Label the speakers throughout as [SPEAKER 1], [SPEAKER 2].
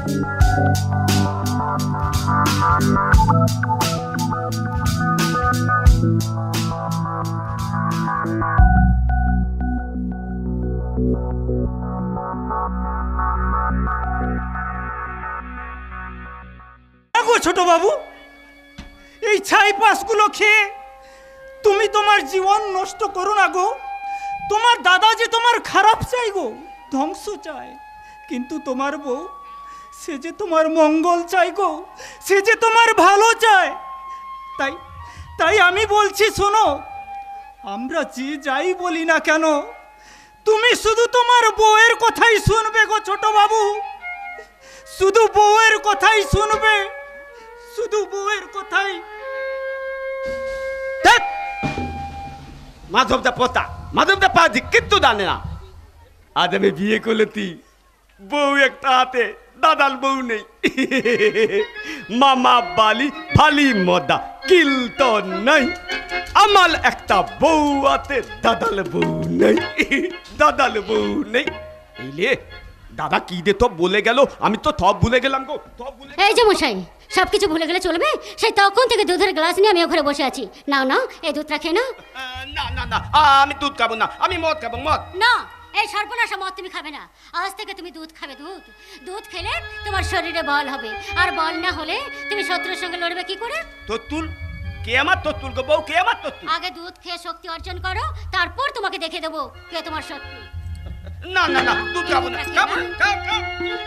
[SPEAKER 1] ছোট বাবু, এই ছাই পাশগুলো খেয়ে তুমি তোমার জীবন নষ্ট করো না গো। তোমার দাদা যে তোমার খারাপ চাই গো, ধ্বংস চায়, কিন্তু তোমার বউ সে যে তোমার মঙ্গল চাই গো, সে যে তোমার ভালো চায়। তাই তাই আমি বলছি শোনো, আমরা যে যাই বলি না কেন তুমি শুধু তোমার বউয়ের কথাই শুনবে গো ছোট বাবু, শুধু বউয়ের কথাই শুনবে, শুধু বউয়ের কথাই।
[SPEAKER 2] মাধবদা পোতা, মাধবদা পাজি কিচ্ছু জানে না। আজ আমি বিয়ে করলেতি বউ একটা হাতে, দাদাল বউ নেই। মামা বালি ফালি মদা কিল তো নাই, আমার একটা বউ আছে, দাদাল বউ নেই, দাদাল বউ নেই। এইলে দাদা কি দে তো বলে গেল, আমি তো সব ভুলে গেলাম গো, সব ভুলে।
[SPEAKER 3] এই যে মশাই, সবকিছু ভুলে গেলে চলবে? সেই তখন থেকে দুধের গ্লাস নিয়ে আমি ঘরে বসে আছি। নাও না, এই দুধটা খেয়ে নাও।
[SPEAKER 2] না না না, আমি দুধ খাবো না, আমি মদ খাবো, মদ।
[SPEAKER 3] না, এই সর্বনাশা মদ তুমি খাবে না। আজ থেকে তুমি দুধ খাবে, দুধ। দুধ খেলে তোমার শরীরে বল হবে, আর বল না হলে তুমি শত্রুর সঙ্গে লড়বে কি করে?
[SPEAKER 2] তোতুল কে আমার তোতুল গো বউ, কে আমার তোতুল?
[SPEAKER 3] আগে দুধ খেয়ে শক্তি অর্জন করো, তারপর তোমাকে দেখে দেবো কে তোমার শত্রু।
[SPEAKER 2] না না না, দুধ খাবো না, খাবো না, খাও খাও।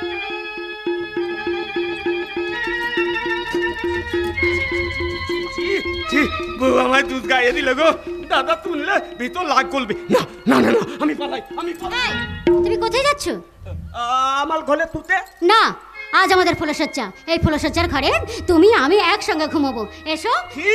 [SPEAKER 2] বউ আমায় দুধ গাইয়ে দিল গো, দাদা শুনলে ভিতর লাগ করবে। না না না না, আমি পালাই, আমি পালাই।
[SPEAKER 3] তুমি কোথায় যাচ্ছ?
[SPEAKER 2] আমার ঘরে তুতে
[SPEAKER 3] না, আজ আমাদের ফুলসজ্জা, এই ফুলসজ্জার ঘরে তুমি আমি একসঙ্গে ঘুমাবো। এসো।
[SPEAKER 2] কি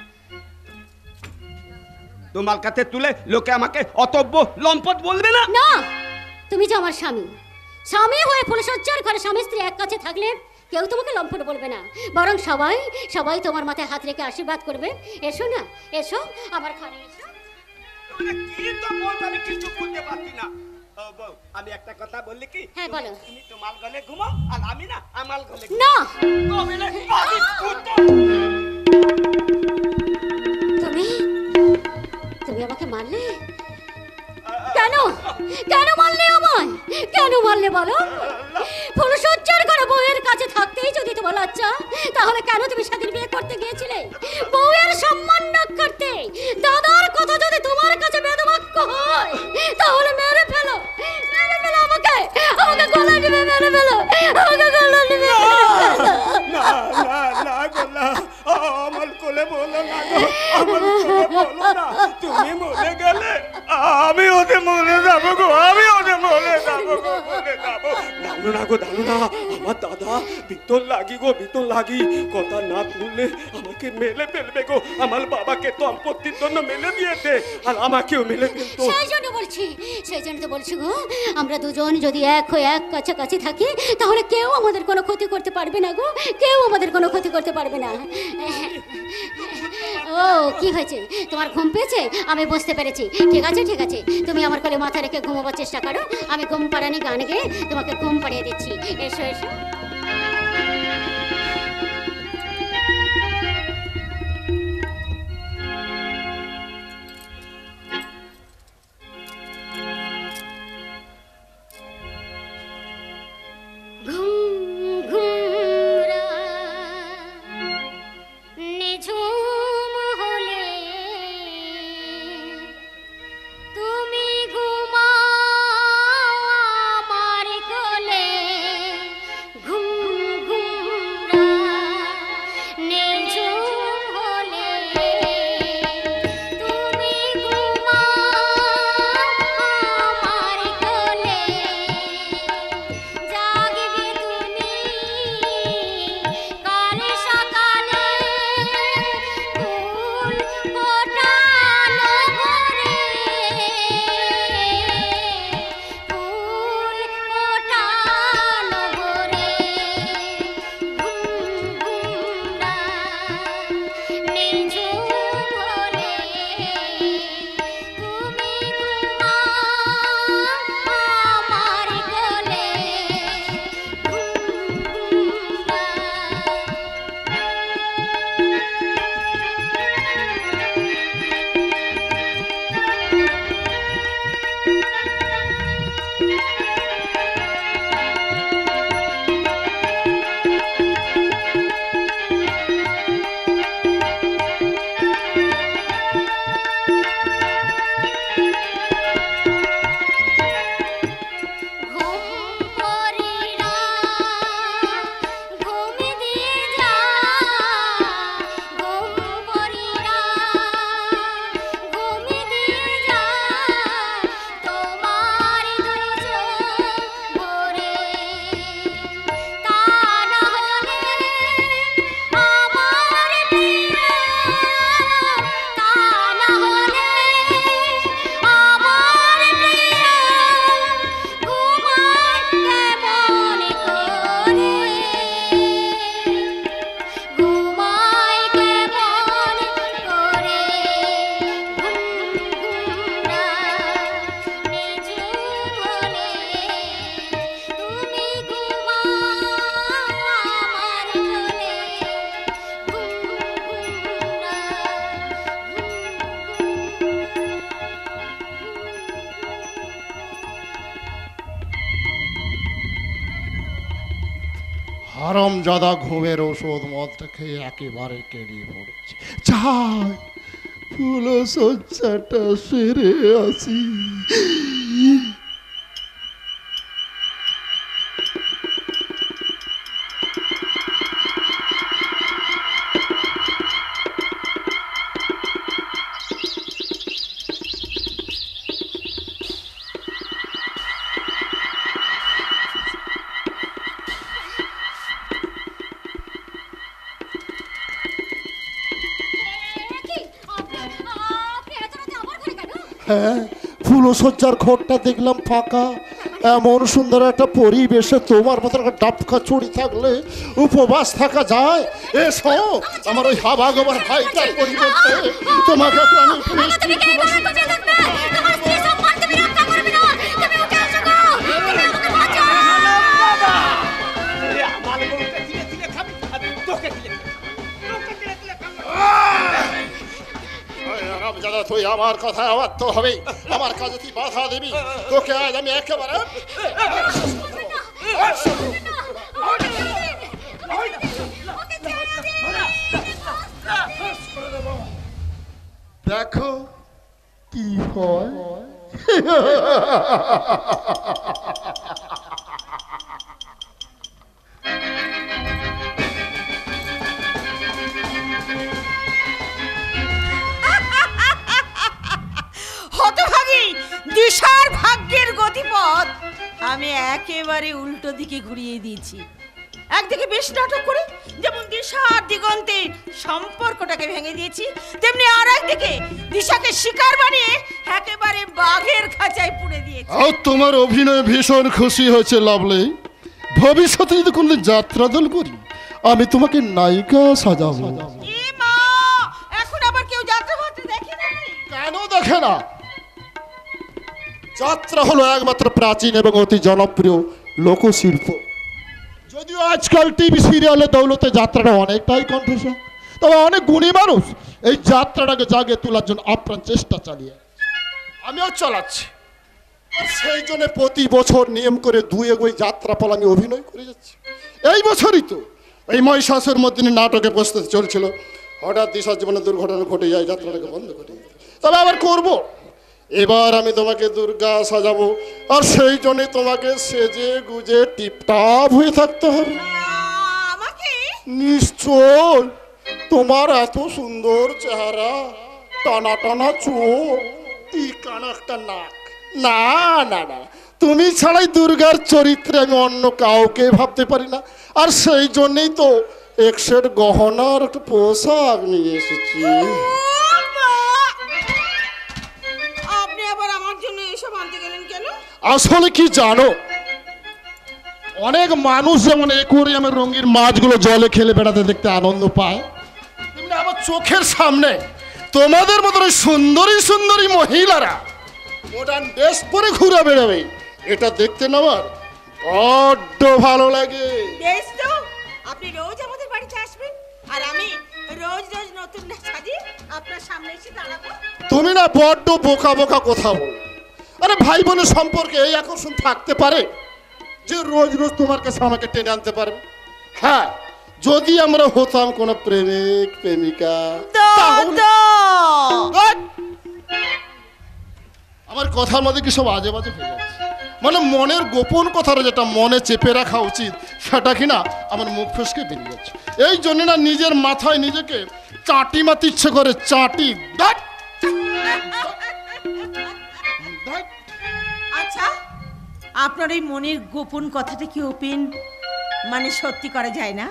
[SPEAKER 2] তোমার কাছে তুলে লোকে আমাকে অতব্য লম্পট বলবে না?
[SPEAKER 3] না, তুমি যে আমার স্বামী, স্বামী হয়ে ফুলসজ্জার ঘরে স্বামী স্ত্রী এক কাছে থাকলে কেউ তোমাকে লম্পট বলবে না, বরং সবাই সবাই তোমার মাথায় হাত রেখে আশীর্বাদ করবে। এসো না, এসো আমার ঘরে এসো।
[SPEAKER 2] কি তো বলতে, আমি কিছু বলতে পারছি না। ও বউ, আমি একটা কথা বললি কি?
[SPEAKER 3] হ্যাঁ বলো।
[SPEAKER 2] তুমি তোমার ঘরে ঘুমাও আর আমি না আমার ঘরে।
[SPEAKER 3] না, তুমি তুমি আমাকে মারলে কেন? কেন মারলে আমায়? কেন মারলে বলো? ফুলসজ্জার ঘরে বউয়ের কাছে থাকতেই যদি তোমার লজ্জা, তাহলে কেন তুমি সেদিন বিয়ে করতে গিয়েছিলে? বউয়ের সম্মান না করতে, দাদার কথা যদি তোমার কাছে বেদবাক্য হয়, তাহলে মেরে ফেলো, মেরে ফেলো আমাকে, আমাকে গলা টিপে মেরে ফেলো, আমাকে গলা টিপে
[SPEAKER 2] না না না গোলা, আমার কোলে বলো না গো, আমার কোলে বলো না। তুমি মরে গেলে আমি ওদের মরে যাবো গো, আমি ওদের মরে যাবো গো, মরে যাবো। দাঁড়ো না গো, দাঁড়ো না, আমার দাদা ভিতর লাগি গো, ভিতর লাগি, কথা না তুললে আমাকে মেলে ফেলবে গো। আমার বাবাকে তো সম্পত্তির জন্য মেলে দিয়েছে, আর আমাকেও মেলে ফেলতো।
[SPEAKER 3] সেই জন্য বলছি, সেই জন্য তো বলছি গো, আমরা দুজন যদি এক হয়ে এক কাছাকাছি থাকি, তাহলে কেউ আমাদের কোনো ক্ষতি করতে পারবে না গো, কেউ আমাদের কোনো ক্ষতি করতে পারবে না। ও কি হয়েছে, তোমার ঘুম পেয়েছে? আমি বুঝতে পেরেছি। ঠিক আছে ঠিক আছে, তুমি আমার কোলে মাথা রেখে ঘুমাবার চেষ্টা করো, আমি ঘুম পাড়ানি গান গেয়ে তোমাকে ঘুম পাড়িয়ে দিচ্ছি। এসো এসো। ঘুম
[SPEAKER 4] হারামজাদা ঘুমের ওষুধ মদটা খেয়ে একেবারে কেড়ে পড়েছে। যাই ফুলো সজ্জাটা সেরে আসি। হ্যাঁ, ফুলসজ্জার ঘরটা দেখলাম ফাঁকা। এমন সুন্দর একটা পরিবেশে তোমার মতো একটা ডাবকা চড়ি থাকলে উপবাস থাকা যায়? এসো আমার ওই হাবা গোবার ভাইটার পরিবর্তে তোমাকে তো আমি তুই আমার কথা আবার তো হবে, আমার কাজে তুই বাধা দিবি, তোকে আজ আমি একেবারে দেখো কি হয়।
[SPEAKER 5] দিশার ভাগ্যের গতিপথ আমি একেবারে উল্টো দিকে ঘুরিয়ে দিয়েছি। একদিকে বেশ নাটক করে যেমন দিশার দিগন্তে সম্পর্কটাকে ভেঙে দিয়েছি, তেমনি আর একদিকে দিশাকে শিকার বানিয়ে একেবারে বাঘের খাঁচায় পুড়ে দিয়েছি।
[SPEAKER 4] আর তোমার অভিনয় ভীষণ খুশি হয়েছে লাভলি। ভবিষ্যতে যদি কোনো যাত্রা দল করি আমি তোমাকে নায়িকা সাজাবো।
[SPEAKER 5] এ মা, এখন আবার কেউ যাত্রা ভাত্রা দেখে না?
[SPEAKER 4] কেন দেখে না? যাত্রা হলো একমাত্র প্রাচীন এবং অতি জনপ্রিয় লোকশিল্প। যদিও আজকাল টিভি সিরিয়ালে দৌলতে যাত্রাটা অনেকটাই কণ্ঠস্বর, তবে অনেক গুণী মানুষ এই যাত্রাটাকে জাগিয়ে তোলার জন্য আপ্রাণ চেষ্টা চালিয়ে আমিও চালাচ্ছি। আর সেই জন্য প্রতি বছর নিয়ম করে দুই এগোই যাত্রাপালা আমি অভিনয় করে যাচ্ছি। এই বছরই তো এই মহিষাসুর মর্দিনী নাটকে প্রস্তুতি চলছিল, হঠাৎ দিশার জীবনে দুর্ঘটনা ঘটে যায়, যাত্রাটাকে বন্ধ করে। তবে আবার করবো, এবার আমি তোমাকে দুর্গা সাজাবো, আর সেই জন্য তোমাকে সেজে গুজে টিপটাপ হয়ে থাকতে হবে।
[SPEAKER 5] আমাকে
[SPEAKER 4] নিশ্চয়, তোমার এত সুন্দর চেহারা, টানা টানা চোখ, টিকানা একটা নাক, না না না, তুমি ছাড়াই দুর্গার চরিত্রে আমি অন্য কাউকে ভাবতে পারি না। আর সেই জন্যই তো একশের গহনার একটা পোশাক নিয়ে এসেছি। আসলে কি জানো, অনেক মানুষ যেমন অ্যাকোয়ারিয়ামের রঙিন মাছগুলো জলে খেলে বেড়াতে দেখতে আনন্দ পায়, তেমনি আমার চোখের সামনে তোমাদের মতো সুন্দরী সুন্দরী মহিলারা মডার্ন ড্রেস পরে ঘুরে বেড়াবে, এটা দেখতে না আমার বড্ড ভালো লাগে।
[SPEAKER 5] বেশ তো, আপনি রোজ আমাদের বাড়িতে আসবেন আর আমি রোজ রোজ নতুন না সাজিয়ে আপনার সামনে এসে দাঁড়াবো।
[SPEAKER 4] তুমি না বড্ড বোকা বোকা কথা বল। আরে ভাই বোনের সম্পর্কে এই আকর্ষণ থাকতে পারে যে রোজ রোজ তোমার কাছে আমাকে টেনে আনতে পারবে? হ্যাঁ, যদি আমরা হতাম কোনো প্রেমিক প্রেমিকা। আমার কথার মধ্যে কি সব আজে বাজে হয়ে যাচ্ছে? মানে মনের গোপন কথাটা যেটা মনে চেপে রাখা উচিত সেটা কিনা আমার মুখ ফসকে বেরিয়ে যাচ্ছে। এই জন্য না নিজের মাথায় নিজেকে চাটি মাতি ইচ্ছে করে, চাটি।
[SPEAKER 5] আচ্ছা, আপনার এই মনের গোপন কথাটা কি ওপেন মানে সত্যি করা যায় না?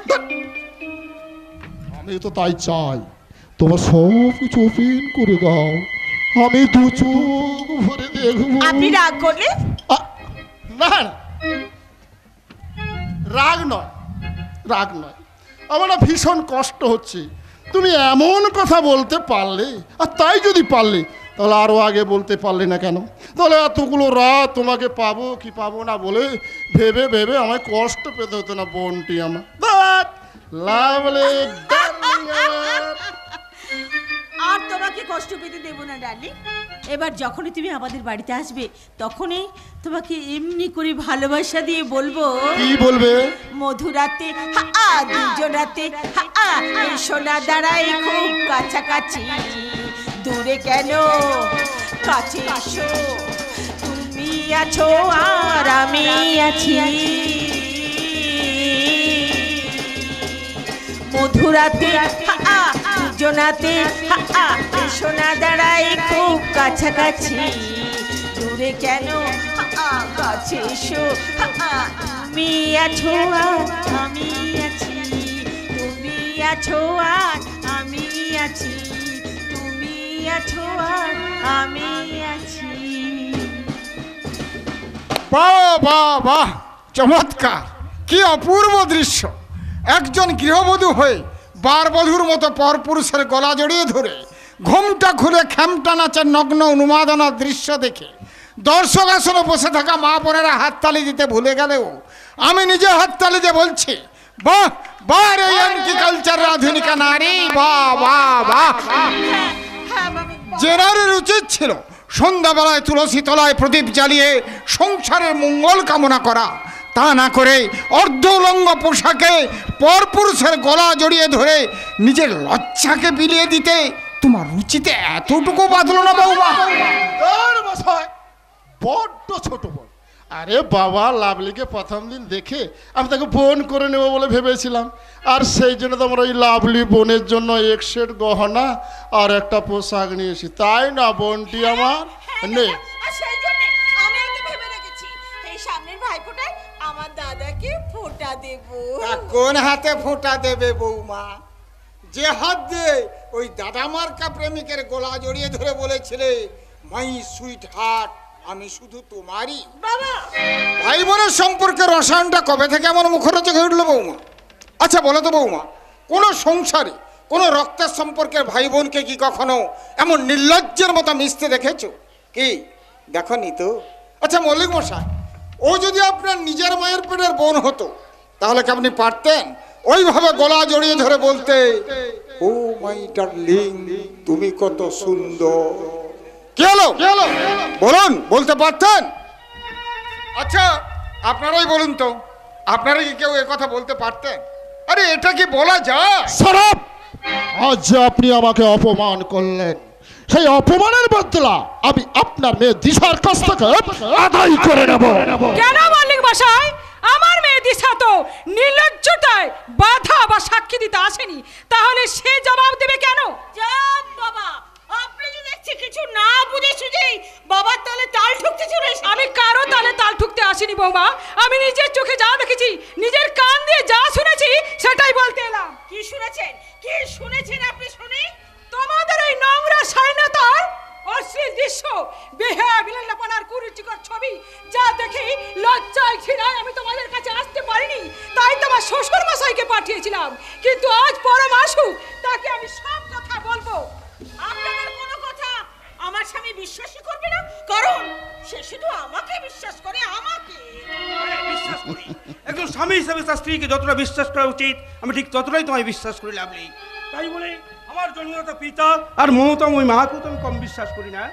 [SPEAKER 4] আমি তো তাই চাই, তোমার সব কিছু ওপেন করে দাও, আমি দু চোখ ভরে দেখবো।
[SPEAKER 5] আপনি রাগ করলে?
[SPEAKER 4] না না, রাগ নয়, রাগ নয়, আমার না ভীষণ কষ্ট হচ্ছে। তুমি এমন কথা বলতে পারলে, আর তাই যদি পারলে তাহলে আরও আগে বলতে পারলে না কেন? তাহলে এতগুলো রাত তোমাকে পাবো কি পাবো না বলে ভেবে ভেবে আমায় কষ্ট পেতে হতো না বোনটি আমার। লাভলি
[SPEAKER 5] আর তোমাকে কষ্ট পেতে দেবো না ডার্লিং। এবার যখনই তুমি আমাদের বাড়িতে আসবে তখনই তোমাকে এমনি করে ভালোবাসা দিয়ে বলবো,
[SPEAKER 4] কি বলবে?
[SPEAKER 5] মধুরাতে দুজনাতে সোনা দাঁড়ায় খুব কাছাকাছি, দূরে কেন কাছে এসো, তুমি আছো আর আমি আছি। মধুরাতে দুজনাতে সোনা দাঁড়ায় খুব কাছাকাছি, দূরে কেন কাছে এসো, তুমি আছো আর আমি আছি, তুমি আছো আর আমি আছি, তুমি আছো আর আমি আছি।
[SPEAKER 6] বাহ বাহ বাহ, চমৎকার! কি অপূর্ব দৃশ্য! একজন গৃহবধূ হয়ে বারবধূর মতো পরপুরুষের গলা জড়িয়ে ধরে ঘোমটা খুলে খ্যামটা নাচের নগ্ন উন্মাদনার দৃশ্য দেখে দর্শক আসনে বসে থাকা মা বোনেরা হাততালি দিতে ভুলে গেলেও আমি নিজে হাততালি দিয়ে বলছি, বাহ বাহ রে এমকি কালচারের আধুনিকা নারী, বাহ বাহ বাহ। জেনারের উচিত ছিল সন্ধ্যাবেলায় তুলসী তলায় প্রদীপ জ্বালিয়ে সংসারের মঙ্গল কামনা করা, তা না করে অর্ধ উলঙ্গ পোশাকে পরপুরুষের গলা জড়িয়ে ধরে নিজের লজ্জাকে বিলিয়ে দিতে তোমার রুচিতে এতটুকু বাঁধলো না বৌমা?
[SPEAKER 4] বড্ড ছোট বোন। আরে বাবা, লাভলিকে প্রথম দিন দেখে আমি তাকে বোন করে নেবো বলে ভেবেছিলাম, আর সেই জন্য তোমার ওই লাভলি বোনের জন্য এক সেট গহনা আর একটা পোশাক নিয়েছি, তাই না বোনটি আমার? নে,
[SPEAKER 5] সেই জন্য আমি একটা ভেবে রেখেছি এই সামনের ভাইফোঁটায় আমার দাদাকে ফোঁটা দেব।
[SPEAKER 6] তা কোন হাতে ফোঁটা দেবে বৌমা? যে হাত দিয়ে ওই দাদামার্কা প্রেমিকের গলা জড়িয়ে ধরে বলেছিলে, মাই সুইট হার্ট, আমি শুধু তোমারই।
[SPEAKER 5] বাবা,
[SPEAKER 6] ভাই বোনের সম্পর্কের রসায়নটা কবে থেকে আমার মুখরোচক হয়ে উঠলো বৌমা? আচ্ছা বলো তো বৌমা, কোনো সংসারে কোনো রক্তের সম্পর্কের ভাই বোনকে কি কখনো এমন নির্লজ্জের মতো মিশতে দেখেছো? কি দেখনি তো? আচ্ছা মল্লিক মশাই, ও যদি আপনার নিজের মায়ের পেটের বোন হতো তাহলে কি আপনি পারতেন ওইভাবে গলা জড়িয়ে ধরে বলতে, ও মাই ডার্লিং, তুমি কত সুন্দর? কি হলো বলুন, বলতে পারতেন? আচ্ছা আপনারাই বলুন তো, আপনারা কি কেউ কথা বলতে পারতেন? আরে এটা কি বলা যায়?
[SPEAKER 4] সরব! আজ যে আপনি আমাকে অপমান করলেন, সেই অপমানের বদলা আমি আপনার মেয়ে দিশার কাছ থেকে আদায় করে নেব।
[SPEAKER 7] কেন মল্লিক মশাই? আমার মেয়ে দিশা তো নির্লজ্জতায় বাধা বা সাক্ষী দিতে আসেনি, তাহলে সে জবাব দেবে কেন?
[SPEAKER 5] যান বাবা, আপনি যে দেখছি কিছু না বুঝে সুঝেই বাবার তালে তাল ঠুকতে চলে এসেছেন।
[SPEAKER 7] আমি কারো তালে তাল ঠুকতে আসিনি বৌমা, আমি নিজের চোখে যা দেখেছি, নিজের কান দিয়ে যা শুনেছি সেটাই বলতে এলাম।
[SPEAKER 5] কি শুনেছেন? কি শুনেছেন আপনি? শুনি
[SPEAKER 7] তোমাদের এই নোংরা শালীনতার অশ্লীল দৃশ্য, বেহায়া বিলাল্লাপনার কুরুচিকর ছবি যা দেখি লজ্জায় ঘৃণায় আমি তোমাদের কাছে আসতে পারিনি, তাই তোমার শ্বশুর মশাইকে পাঠিয়েছিলাম, কিন্তু আজ পরম আসুক, তাকে আমি সব কথা বলবো।
[SPEAKER 5] আপনাদের কোনো কথা আমার স্বামী বিশ্বাসই করবে না, কারণ সে শুধু আমাকে বিশ্বাস করে, আমাকে।
[SPEAKER 2] বিশ্বাস করি, একজন স্বামী হিসেবে তার স্ত্রীকে যতটা বিশ্বাস করা উচিত আমি ঠিক ততটাই তোমায় বিশ্বাস করি লাভলি। তাই বলে আমার জন্মদাতা পিতা আর মমতাময়ী মাকেও তো আমি কম বিশ্বাস করি না।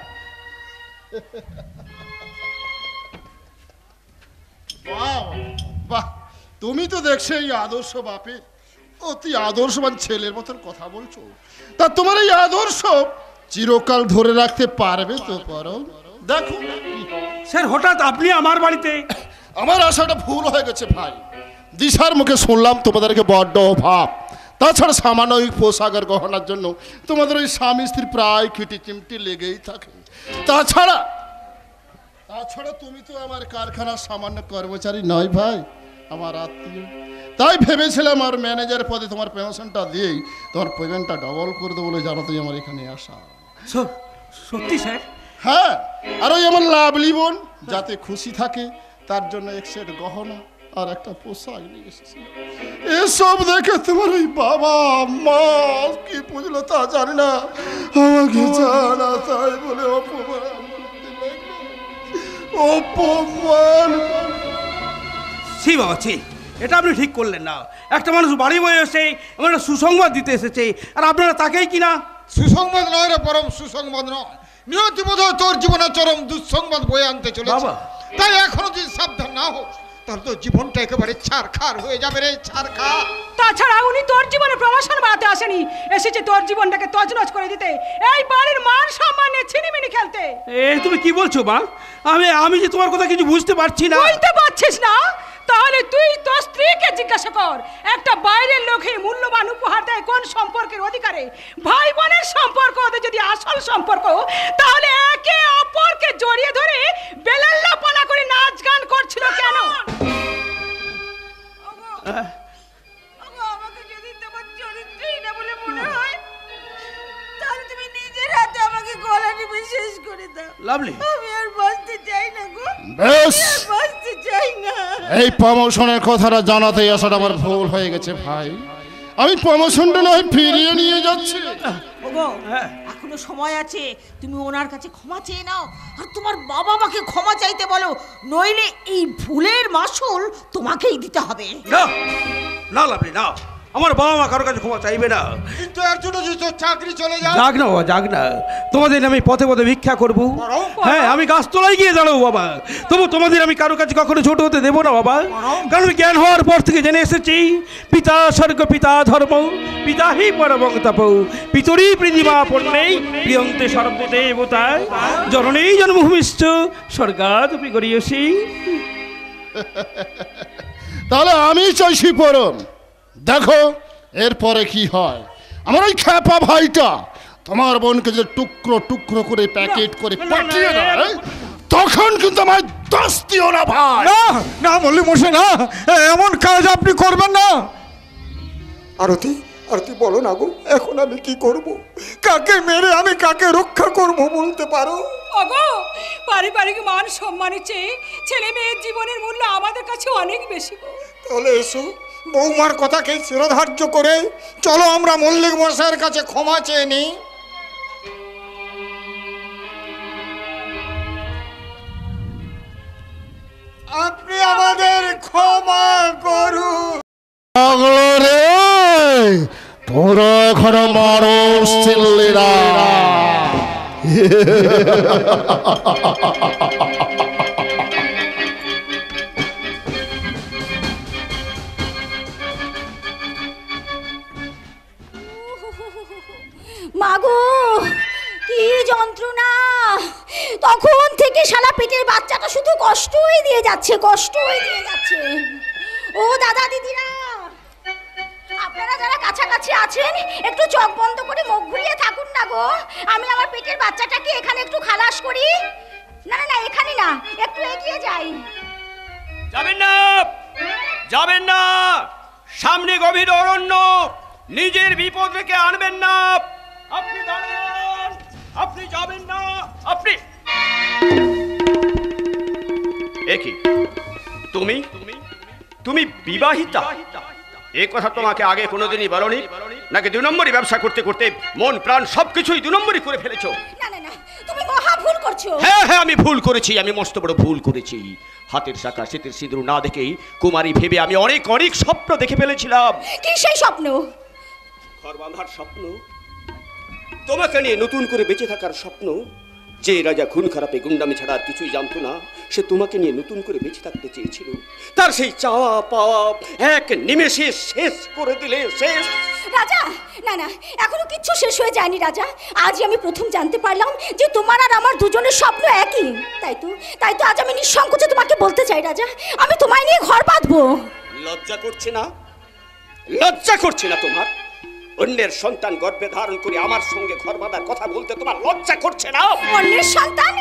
[SPEAKER 4] বাহ, তুমি তো দেখছো এই আদর্শ বাপের অতি আদর্শবান ছেলের মতন কথা বলছো, তা তোমার এই আদর্শ চিরকাল ধরে রাখতে পারবে তো? পরম দেখো
[SPEAKER 2] স্যার, হঠাৎ আপনি আমার বাড়িতে?
[SPEAKER 4] আমার আশাটা ভুল হয়ে গেছে ভাই। দিশার মুখে শুনলাম তোমাদেরকে বড্ড অভাব, তাছাড়া সামান্য ওই পোশাকের গহনার জন্য তোমাদের ওই স্বামী স্ত্রী প্রায় খিটি চিমটি লেগেই থাকে। তাছাড়া তুমি তো আমার কারখানার সামান্য কর্মচারী নয় ভাই, আমার আত্মীয়। তাই ভেবেছিলাম আর ম্যানেজার পদে তোমার পেনশনটা দিয়েই তোমার পেমেন্টটা ডবল করে দেবো বলে জানাতেই আমার এখানে আসা।
[SPEAKER 2] সত্যি স্যার?
[SPEAKER 4] হ্যাঁ, আর ওই আমার লাভলি বোন যাতে খুশি থাকে তার জন্য এক সেট গহনা আর একটা পোশাক নিয়ে এসেছি। এসব দেখে তোমার ওই বাবা মা কি বুঝলো তা জানি না, আমাকে জানা তাই বলে অপমান।
[SPEAKER 2] ছি বাবা ছি, এটা আপনি ঠিক করলেন না। একটা মানুষ বাড়ি বয়ে এসে আমার একটা সুসংবাদ দিতে এসেছে, আর আপনারা তাকেই কিনা।
[SPEAKER 6] সুসংবাদ নয় রে পরম, সুসংবাদ নয়, নিয়তি বোধহয় তোর জীবনে চরম দুঃসংবাদ বয়ে আনতে চলেছে।
[SPEAKER 2] বাবা।
[SPEAKER 6] তাই এখনো যদি সাবধান না হোক তাহলে তোর জীবনটা একেবারে ছারখার হয়ে যাবে রে, ছারখার।
[SPEAKER 7] তাছাড়া উনি তোর জীবনে প্রমোশন বাড়াতে আসেনি, এসেছে তোর জীবনটাকে তছনছ করে দিতে, এই বাড়ির মান সম্মান নিয়ে ছিনিমিনি খেলতে।
[SPEAKER 2] তুমি কি বলছো মা? আমি যে তোমার কথা কিছু বুঝতে পারছি না।
[SPEAKER 7] বুঝতে পারছিস না? তাহলে তুই তোর স্ত্রীকে জিজ্ঞাসা কর, একটা বাইরের লোকে মূল্যবান উপহার দেয় কোন সম্পর্কের অধিকারে? ভাই বোনের সম্পর্ক ওদের যদি আসল সম্পর্ক, তাহলে একে অপরকে জড়িয়ে ধরে বেলাল্লাপনা করে নাচ গান করছিল কেন?
[SPEAKER 5] আমাকে যদি তোমার চরিত্রই না বলে মনে হয়, তাহলে তুমি নিজের হাতে আমাকে গলা টিপে শেষ করে দাও।
[SPEAKER 2] লাভলি,
[SPEAKER 5] আমি আর বাঁচতে চাই না গো,
[SPEAKER 4] বেশ,
[SPEAKER 5] বাঁচতে চাই না।
[SPEAKER 4] এই প্রমোশনের কথাটা জানাতে আসাটা আমার ভুল হয়ে গেছে ভাই। আমি প্রমোশনটা নয় ফিরিয়ে নিয়ে যাচ্ছি।
[SPEAKER 5] ওগো, এখনো সময় আছে, তুমি ওনার কাছে ক্ষমা চেয়ে নাও আর তোমার বাবা মাকে ক্ষমা চাইতে বলো, নইলে এই ভুলের মাসুল তোমাকেই দিতে হবে।
[SPEAKER 2] না না লাভলি, না, আমার বাবা মা কারোর কাছে ক্ষমা চাইবে না।
[SPEAKER 6] কিন্তু এর জন্য যদি তোর চাকরি চলে যায়,
[SPEAKER 2] যাক না বাবা, যাক না, তোমাদের আমি পথে পথে ভিক্ষা করব। হ্যাঁ, আমি গাছতলায় গিয়ে দাঁড়াবো বাবা, তবু তোমাদের আমি কারোর কাছে কখনো ছোট হতে দেবো না বাবা। কারণ আমি জ্ঞান হওয়ার পর থেকে জেনে এসেছি, পিতা স্বর্গ পিতা ধর্ম, পিতা হি পরমং তপ, পিতরি পৃথিবী পণ্যেই প্রিয়ন্তে সর্বদেবতায়, জননেই জন্মভূমিশ্চ স্বর্গাদপি গরীয়সী।
[SPEAKER 4] তাহলে আমি চাইছি পরম। দেখো এরপরে কি হয়। আমার ওই খ্যাপা ভাইটা তোমার বোনকে যে টুকরো টুকরো করে প্যাকেট করে পাঠিয়ে দেয়, তখন কিন্তু আমার দোষ দিও না ভাই।
[SPEAKER 6] না না মল্লি মশাই, না, এমন কাজ আপনি করবেন না। আরতি, আরতি বলো না গো, এখন আমি কি করব? কাকে মেরে আমি কাকে রক্ষা করব বলতে পারো?
[SPEAKER 7] ওগো, পারিবারিক মান সম্মানের চেয়ে ছেলে মেয়ের জীবনের মূল্য আমাদের কাছে অনেক বেশি গো।
[SPEAKER 6] তাহলে এসো, বৌমার কথাকে শিরোধার্য করে চলো আমরা মল্লিক মশাইয়ের কাছে ক্ষমা চেয়ে নিই। আপনি আমাদের ক্ষমা করুন।
[SPEAKER 4] পাগল রে, তোরা এখন মানুষ ছিলি না।
[SPEAKER 3] মাগো, কি যন্ত্রণা! তখন থেকে শালা পেটের বাচ্চাটা শুধু কষ্টই দিয়ে যাচ্ছে, কষ্টই দিয়ে যাচ্ছে। ও দাদা দিদিরা, আপনারা যারা কাছাকাছি আছেন একটু চোখ বন্ধ করে মুখ ঘুরিয়ে থাকুন না গো। আমি আমার পেটের বাচ্চাটাকে এখানে একটু খালাস করি। না না না, এখানে না, একটু এগিয়ে যাই।
[SPEAKER 2] যাবেন না, যাবেন না, সামনে গভীর অরণ্য, নিজের বিপদ রেখে আনবেন না। আপনি দাঁড়ান, আপনি যাবেন না, আপনি। একই তুমি তুমি বিবাহিতা? এই কথা তোমাকে আগে কোনোদিনই বলনি? নাকি 2 নম্বরই ব্যবসা করতে করতে মন প্রাণ সবকিছুই 2 নম্বরই করে ফেলেছো?
[SPEAKER 3] না না না, তুমি মহা ভুল করছো।
[SPEAKER 2] হ্যাঁ হ্যাঁ, আমি ভুল করেছি, আমি মস্ত বড় ভুল করেছি। হাতের শাখা শীতের সিঁদুর না দেখেই কুমারী ভেবে আমি অনেক অনেক স্বপ্ন দেখে ফেলেছিলাম।
[SPEAKER 3] কি সেই স্বপ্ন?
[SPEAKER 2] ঘর বাঁধার স্বপ্ন, তোমাকে নিয়ে নতুন করে বেঁচে থাকার স্বপ্ন। যে রাজা খুন খারাপে গুন্ডামি ছাড়া আর কিছুই জানতো না, সে তোমাকে নিয়ে নতুন করে বেঁচে থাকতে চেয়েছিল। তার সেই চাওয়া পাওয়া এক নিমেষে শেষ করে দিলে। শেষ
[SPEAKER 3] রাজা, না না, এখনো কিচ্ছু শেষ হয়ে যায়নি রাজা। আজ আমি প্রথম জানতে পারলাম যে তোমার আর আমার দুজনের স্বপ্ন একই। তাই তো আজ আমি নিঃসংকোচে তোমাকে বলতে চাই রাজা, আমি তোমায় নিয়ে ঘর বাঁধবো।
[SPEAKER 2] লজ্জা করছে না? লজ্জা করছে না তোমার? অন্যের সন্তান গর্ভে ধারণ করে আমার সঙ্গে ঘর বাঁধার কথা বলতে তোমার লজ্জা করছে না?
[SPEAKER 3] অন্যের সন্তান?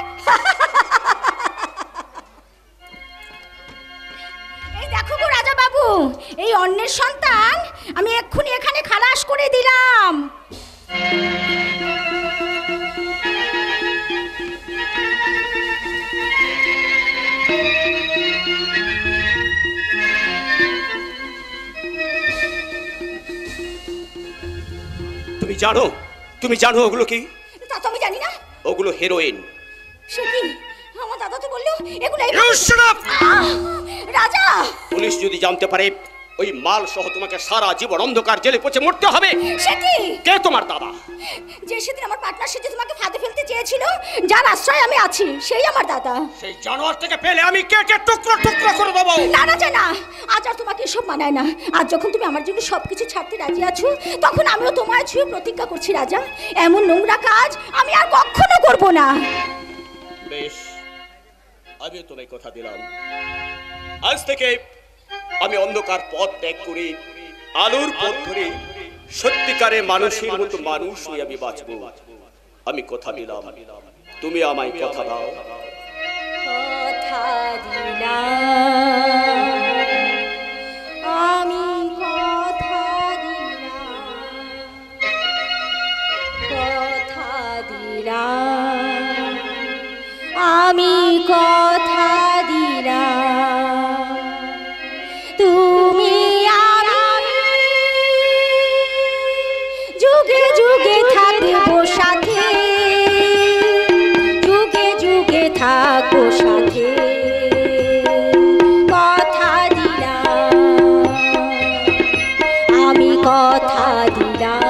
[SPEAKER 3] এই দেখো গো রাজা বাবু, এই অন্যের সন্তান আমি এক্ষুনি এখানে খালাস করে দিলাম।
[SPEAKER 2] তুমি জানো ওগুলো কি?
[SPEAKER 3] তা তো আমি জানি না।
[SPEAKER 2] ওগুলো হেরোইন।
[SPEAKER 3] সে কি? আমার দাদা তো বললো এগুলো।
[SPEAKER 2] You shut up!
[SPEAKER 3] Raja,
[SPEAKER 2] police যদি জানতে পারে ওই মাল সহ তোমাকে সারা জীবন অন্ধকার জেলে পচে মরতে হবে।
[SPEAKER 3] সে কি?
[SPEAKER 2] কে তোমার দাদা?
[SPEAKER 3] যে সেদিন আমার পার্টনার সেজে তোমাকে ফাঁদে ফেলতে চেয়েছিল, যার আশ্রয় আমি আছি, সেই আমার দাদা।
[SPEAKER 2] সেই জানোয়ার থেকে পেলে আমি কেটে টুকরো টুকরো করে দেবো।
[SPEAKER 3] না না জানা, আজ আর তোমাকে এসব মানায় না। আজ যখন তুমি আমার জন্য সবকিছু ছাড়তে রাজি আছো, তখন আমিও তোমায় ছুঁয়ে প্রতিজ্ঞা করছি রাজা, এমন নোংরা কাজ আমি আর কখনো করব না।
[SPEAKER 2] বেশ, আমি তোমায় কথা দিলাম, আজ থেকে আমি অন্ধকার পথ ত্যাগ করে আলোর পথ ধরে সত্যিকারে মানুষের মতো মানুষ হয়ে আমি বাঁচব। আমি কথা দিলাম, তুমি আমায় কথা দাও।
[SPEAKER 3] কথা দিলাম, আমি কথা দিলাম, কথা দিলাম, আমি কথা দিলাম, তুমি আমি যুগে যুগে থাকবো সাথে, যুগে যুগে থাকবো সাথে, কথা দিলাম, আমি কথা দিলাম।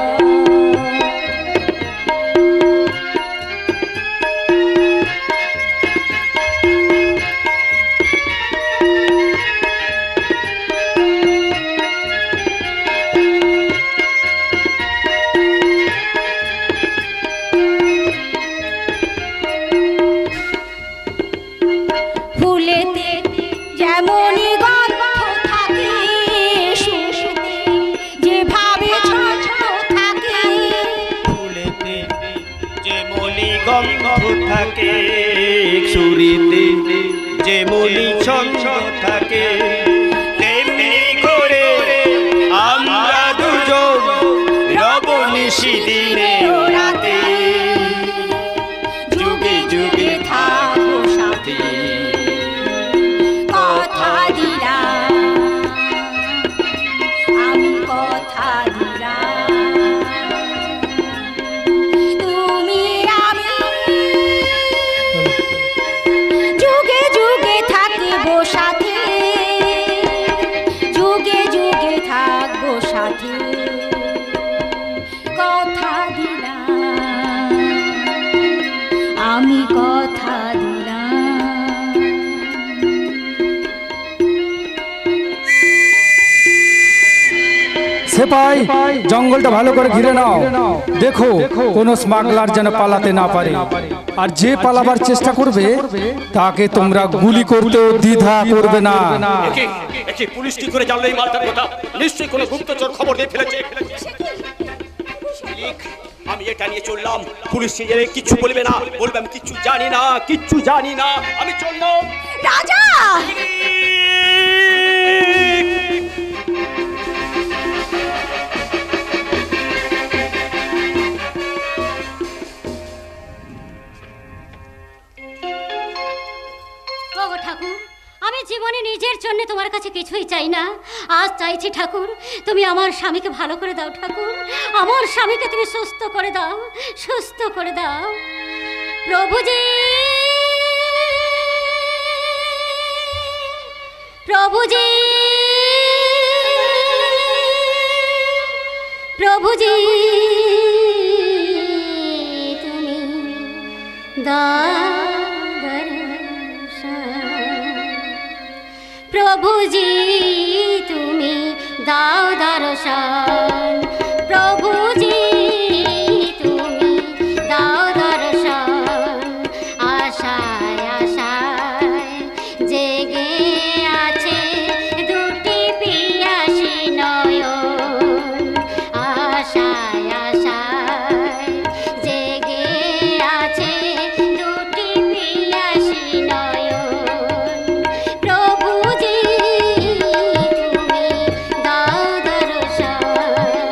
[SPEAKER 3] ফুলেতে যেমনই গন্ধ থাকে, সুরেতে যেভাবে ছন্দ থাকে,
[SPEAKER 1] ফুলেতে যেমনি গন্ধ থাকে, সুরিতে যেমনি ছন্দ থাকে, তেমনি করে আমরা দুজন রব নিশিদিনে রাতে, যুগে যুগে থাকবো সাথে,
[SPEAKER 3] কথা দিলাম, আমি কথা দিলাম, তুমি আমি যুগে যুগে থাকবো সাথে, যুগে যুগে থাকবো সাথে, কথা দিলাম, আমি কথা দিলাম।
[SPEAKER 8] সেপাই, জঙ্গলটা ভালো করে ঘিরে নাও, দেখো কোনো স্মাগলার যেন পালাতে না পারে, আর যে পালাবার চেষ্টা করবে তাকে তোমরা গুলি করতেও দ্বিধা করবে না।
[SPEAKER 2] পুলিশ কি করে জানলো এই মালটার কথা? নিশ্চয়ই কোনো গুপ্তচর খবর দিয়ে ফেলেছে। আমি এটা নিয়ে চললাম, পুলিশ গেলে কিচ্ছু বলবে না, বলবে আমি কিচ্ছু জানি না, কিচ্ছু জানি না। আমি চললাম।
[SPEAKER 3] রাজা,
[SPEAKER 9] ওগো ঠাকুর, আমি জীবনে নিজের জন্য তোমার কাছে কিছুই চাই না, আজ চাইছি ঠাকুর তুমি আমার স্বামীকে ভালো করে দাও। ঠাকুর, আমার স্বামীকে তুমি সুস্থ করে দাও, সুস্থ করে দাও প্রভুজি, প্রভুজি, প্রভুজি, তুমি প্রভুজি, তুমি দাও দর্শন, প্রভুজি, তুমি দাও দর্শন, আশায় আশায় জেগে আছে দুটি পিয়াসী নয়ন, আশায় আশায় জেগে আছে দুটি পিয়াসী নয়ন, প্রভুজি, তুমি দাও দর্শন।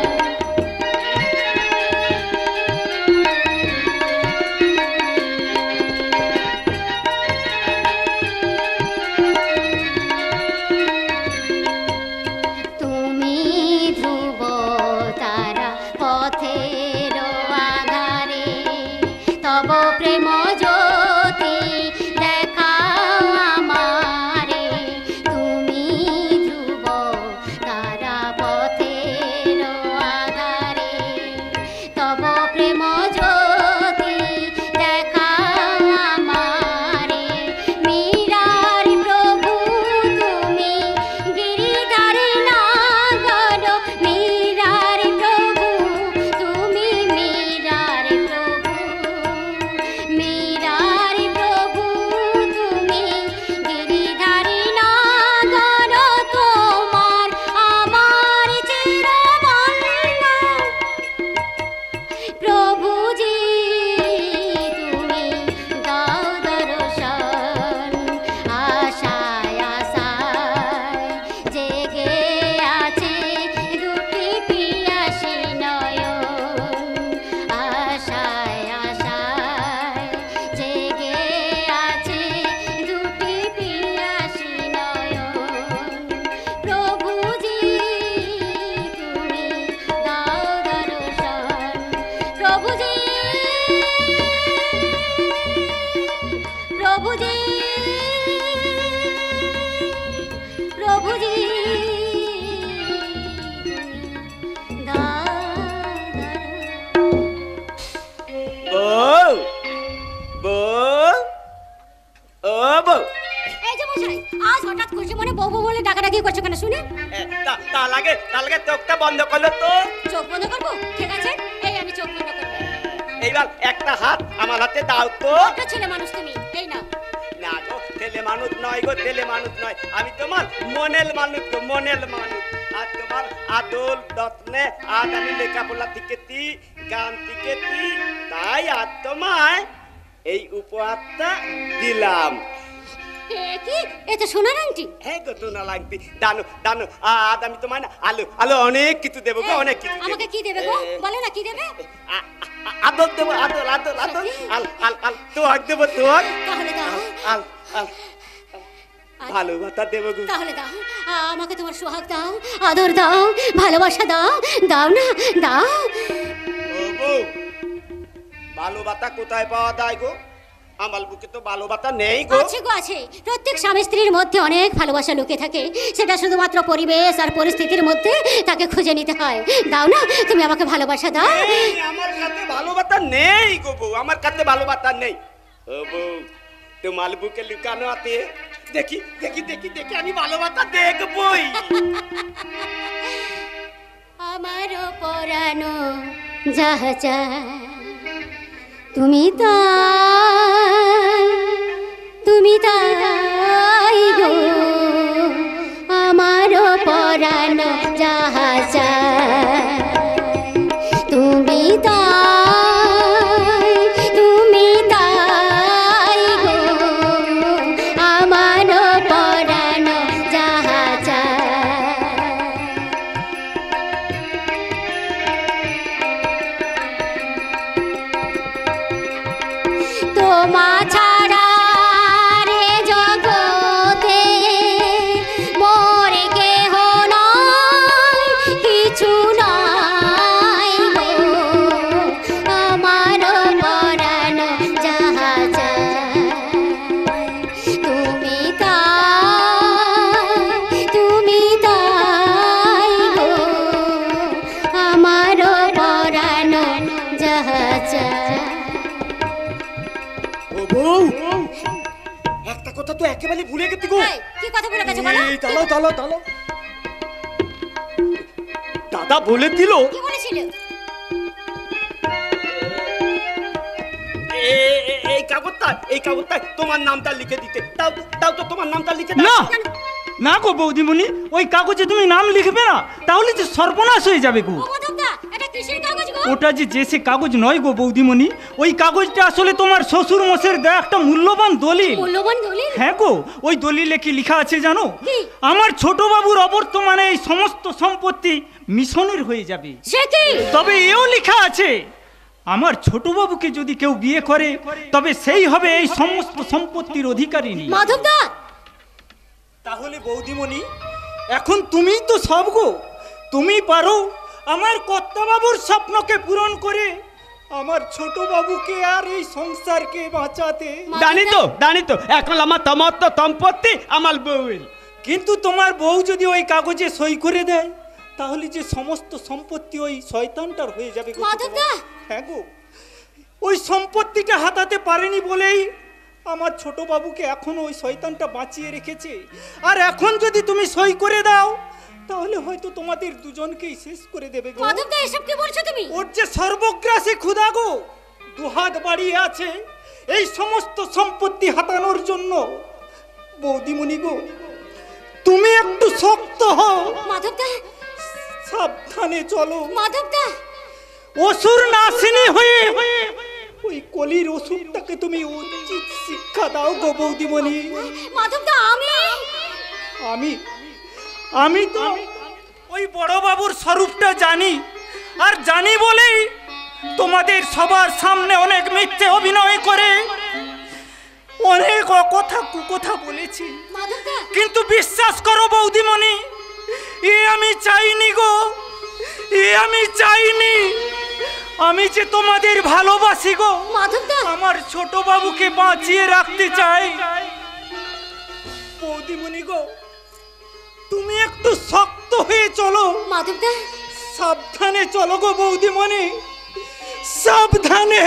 [SPEAKER 3] মনে মনে বউ বউ বলে ডাকাডাকি করছো কেন শুনি?
[SPEAKER 2] তার লাগে চোখটা বন্ধ করলো তো।
[SPEAKER 3] চোখ বন্ধ করবো? ঠিক আছে, এই আমি চোখ বন্ধ করবো।
[SPEAKER 2] এইবার একটা হাত আমার হাতে দাও তো।
[SPEAKER 3] একটা ছেলে মানুষ তুমি, এই না।
[SPEAKER 2] না গো, ছেলে মানুষ নয় গো, ছেলে মানুষ নয়, আমি তোমার মনের মানুষ গো, মনের মানুষ। আর তোমার আদল যত্নে আজ আমি লেখাপড়া শিখেছি, গান শিখেছি, তাই আজ তোমায় এই উপহারটা দিলাম।
[SPEAKER 3] কি এটা সোনার আংটি?
[SPEAKER 2] হ্যাঁ গো, সোনার আংটি। দানো দানো, আজ আমি তোমায় না আলো অনেক কিছু দেবো গো, অনেক কিছু।
[SPEAKER 3] আমাকে কি দেবে গো? বলো না কি দেবে?
[SPEAKER 2] আদর দেবো, আদর আদর আদর। আল তোয়াক দেবো, তোয়াক।
[SPEAKER 3] তাহলে দাও।
[SPEAKER 2] আল ভালোবাসা দেবো গো।
[SPEAKER 3] তাহলে দাও, আমাকে তোমার সোহাগ দাও, আদর দাও, ভালোবাসা দাও, দাও না, দাও।
[SPEAKER 2] ও বউ, ভালোবাসা কোথায় পাওয়া যায় গো? আমার বুকে তো ভালোবাসা নেই গো।
[SPEAKER 3] আছে গো, আছে। প্রত্যেক স্বামী স্ত্রীর মধ্যে অনেক ভালোবাসা লুকিয়ে থাকে, সেটা শুধুমাত্র পরিবেশ আর পরিস্থিতির মধ্যে তাকে খুঁজে নিতে হয়। দাও না, তুমি আমাকে ভালোবাসা দাও।
[SPEAKER 2] আমার কাছে ভালোবাসা নেই গো বউ, আমার কাছে ভালোবাসা নেই। ও বউ, তোমার বুকে লুকানো আছে, দেখি দেখি দেখি দেখি, আমি ভালোবাসা দেখবই।
[SPEAKER 3] আমারও পরানো যাহা চায় তুমি তাই গো, আমারও পরানো যাহা চায় তুমি তাই গো, আমারও পরানো যাহা চায়। তোমা ছাড়া রে জগতে মোর কেহ নাই, কিছু নাই গো, আমার পরাণ যাহা চায় তুমি তাই গো, আমার পরাণ যাহা চায়।
[SPEAKER 2] ও বউ, একটা কথা তো একেবারে ভুলে গেছি গো।
[SPEAKER 3] কি কথা বলে গেছে বলো?
[SPEAKER 2] এই দাঁড়াও। দাদা বলেছিল,
[SPEAKER 3] কি বলেছিল?
[SPEAKER 2] এই কাগজটায় তোমার নামটা লিখে দিতে। তাও তো তোমার নামটা লিখে দাও।
[SPEAKER 1] না না গো বৌদিমণি, ওই কাগজে তুমি নাম লিখবে না, তাহলে যে সর্বনাশ হয়ে যাবে গো।
[SPEAKER 3] ও মাধবদা, এটা কিসের কাগজ গো?
[SPEAKER 1] ওটা যে সে কাগজ নয় গো বৌদিমণি, ওই কাগজটা আসলে তোমার শ্বশুর মশাইয়ের দেয়া একটা মূল্যবান দলিল।
[SPEAKER 3] মূল্যবান দলিল?
[SPEAKER 1] হ্যাঁ গো, ওই দলিলে কি লেখা আছে জানো?
[SPEAKER 3] কি?
[SPEAKER 1] আমার ছোট বাবুর অবর্তমানে এই সমস্ত সম্পত্তি মিশনের হয়ে যাবে।
[SPEAKER 3] সে কি?
[SPEAKER 1] তবে এও লেখা আছে, আমার ছোট বাবুকে যদি কেউ বিয়ে করে তবে সেই হবে এই সমস্ত সম্পত্তির অধিকারিণী।
[SPEAKER 3] মাধবদা,
[SPEAKER 1] তাহলে বৌদিমণি, এখন তুমিই তো সব গো, তুমি পারো আমার কর্তা বাবুর স্বপ্নকে পূরণ করে আমার ছোট বাবুকে আর এই সংসারকে বাঁচাতে।
[SPEAKER 2] জানি তো এখন আমার সমস্ত সম্পত্তি আমার বউয়ের।
[SPEAKER 1] কিন্তু তোমার বউ যদি ওই কাগজে সই করে দেয়, তাহলে যে সমস্ত সম্পত্তি ওই শয়তানটার হয়ে যাবে গো।
[SPEAKER 3] মাধবদা,
[SPEAKER 1] হ্যাঁ গো, ওই সম্পত্তিটা হাতাতে পারেনি বলেই আমার ছোট বাবুকে এখনো ওই শয়তানটা বাঁচিয়ে রেখেছে। আর এখন যদি তুমি সই করে দাও, তাহলে হয়তো তোমাদের দুজনকেই শেষ করে দেবে গো।
[SPEAKER 3] মাধবদা, এসব কি বলছো তুমি?
[SPEAKER 1] ওর যে সর্বগ্রাসী ক্ষুধা গো, দুহাত বাড়িয়ে আছে এই সমস্ত সম্পত্তি হাতানোর জন্য। বৌদিমণি গো, তুমি একটু শক্ত হও।
[SPEAKER 3] মাধবদা,
[SPEAKER 1] সাবধানে চলো।
[SPEAKER 3] মাধবদা,
[SPEAKER 1] অসুর নাশিনী হয়ে ওই কলির ওষুধটাকে তুমি উচিত শিক্ষা দাও গো বৌদিমণি।
[SPEAKER 3] মাধবদা,
[SPEAKER 1] আমি তো ওই বড় বাবুর স্বরূপটা জানি, আর জানি বলেই তোমাদের সবার সামনে অনেক মিথ্যে অভিনয় করে অনেক কুকথা বলেছি।
[SPEAKER 3] মাধবদা,
[SPEAKER 1] কিন্তু বিশ্বাস করো বৌদিমণি, আমি চাইনি গো, আমি চাইনি। আমি যে তোমাদের ভালোবাসি গো।
[SPEAKER 3] মাধবদা,
[SPEAKER 1] আমার ছোট বাবুকে বাঁচিয়ে রাখতে চাই। বৌদিমণি গো, তুমি একটু শক্ত হয়ে চলো।
[SPEAKER 3] মাধবদা,
[SPEAKER 1] সাবধানে চলো গো বৌদিমণি, সাবধানে।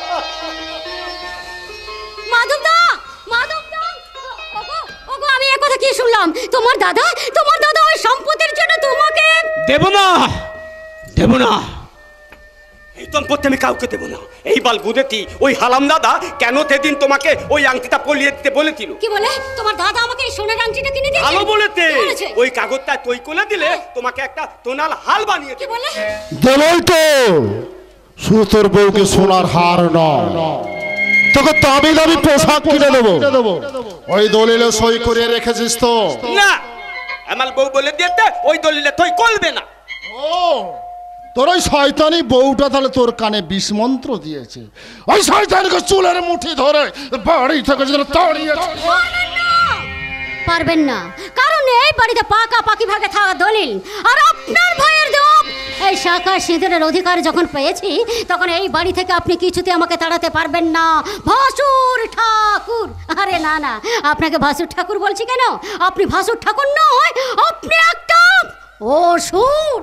[SPEAKER 3] মাধবদা, মাধবদা, ওগো, আমি এ কথা
[SPEAKER 9] কি শুনলাম? তোমার দাদা ওই সম্পত্তির জন্য তোমাকে
[SPEAKER 2] দেব না, দেব না, এই সম্পত্তি আমি কাউকে দেব না। এই বাল বুঝেছি ওই হালাম দাদা কেন সেদিন তোমাকে ওই আংটিটা পরিয়ে দিতে বলেছিল।
[SPEAKER 9] কি বলে? তোমার দাদা আমাকে এই সোনার আংটিটা কিনে দিয়েছে?
[SPEAKER 2] ভালো বলেছে,
[SPEAKER 9] কি বলেছে?
[SPEAKER 2] ওই কাগজটা তৈ করে দিলে তোমাকে একটা সোনার হাল বানিয়ে
[SPEAKER 9] কি
[SPEAKER 2] দেবে।
[SPEAKER 9] বলে?
[SPEAKER 4] দেবই তো, শুধু তোর বউকে সোনার হার নয়, তোকে দামি দামি পোশাক কিনে দেবো। ওই দলিলে সই করে রেখেছিস তো?
[SPEAKER 2] না, আমার বউ বলে দিয়েছে ওই দলিলে তৈ করবে না।
[SPEAKER 4] ও, তোর ওই শয়তানি বউটা তাহলে তোর কানে বিষ মন্ত্র দিয়েছে। ওই শয়তানকে চুলের মুঠি ধরে বাড়ি থেকে যেন তাড়িয়েছে।
[SPEAKER 9] পারবেন না, কারণ এই বাড়িতে পাকাপাকি ভাগে থাকা দলিল আর আপনার ভাইয়ের দেওয়া এই শাখা সিঁদুরের অধিকার যখন পেয়েছি, তখন এই বাড়ি থেকে আপনি কিছুতে আমাকে তাড়াতে পারবেন না। ভাসুর ঠাকুর, আরে না না, আপনাকে ভাসুর ঠাকুর বলছি কেন? আপনি ভাসুর ঠাকুর নয়, আপনি একটা অসুর।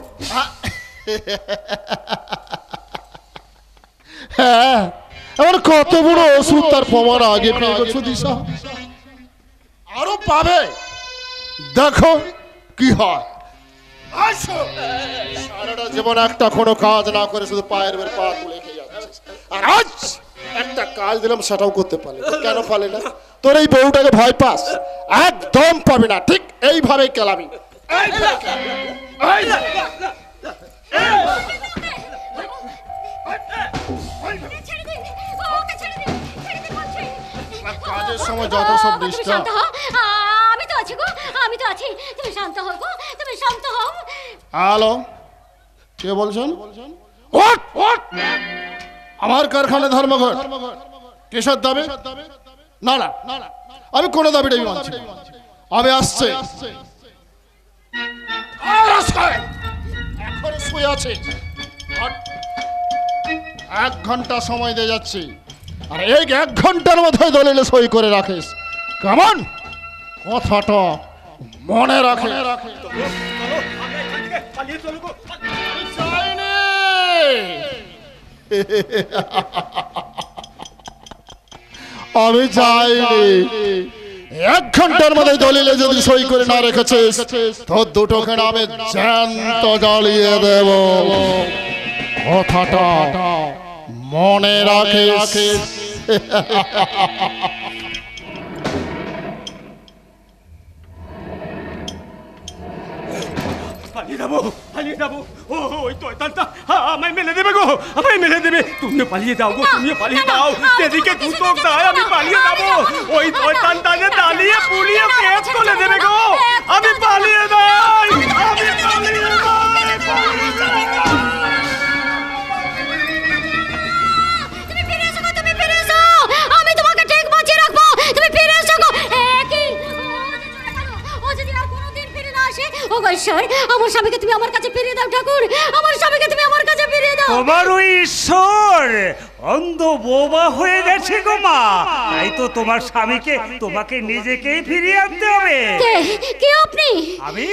[SPEAKER 4] হ্যাঁ, আমার কত বড় ওষুধ তার প্রমাণ আগে পেয়ে গেছো দিশা, আরো পাবে, দেখো কি হয়। সারাটা জীবন একটা কোনো কাজ না করে শুধু পায়ের বের পা তুলে খেয়ে যাচ্ছে, আর আজ একটা কাজ দিলাম সেটাও করতে পারলে না। কেন পারলে না? তোর এই বউটাকে ভয় পাস, একদম পাবি না। ঠিক এইভাবেই কেলাবি। কাজের সময় যত সব ডিস্টার্ব।
[SPEAKER 9] আমি তো আছি গো, আমি তো আছি, তুমি শান্ত হও গো, তুমি শান্ত হও।
[SPEAKER 4] হ্যালো, কে বলছেন? আমার কারখানা ধর্মঘট কিসের দাবি? না না, আমি কোনো দাবি টাবি মানছি না। আমি আসছি, এখন শুয়ে আছে, 1 ঘন্টা সময় দিয়ে যাচ্ছি, আর এই 1 ঘন্টার মধ্যে দলিলে সই করে রাখিস। কেমন? কথাটা মনে রাখে। আমি যাইনি। 1 ঘন্টার মধ্যে দলিলে যদি সই করে না রেখেছিস, তোর দুটোকে আমি জ্যান্ত জ্বালিয়ে দেব। কথাটা মনে রাখিস।
[SPEAKER 2] পালিয়ে যাবো, পালিয়ে যাবো। ও ওই শয়তানটা আমায় মেলে দেবে গো, আমায় মেলে দেবে। তুমিও পালিয়ে যাও গো, তুমিও পালিয়ে যাও। যেদিকে দুটো যায় আমি পালিয়ে যাবো। ওই শয়তানটাকে দাঁড়িয়ে পুড়িয়ে পেট করে দেবে গো। আমি পালিয়ে যাই, আমি পালিয়ে যাই।
[SPEAKER 9] তুমি ফিরে এসো গো, তুমি ফিরে এসো, আমি তোমাকে ঠিক বাঁচিয়ে রাখবো। তুমি ফিরে এসো গো। কি ও যদি আর কোনোদিন ফিরে না আসে, ও গো ঈশ্বর, আমার স্বামীকে তুমি আমার কাছে ফিরিয়ে দাও ঠাকুর, আমার স্বামীকে তুমি আমার কাছে ফিরিয়ে দাও।
[SPEAKER 10] তোমার ওই ঈশ্বর অন্ধ বোবা হয়ে গেছে গো মা, তাই তো তোমার স্বামীকে তোমাকে নিজেকেই ফিরিয়ে আনতে হবে।
[SPEAKER 9] কে আপনি?
[SPEAKER 10] আমি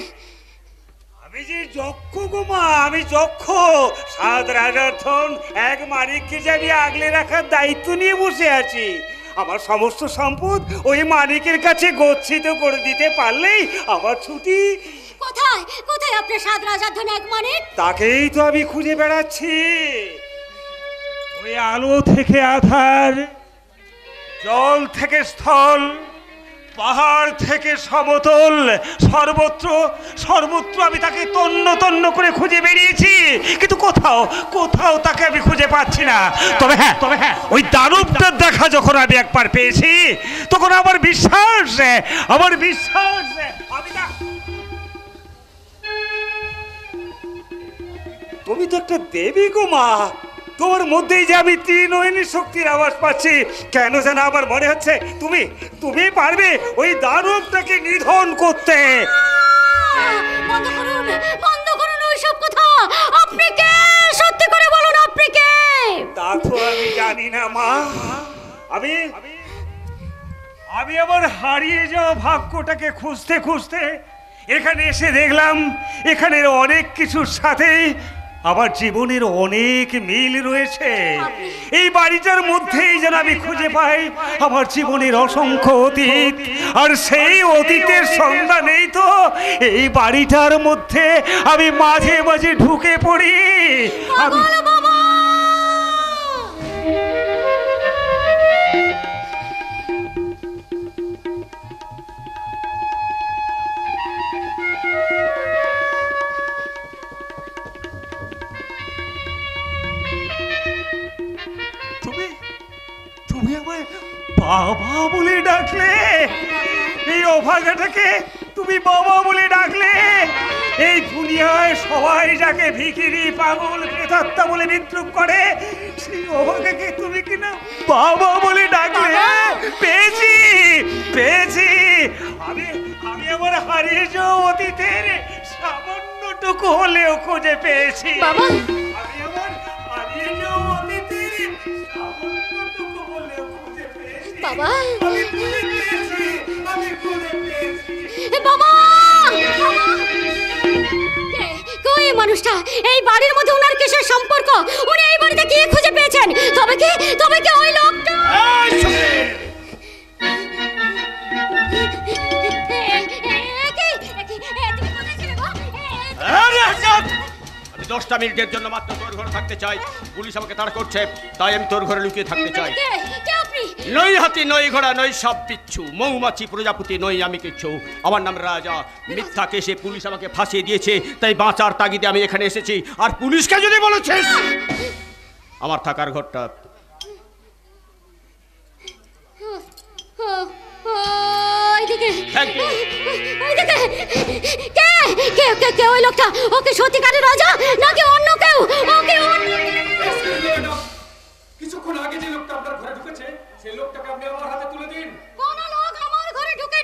[SPEAKER 10] যে যক্ষ গো মা, আমি যক্ষ। 7 রাজার ধন এক মানিককে যে আমি আগলে রাখার দায়িত্ব নিয়ে বসে আছি। আমার সমস্ত সম্পদ ওই মানিকের কাছে গচ্ছিত করে দিতে পারলেই আমার ছুটি।
[SPEAKER 9] কোথায় কোথায় আপনার 7 রাজার ধন এক মানিক?
[SPEAKER 10] তাকেই তো আমি খুঁজে বেড়াচ্ছি। ওই আলো থেকে আধার, জল থেকে স্থল, পাহাড় থেকে সমতল, সর্বত্র সর্বত্র আমি তাকে তন্ন তন্ন করে খুঁজে বেরিয়েছি, কিন্তু কোথাও কোথাও তাকে আমি খুঁজে পাচ্ছি না। তবে হ্যাঁ ওই দানবটার দেখা যখন আমি একবার পেয়েছি, তখন আমার বিশ্বাস আমি না। তুমি তো একটা দেবী গো মা, তোমার মধ্যেই যে আমি ত্রিনয়নী শক্তির আওয়াজ পাচ্ছি। কেন যেন আমার মনে হচ্ছে তুমি পারবে ওই দানবটাকে নিধন করতে।
[SPEAKER 9] বন্ধ করুন ওইসব কথা। আপনি কে? সত্যি করে বলুন, আপনি কে?
[SPEAKER 10] তা তো আমি জানি না মা। আমি আমার হারিয়ে যাওয়া ভাগ্যটাকে খুঁজতে খুঁজতে এখানে এসে দেখলাম এখানের অনেক কিছুর সাথে আমার জীবনের অনেক মিল রয়েছে। এই বাড়িটার মধ্যেই যেন আমি খুঁজে পাই আমার জীবনের অসংখ্য অতীত, আর সেই অতীতের সন্ধানেই তো এই বাড়িটার মধ্যে আমি মাঝে মাঝে ঢুকে পড়ি। আমি তুমি আমায় বাবা বলে ডাকলে, এই অভাগাটাকে তুমি বাবা বলে ডাকলে। এই দুনিয়ায় সবাই যাকে ভিখিরি, পাগল, প্রেতাত্মা বলে বিদ্রুপ করে, সেই অভাগাকে তুমি কিনা বাবা বলে ডাকলে। পেয়েছি পেয়েছি, আমি আমার হারিয়ে যাওয়া অতীতের সামান্যটুকু হলেও খুঁজে পেয়েছি।
[SPEAKER 3] বাবা,
[SPEAKER 10] আমি আমার হারিয়ে যাওয়া অতীতের সামান্যটুকু হলেও খুঁজে পেয়েছি।
[SPEAKER 3] বাবা,
[SPEAKER 10] আমি খুঁজে পেয়েছি, আমি খুঁজে পেয়েছি।
[SPEAKER 3] বাবা, কই এই মানুষটা? এই বাড়ির মধ্যে ওনার কিসের সম্পর্ক? উনি এই বাড়িতে কি খুঁজে পেয়েছেন? তবে কি ওই লোকটা?
[SPEAKER 2] আমি 10টা মিনিটের জন্য মাত্র তোর ঘরে থাকতে চাই। পুলিশ আমাকে তাড়া করছে, তাই আমি তোর ঘরে লুকিয়ে থাকতে চাই। নই হাতি, নই ঘোড়া, নই সব বিচ্ছু, মৌমাছি, প্রজাপতি, নই আমি কিচ্ছু। আমার নাম রাজা। মিথ্যা কেসে পুলিশ আমাকে ফাঁসিয়ে দিয়েছে, তাই বাঁচার তাগিদে আমি এখানে এসেছি। আর পুলিশকে যদি বলেছিস আমার থাকার ঘরটা
[SPEAKER 3] ওই লোকটা ওকে সত্যিকারের রাজা নাকি অন্য কেউ? ওকে
[SPEAKER 8] কিছুক্ষণ আগে যে লোকটা আপনার ঘরে ঢুকেছে, সেই লোকটাকে আপনি আমার হাতে তুলে দিন।
[SPEAKER 3] কোন লোক আমার ঘরে ঢুকে?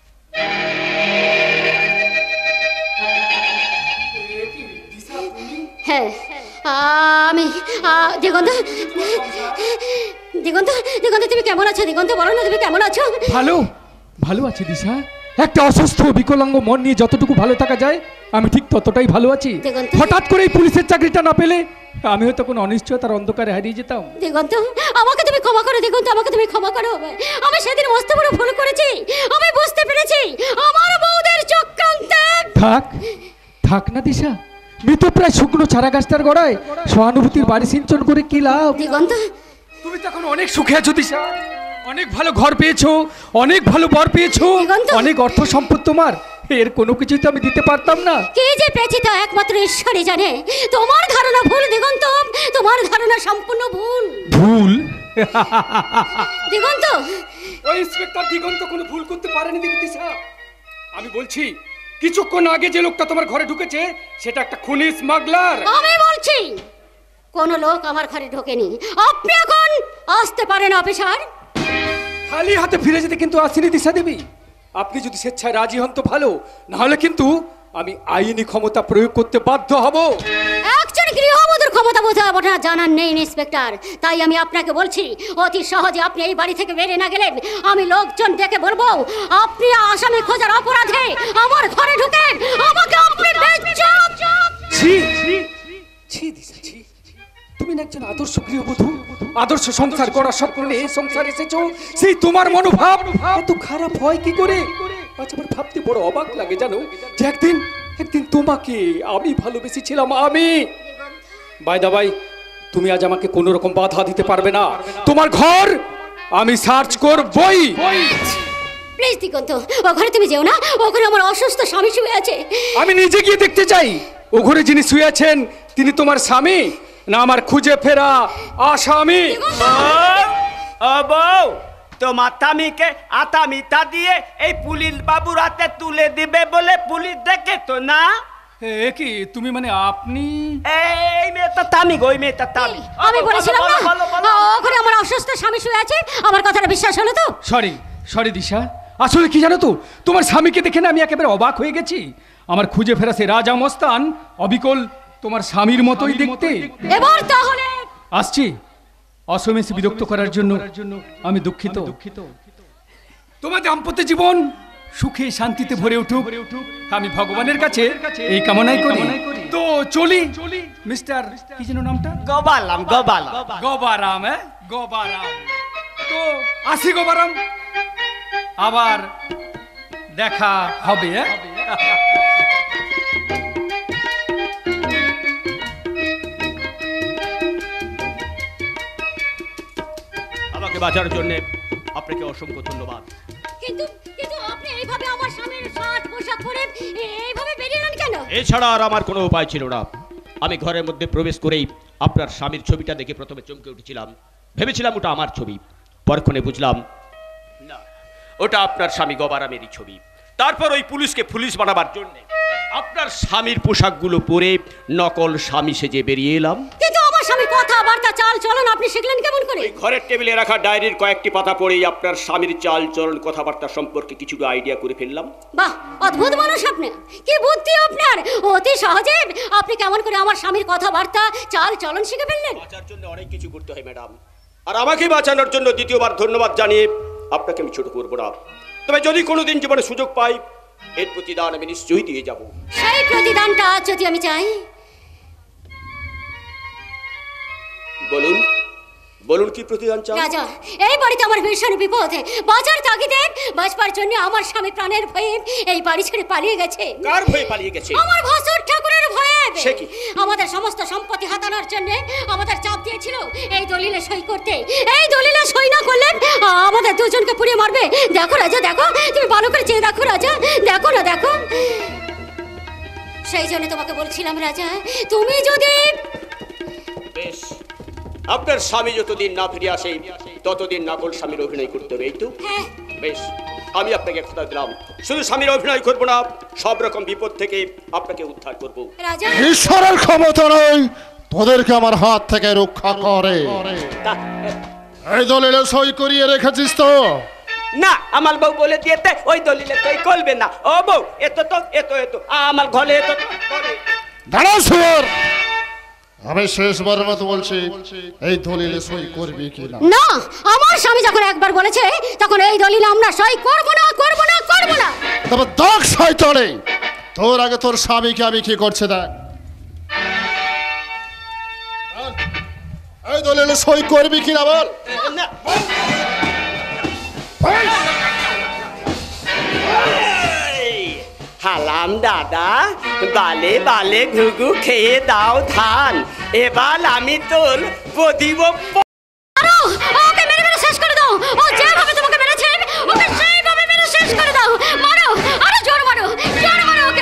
[SPEAKER 3] হ্যাঁ, আমি দিগন্ত। দিগন্ত, দিগন্ত, তুমি কেমন আছো? দিগন্ত, বলো না তুমি কেমন আছো?
[SPEAKER 8] ভালো আছি দিশা। একটা অসুস্থ বিকলাঙ্গ মন নিয়ে যতটুকু ভালো থাকা যায় আমি ঠিক ততটাই ভালো আছি। হঠাৎ করে এই পুলিশের চাকরিটা না পেলে আমি হয়তো কোনো অনিশ্চয়তার অন্ধকারে হারিয়ে যেতাম।
[SPEAKER 3] দিগন্ত, আমাকে তুমি ক্ষমা করো। দিগন্ত, আমাকে তুমি ক্ষমা করো। আমি সেদিন মস্ত বড় ভুল করেছি। আমি বুঝতে পেরেছি আমার বউদের চক্রান্তে।
[SPEAKER 8] থাক না দিশা, মৃতপ্রায় শুকনো চারা গাছটার গোড়ায় সহানুভূতির বাড়ি সিঞ্চন করে কি লাভ?
[SPEAKER 3] দিগন্ত,
[SPEAKER 8] তুমি তো এখন অনেক সুখে আছো দিশা। অনেক ভালো ঘর পেয়েছো, অনেক ভালো বর পেয়েছো, অনেক অর্থ সম্পদ তোমার। এর কোনো কিছুই তো আমি দিতে পারতাম না।
[SPEAKER 3] কে যে পেয়েছি তা একমাত্র ঈশ্বরই জানে। তোমার ধারণা ভুল দিগন্ত, তোমার ধারণা সম্পূর্ণ ভুল। দিগন্ত,
[SPEAKER 8] ওই ইন্সপেক্টর দিগন্ত কোনো ভুল করতে পারেনি দিশা। আমি বলছি কিছুক্ষণ আগে যে লোকটা তোমার ঘরে ঢুকেছে সেটা একটা খুনি, স্মাগলার।
[SPEAKER 3] আমি বলছি কোন লোক আমার ঘরে ঢোকেনি। আপনি এখন আসতে পারেন অফিসার।
[SPEAKER 8] খালি হাতে ফিরে যেতে কিন্তু আসেনি দিশা দেবী। আপনি যদি স্বেচ্ছায় রাজি হন তো ভালো, না হলে কিন্তু আমি আইনি ক্ষমতা প্রয়োগ করতে বাধ্য হব।
[SPEAKER 3] একজন গৃহবধূর ক্ষমতা বোধ আপনার জানার নেই ইন্সপেক্টর। তাই আমি আপনাকে বলছি অতি সহজে আপনি এই বাড়ি থেকে বেরিয়ে না গেলেন আমি লোকজন ডেকে বলবো আপনি আসামি খোঁজার অপরাধে আমার ঘরে ঢুকেন। আমাকে আপনি
[SPEAKER 8] তুমি একজন আদর্শ গৃহবধূ, আদর্শ সংসার করার স্বপ্ন নিয়ে সংসার এসেছো, সেই তোমার মনোভাব এত খারাপ হয় কি করে? আচ্ছা, আমার ভাবতে বড় অবাক লাগে জানো যে একদিন তোমাকে আমি ভালোবেসেছিলাম। আমি বাই দা বাই, তুমি আজ আমাকে কোনো রকম বাধা দিতে পারবে না। তোমার ঘর আমি সার্চ করবই।
[SPEAKER 3] প্লিজ দিগন্ত, ও ঘরে তুমি যেও না। ওখানে আমার অসুস্থ স্বামী শুয়ে আছে।
[SPEAKER 8] আমি নিজে গিয়ে দেখতে চাই ও ঘরে যিনি শুয়ে আছেন তিনি তোমার স্বামী না আমার খুঁজে ফেরা আসামি।
[SPEAKER 2] বউ তোমার স্বামীকে আতামিতা দিয়ে এই পুলিশ বাবুর হাতে তুলে দিবে বলে পুলিশ দেখে তো না।
[SPEAKER 8] কি তুমি মানে আপনি?
[SPEAKER 2] এই মেয়েটা তামি গো, এই মেয়েটা তামি।
[SPEAKER 3] আমি বলেছিলাম না ওখানে আমার অসুস্থ স্বামী শুয়ে আছে। আমার কথাটা বিশ্বাস হলো তো?
[SPEAKER 8] সরি দিশা, আসলে কি জানো তো, তোমার স্বামীকে দেখে না আমি একেবারে অবাক হয়ে গেছি। আমার খুঁজে ফেরা সে রাজা মস্তান অবিকল তোমার স্বামীর মতোই দেখতে।
[SPEAKER 3] এবার তাহলে
[SPEAKER 8] আসছি। অসমেশে বিরক্ত করার জন্য আমি দুঃখিত। তোমার দাম্পত্য জীবন সুখে শান্তিতে ভরে উঠুক আমি ভগবানের কাছে এই কামনাই করি। তো চলি, মিস্টার কি যেন নামটা?
[SPEAKER 2] গোবালাম।
[SPEAKER 8] গোবারাম। গোবারাম। তো আসি গোবারাম, আবার দেখা হবে।
[SPEAKER 2] আমাকে বাঁচানোর জন্য আপনাকে অসংখ্য ধন্যবাদ।
[SPEAKER 9] কিন্তু কিন্তু আপনি এইভাবে আমার স্বামীর শার্ট পোশাক পরে এইভাবে বেরিয়ে এলেন কেন?
[SPEAKER 2] এছাড়া আর আমার কোনো উপায় ছিল না। আমি ঘরের মধ্যে প্রবেশ করেই আপনার স্বামীর ছবিটা দেখে প্রথমে চমকে উঠেছিলাম, ভেবেছিলাম ওটা আমার ছবি। পরক্ষণে বুঝলাম না, ওটা আপনার স্বামী গোবারামেরই ছবি। তারপর ওই পুলিশকে পুলিশ বানাবার জন্য আপনার স্বামীর পোশাকগুলো পরে নকল স্বামী সেজে বেরিয়ে এলাম।
[SPEAKER 9] কিন্তু আমার স্বামীর কথাবার্তা চাল চলন আপনি শিখলেন কেমন করে?
[SPEAKER 2] ওই ঘরের টেবিলে রাখা ডায়েরির কয়েকটি পাতা পড়েই আপনার স্বামীর চাল চলন কথাবার্তা সম্পর্কে কিছুটা আইডিয়া করে ফেললাম।
[SPEAKER 9] বাহ, অদ্ভুত মানুষ আপনি, কি বুদ্ধি আপনার! অতি সহজে আপনি কেমন করে আমার স্বামীর কথাবার্তা চাল চলন শিখে ফেললেন?
[SPEAKER 2] বাঁচার জন্য অনেক কিছু করতে হয় ম্যাডাম, আর আমাকে বাঁচানোর জন্য দ্বিতীয়বার ধন্যবাদ জানিয়ে আপনাকে আমি ছোট করবো না। তবে যদি কোনোদিন জীবনে সুযোগ পাই, এর প্রতিদান আমি নিশ্চয়ই দিয়ে যাব।
[SPEAKER 9] সেই প্রতিদানটা যদি আমি চাই?
[SPEAKER 2] বলুন বলুন কি প্রতিদান চান?
[SPEAKER 9] রাজা, এই বাড়িতে আমার ভীষণ বিপদ। বাজার তাগিদে বাঁচবার জন্য আমার স্বামী প্রাণের ভয়ে এই বাড়ি ছেড়ে পালিয়ে গেছে।
[SPEAKER 2] কার ভয়ে পালিয়ে গেছে?
[SPEAKER 9] আমার ভাসুর ঠাকুরের ভয়ে।
[SPEAKER 2] সে কি?
[SPEAKER 9] আমাদের সমস্ত সম্পত্তি হাতানোর জন্য আমাদের চাপ দিয়েছিল এই দলিলে সই করতে। এই দলিলে সই না করলে আমাদের দুজনকে পুড়িয়ে মারবে। দেখো রাজা, দেখো, তুমি ভালো করে চেয়ে দেখো রাজা, দেখো না, দেখো। সেই জন্য তোমাকে বলছিলাম রাজা, তুমি যদি...
[SPEAKER 2] বেশ, আপনার স্বামী যতদিন না ফিরে আসে ততদিন নকল স্বামীর অভিনয় করতে হবে, এই তো?
[SPEAKER 9] হ্যাঁ।
[SPEAKER 2] বেশ, আমি আপনাকে কথা দিলাম, শুধু স্বামীর অভিনয় করবো না, সব রকম বিপদ থেকে আপনাকে উদ্ধার করবো।
[SPEAKER 9] রাজা,
[SPEAKER 4] ঈশ্বরের ক্ষমতা নয় তোদেরকে আমার হাত থেকে রক্ষা করে। এই দলিলে সই করিয়ে রেখেছিস তো?
[SPEAKER 11] না, আমার বউ বলে দিয়েতে ওই দলিলে তুই করবে না। ও বউ, এতো আমার ঘরে এতো
[SPEAKER 4] দাঁড়া সুর, আমি শেষবারের মতো বলছি, এই দলিলে সই করবি কিনা?
[SPEAKER 9] না, আমার স্বামী যখন একবার বলেছে তখন এই দলিলে আমরা সই করবো না, করবো না, করবো না।
[SPEAKER 4] তবে দেখ শয়তানে, তোর আগে তোর স্বামীকে আমি কি করছে দেখ। এই দলিলে সই করবি কিনা বল।
[SPEAKER 11] হালাম দাদা, বালে বালে ঘুঘু খেয়ে দাও ধান, এবার আমি তোর বদিব।
[SPEAKER 9] ওকে মেরে মেরে শেষ করে দাও। ও যেভাবে তোমাকে মেরেছে ওকে সেইভাবে মেরে শেষ করে দাও। মারো, আরো জোর মারো, জোর মারো ওকে।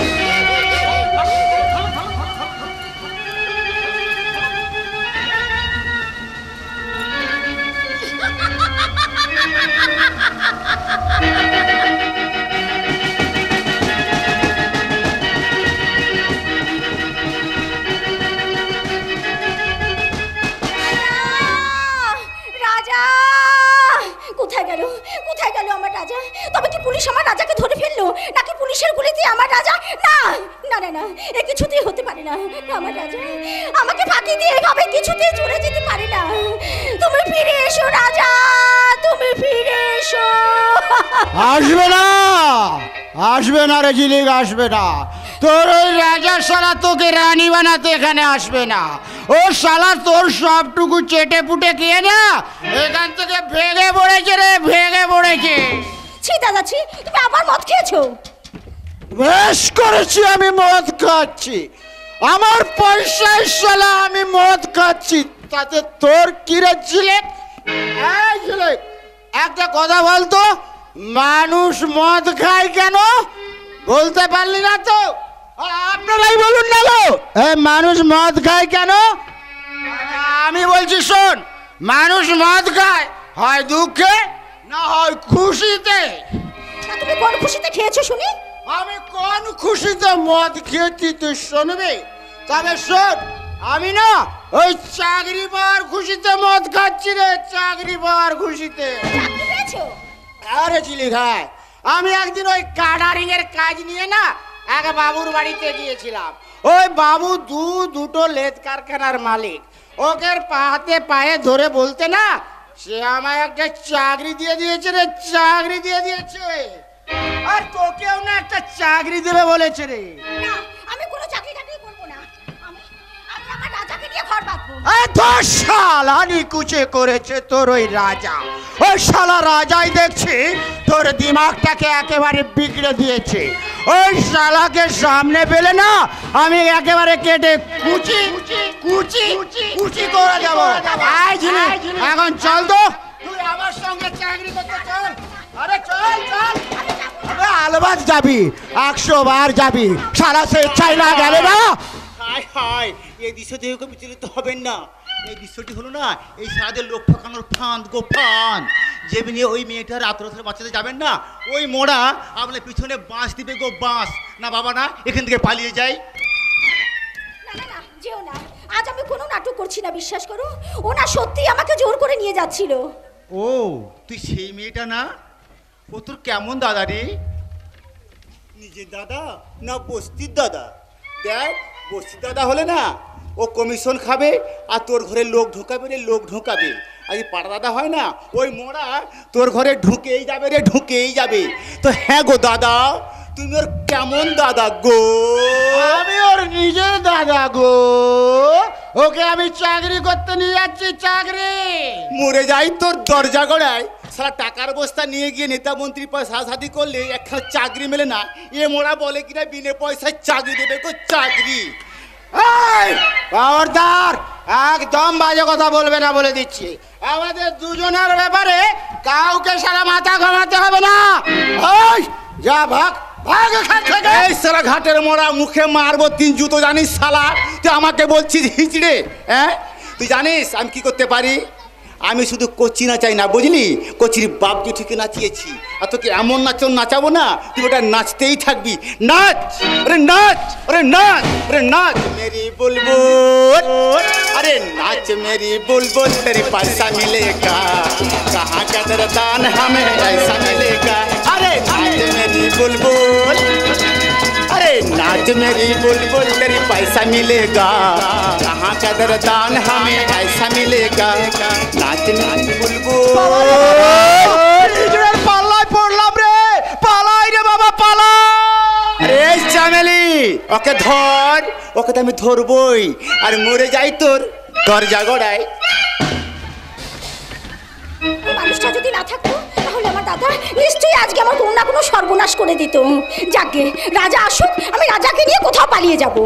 [SPEAKER 3] কোথায় গেল আমার রাজা? তবে কি পুলিশ আমার রাজাকে ধরে ফেললো, নাকি পুলিশের গুলিতে আমার রাজা? না না না না, এ কিছুতেই হতে পারে না। আমার রাজা আমাকে ফাঁকি দিয়ে এভাবে কিছুতেই চলে যেতে পারে না। তুমি ফিরে এসো রাজা, তুমি ফিরে এসো।
[SPEAKER 6] আসবে না, আসবে না রে ঝিলিক, আসবে না। তোর ওই রাজা শালা তোকে রানী বানাতে এখানে আসবে না। ও শালা তোর সবটুকু চেটে পুটে খেয়ে না এখান থেকে ভেঙে পড়েছে রে, ভেঙে পড়েছে।
[SPEAKER 3] ছি দাদা, ছি, তুমি আবার মদ খেয়েছো?
[SPEAKER 6] বেশ করেছি, আমি মদ খাচ্ছি, আমার পয়সায় শালা আমি মদ খাচ্ছি, তাতে তোর কি রে ঝিলিক? এই ঝিলিক, একটা কথা বলতো, মানুষ মদ খায় কেন বলতে পারলি না তো? আপনারাই বলুন না গো, মানুষ মদ খায় কেন? আমি বলছি শোন, মানুষ মদ খায় হয় দুঃখে না হয় খুশিতে।
[SPEAKER 3] তুমি কোন খুশিতে খেয়েছো শুনি?
[SPEAKER 6] আমি কোন খুশিতে মদ খেয়েছি তুই শুনবি? তবে শোন, আমি না ওই চাকরি পাওয়ার খুশিতে মদ খাচ্ছি রে, চাকরি পাওয়ার খুশিতে।
[SPEAKER 3] চাকরি পেয়েছো?
[SPEAKER 6] আরে ঝিলিক, হ্যাঁ, আমি একদিন ওই কাটারিং এর কাজ নিয়ে না এক বাবুর বাড়িতে গিয়েছিলাম। ওই বাবু দুটো লেদ কারখানার মালিক। ওকে হাতে পায়ে ধরে বলতে না, সে আমায় একটা চাকরি দিয়ে দিয়েছে রে, চাকরি দিয়ে দিয়েছে। আর তোকেও না একটা চাকরি দেবে বলেছে রে।
[SPEAKER 3] না, আমি কোনো চাকরি টাকরি করবো না। আমি
[SPEAKER 12] তোর শালা নিকুচে করেছে তোর ওই রাজা। ওই শালা রাজাই দেখছি তোর দিমাগটাকে একেবারে বিগড়ে দিয়েছে। ওই শালাকে সামনে পেলে না আমি একেবারে কেটে কুচি কুচি কুচি করে দেবো। এখন চল তো, তুই আমার সঙ্গে চাকরি করতে চল। আরে চল চল, আলবাজ যাবি, 100 বার যাবি, সারা স্বেচ্ছায় না গেলে না।
[SPEAKER 13] হায় হায়, এই দৃশ্য দেখে বিচলিত হবেন না। এই দৃশ্যটি হলো না এই সারাদের লোক ঠকানোর ফাঁদ গো ফাঁদ। যেমনি ওই মেয়েটার রাত্রে বাচ্চাতে যাবেন না, ওই মোড়া আপনার পিছনে বাঁশ দিবে গো বাঁশ। না বাবা না, এখান থেকে পালিয়ে যাই।
[SPEAKER 3] না না না, যেও না। আজ আমি কোনো নাটক করছি না, বিশ্বাস করো। ও না সত্যি আমাকে জোর করে নিয়ে যাচ্ছিল।
[SPEAKER 13] ও তুই সেই মেয়েটা না? ও তোর কেমন দাদা রে? নিজের দাদা না বস্তির দাদা? দেখ, বস্তির দাদা হলে না ও কমিশন খাবে আর তোর ঘরে লোক ঢোকাবে রে, লোক ঢোকাবে। আর এই পাড়া দাদা হয় না, ওই মোড়া তোর ঘরে ঢুকেই যাবে রে, ঢুকেই যাবে। তো হ্যাঁ গো দাদা, তুমি ওর কেমন দাদা গো?
[SPEAKER 12] আমি ওর নিজের দাদা গো। ওকে আমি চাকরি করতে নিয়ে যাচ্ছি, চাকরি।
[SPEAKER 13] মরে যাই তোর দরজা গড়ায়, সারা টাকার বস্তা নিয়ে গিয়ে নেতা মন্ত্রী পয়সা শাদি করলে একখানা চাকরি মেলে না। এ মোড়া বলে কিনা বিনে পয়সায় চাকরি দেবে গো, চাকরি।
[SPEAKER 12] খবরদার, একদম বাজে কথা বলবে না বলে দিচ্ছি। আমাদের দুজনের ব্যাপারে কাউকে সারা মাথা ঘামাতে হবে না। ওই যা, ভাগ ভাগ এখান থেকে।
[SPEAKER 13] এই সারা ঘাটের মোড়া, মুখে মারবো 3 জুতো, জানিস শালা? তুই আমাকে বলছিস হিচড়ে? হ্যাঁ, তুই জানিস আমি কি করতে পারি? আমি শুধু কচি নাচাই না, বুঝলি? কচির বাপ তুই ঠিক নাচিয়েছি, আর তোকে এমন নাচন নাচাবো না তুই ওটা নাচতেই থাকবি। নাচ আরে নাচ, আরে নাচ, আরে নাচ মেরি বুলবুল, अरे नाच मेरी बुलबुल, तेरी पैसा मिलेगा, कहाँ का दरदान हमें ऐसा मिलेगा। अरे नाच मेरी बुलबुल, अरे नाच मेरी बुलबुल, तेरी पैसा मिलेगा, कहाँ का दरदान हमें ऐसा मिलेगा। नाच मेरी बुलबुल।
[SPEAKER 12] পাল্লায় পড়লাম রে, পালাই রে বাবা, পালাই।
[SPEAKER 13] আরে চামেলি, ওকে ধর, ওকে তো আমি ধরবই, আর মরে যাই তোর দরজা গড়ায়।
[SPEAKER 3] মানুষটা যদি না থাকতো তাহলে আমার দাদা নিশ্চয়ই আজকে আমার কোনো না কোনো সর্বনাশ করে দিত। যাকে রাজা আসুক, আমি রাজাকে নিয়ে কোথাও পালিয়ে যাব।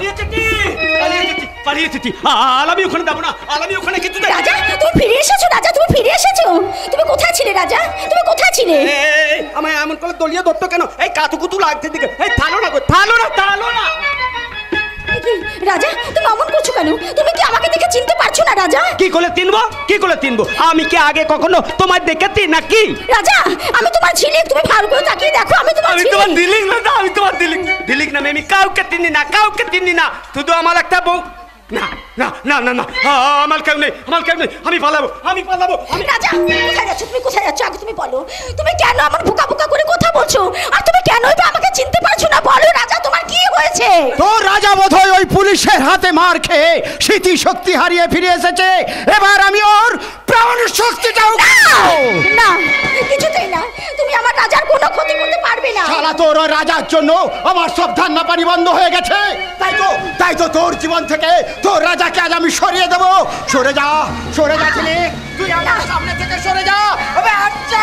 [SPEAKER 1] আলামি ওখানে যাবো না, আলামি ওখানে কিছু
[SPEAKER 3] রাজা তুমি ফিরে এসেছো, রাজা তুমি ফিরে এসেছো। তুমি কোথায় ছিলে রাজা, তুমি কোথায় ছিলে?
[SPEAKER 11] আমায় এমন করে দলিয়ে ধরতো কেন? এই কাতুকুতু লাগছে দিকে, এই থালো না গো, থালো না, থালো না।
[SPEAKER 3] রাজা তুমি অমন করছো কেন? তুমি কি আমাকে দেখে চিনতে পারছো না রাজা?
[SPEAKER 11] কি করে চিনবো, কি করে চিনবো? আমি কি আগে কখনো তোমায় দেখেছি নাকি?
[SPEAKER 3] রাজা আমি তোমার ঝিলিক, তুমি ভালো করে তাকিয়ে দেখো, আমি তোমার
[SPEAKER 11] আমি তোমার দিলিক না, আমি তোমার দিলিক, দিলিক না। আমি কাউকে চিনি না, কাউকে চিনি না, শুধু আমার একটা বউ। না না না না না, আমার কেউ নেই, আমার কেউ নেই, আমি পালাবো, আমি পালাবো।
[SPEAKER 3] রাজা কোথায় যাচ্ছ, তুমি কোথায় যাচ্ছ? আগে তুমি বলো, তুমি কেন আমার বোকা বোকা করে কথা বলছো? আর তুমি কেনই বা আমাকে চিনতে পারছো না? বলো রাজা, তোমার কি হয়েছে?
[SPEAKER 12] তোর রাজা বোধহয় ওই পুলিশের হাতে মার খেয়ে স্মৃতি শক্তি হারিয়ে ফিরে এসেছে। এবার আমি ওর প্রাণ শক্তিটাও
[SPEAKER 3] না, কিছুতেই না। তুমি আমার রাজার কোনো ক্ষতি করতে পারবে না।
[SPEAKER 12] শালা তোর ওই রাজার জন্য আমার সব ধান্না পানি বন্ধ হয়ে গেছে। তাই তো তোর জীবন থেকে তোর রাজাকে আজ আমি সরিয়ে দেবো। সরে যা, সরে যা ছেলে, তুই আমার সামনে থেকে সরে যা। আচ্ছা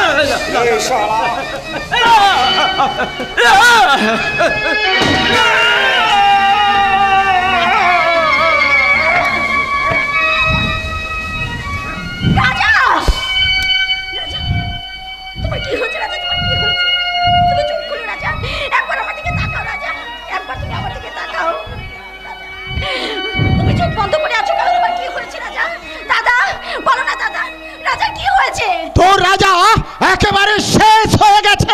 [SPEAKER 3] রাজা, তোমার কি হয়েছে রাজা? তোমার কি হয়েছে? তুমি চুপ করো রাজা, একবার আমার দিকে তাকাও রাজা, একবার তুমি আমার দিকে তাকাও। তুমি চোখ বন্ধ করে আছো কেন? তোমার কি হয়েছে রাজা? দাদা বলো না দাদা, রাজা কি হয়েছে?
[SPEAKER 12] তোর রাজা একেবারে শেষ হয়ে গেছে।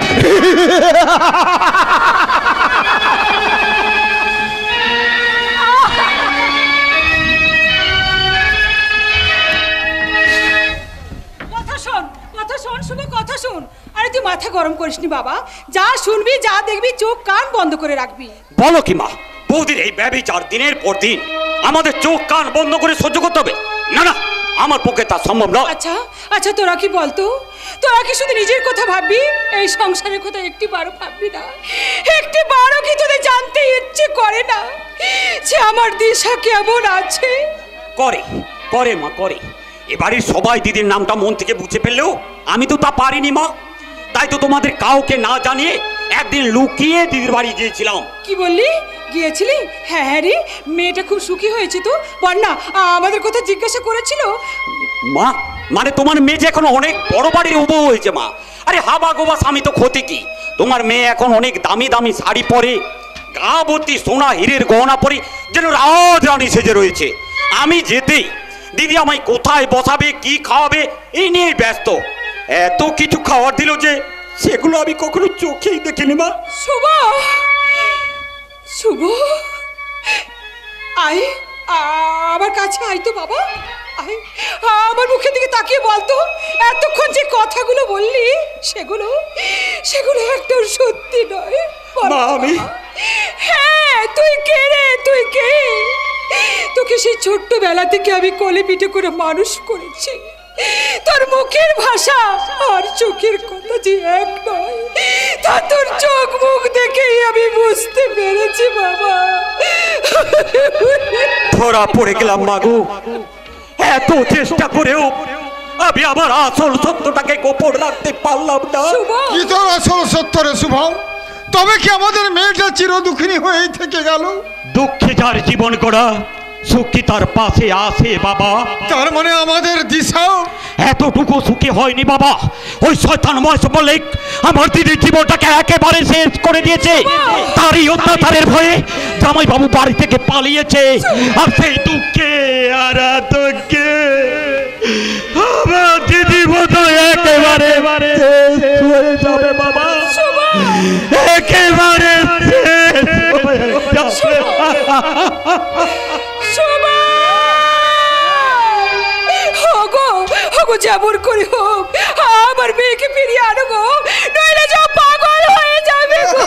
[SPEAKER 7] কথা শোন, কথা শোন, শুধু কথা শোন। আরে তুই মাথা গরম করিসনি বাবা, যা শুনবি যা দেখবি চোখ কান বন্ধ করে রাখবি।
[SPEAKER 10] বলো কি মা, বৌদির এই ব্যভিচার দিনের পর দিন আমাদের চোখ কান বন্ধ করে সহ্য করতে হবে? না না, আমার পক্ষে তা সম্ভব নয়।
[SPEAKER 7] আচ্ছা আচ্ছা, তোরা কি বলতো, তোরা কি শুধু নিজের কথা ভাববি? এই সংসারের কথা একটি বারও ভাববি না? একটি বারও কি তোদের জানতে ইচ্ছে করে না যে আমার দিশা কেমন আছে?
[SPEAKER 14] করে করে মা করে। এবারে সবাই দিদির নামটা মন থেকে বুঝে ফেললেও আমি তো তা পারিনি মা। তাই তো তোমাদের কাউকে না জানিয়ে একদিন লুকিয়ে দিদির বাড়ি গিয়েছিলাম।
[SPEAKER 7] কি বললি? গিয়েছিলি? হ্যাঁ রে, মেয়েটা খুব সুখী হয়েছে তো। বল না, আমাদের কথা জিজ্ঞাসা করেছিল?
[SPEAKER 14] মা মানে তোমার মেয়ে যে এখন অনেক বড় বাড়ির বউ হয়েছে মা। আরে হাবা গোবা স্বামী তো ক্ষতি কি? তোমার মেয়ে এখন অনেক দামি দামি শাড়ি পরে, গা ভর্তি সোনা হীরের গহনা পরে যেন রাজরানী সেজে রয়েছে। আমি যেতেই দিদি আমায় কোথায় বসাবে, কি খাওয়াবে এই নিয়েই ব্যস্ত। এত কিছু খাওয়ার দিল যে সেগুলো আমি কখনো চোখেই দেখিনি মা।
[SPEAKER 7] শুভ, শুভ আয়, আমার কাছে আয় তো বাবা, আয়। আমার মুখের দিকে তাকিয়ে বলতো, এতক্ষণ যে কথাগুলো বললি সেগুলো সেগুলো একটাও সত্যি নয়।
[SPEAKER 14] মা আমি
[SPEAKER 7] হ্যাঁ, তুই কে রে? তুই কে? তোকে সেই ছোট্টবেলা থেকে আমি কোলে পিঠে করে মানুষ করেছি। তোর মুখের ভাষা আর চোখের কথা যে এক নয়, তা তোর চোখ মুখ দেখেই আমি বুঝতে পেরেছি বাবা।
[SPEAKER 14] ধরা পড়ে গেলাম মাগো। এত চেষ্টা করেও আমি আমার আসল সত্যটাকে গোপন রাখতে পারলাম না।
[SPEAKER 6] কি তোর আসল সত্য রে শুভম? তবে কি আমাদের মেয়েটা চির দুঃখিনী হয়েই থেকে গেল?
[SPEAKER 14] দুঃখে যার জীবন গড়া সুখী তার পাশে আসে বাবা।
[SPEAKER 6] তার মানে আমাদের দিশাও
[SPEAKER 14] এতটুকু সুখী হয়নি বাবা। ওই শয়তান মহেশ আমার দিদির জীবনটাকে একেবারে শেষ করে দিয়েছে। তারই অত্যাচারের ভয়ে জামাই বাবু বাড়ি থেকে পালিয়েছে। আর সেই দুঃখে আর দুঃখে আমার দিদি মতো একেবারে শেষ হয়ে যাবে বাবা, একেবারে শেষ হয়ে যাবে।
[SPEAKER 7] যেমন করে হোক আমার মেয়েকে ফিরিয়ে আনো গো, নইলে যে পাগল হয়ে যাবে গো।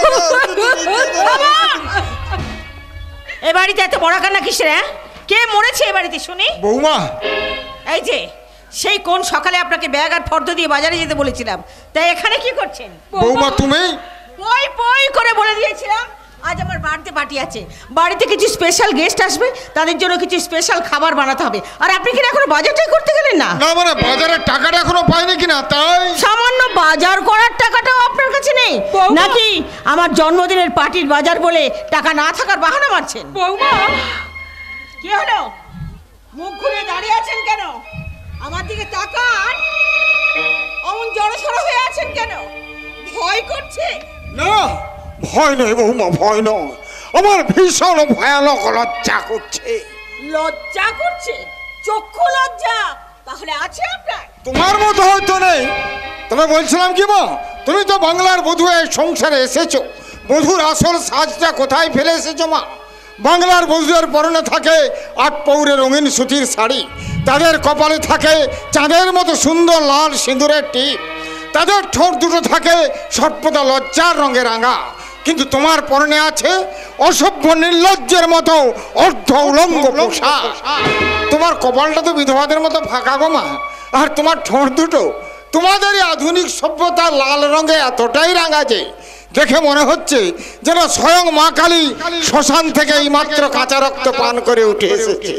[SPEAKER 5] এ বাড়িতে এত বড় কান্না কিসের? কে মরেছে এ বাড়িতে শুনি?
[SPEAKER 6] বৌমা।
[SPEAKER 5] এই যে সেই কোন সকালে আপনাকে ব্যাগ আর ফর্দ দিয়ে বাজারে যেতে বলেছিলাম, তাই এখানে কি করছেন?
[SPEAKER 6] বৌমা তুমি?
[SPEAKER 5] পই পই করে বলে দিয়েছিলাম আজ আমার বাড়িতে পার্টি আছে, বাড়িতে কিছু স্পেশাল গেস্ট আসবে, তাদের জন্য কিছু স্পেশাল খাবার বানাতে হবে। আর আপনি কি এখনো বাজারটাই করতে গেলেন না?
[SPEAKER 6] না মানে বাজারের টাকাটা এখনো পাইনি কিনা তাই।
[SPEAKER 5] সামান্য বাজার করার টাকাটাও আপনার কাছে নেই নাকি? আমার জন্মদিনের পার্টির বাজার বলে টাকা না থাকার বাহানা মারছেন।
[SPEAKER 7] বৌমা
[SPEAKER 5] কি হলো? মুখ ঘুরে দাঁড়িয়ে আছেন কেন? আমার দিকে তাকান। অমন জড়সড় হয়ে আছেন কেন? ভয় করছে?
[SPEAKER 6] না ভয় নয় বৌমা, ভয় নয়। আমার ভীষণ ভয়ানক লজ্জা করছে।
[SPEAKER 5] লজ্জা করছে? চক্ষু লজ্জা তাহলে আছে আপনার?
[SPEAKER 6] তোমার মতো হয়তো নেই, তবে বলছিলাম কি মা, তুমি তো বাংলার বধূ হয়ে সংসারে এসেছো, বধূর আসল সাজটা কোথায় ফেলে এসেছো মা? বাংলার বধূদের পরনে থাকে 8 পৌরে রঙিন সুতির শাড়ি, তাদের কপালে থাকে চাঁদের মতো সুন্দর লাল সিঁদুরের টিপ, তাদের ঠোঁট দুটো থাকে সর্বদা লজ্জার রঙে রাঙা। কিন্তু তোমার পরনে আছে অসভ্য নির্লজ্জের মতো অর্ধ উলঙ্গ পোশাক। তোমার কপালটা তো বিধবাদের মতো ফাঁকা গো মা। আর তোমার ঠোঁট দুটো তোমাদেরই আধুনিক সভ্যতা লাল রঙে এতটাই রাঙা যে দেখে মনে হচ্ছে যেন স্বয়ং মা কালী শ্মশান থেকে এইমাত্র কাঁচা রক্ত পান করে উঠে এসেছে।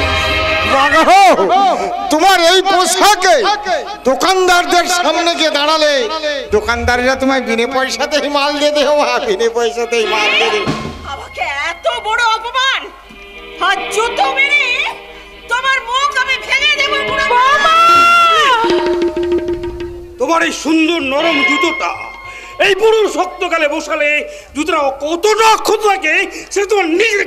[SPEAKER 6] তোমার এই পোশাকে দোকানদারদের সামনে গিয়ে দাঁড়ালে দোকানদাররা তোমায় বিনে পয়সাতেই মাল দিয়ে দেবো, বিনে পয়সাতেই মাল দিয়ে দেবো।
[SPEAKER 5] আমাকে এত বড় অপমান! হাত জুতো মেরে তোমার মুখ আমি ভেঙে দেব।
[SPEAKER 10] তোমার এই সুন্দর নরম জুতোটা এই বুড়োর শক্তকালে বসালে জুতোটা কতটা অক্ষত থাকে সে তোমার নিজের।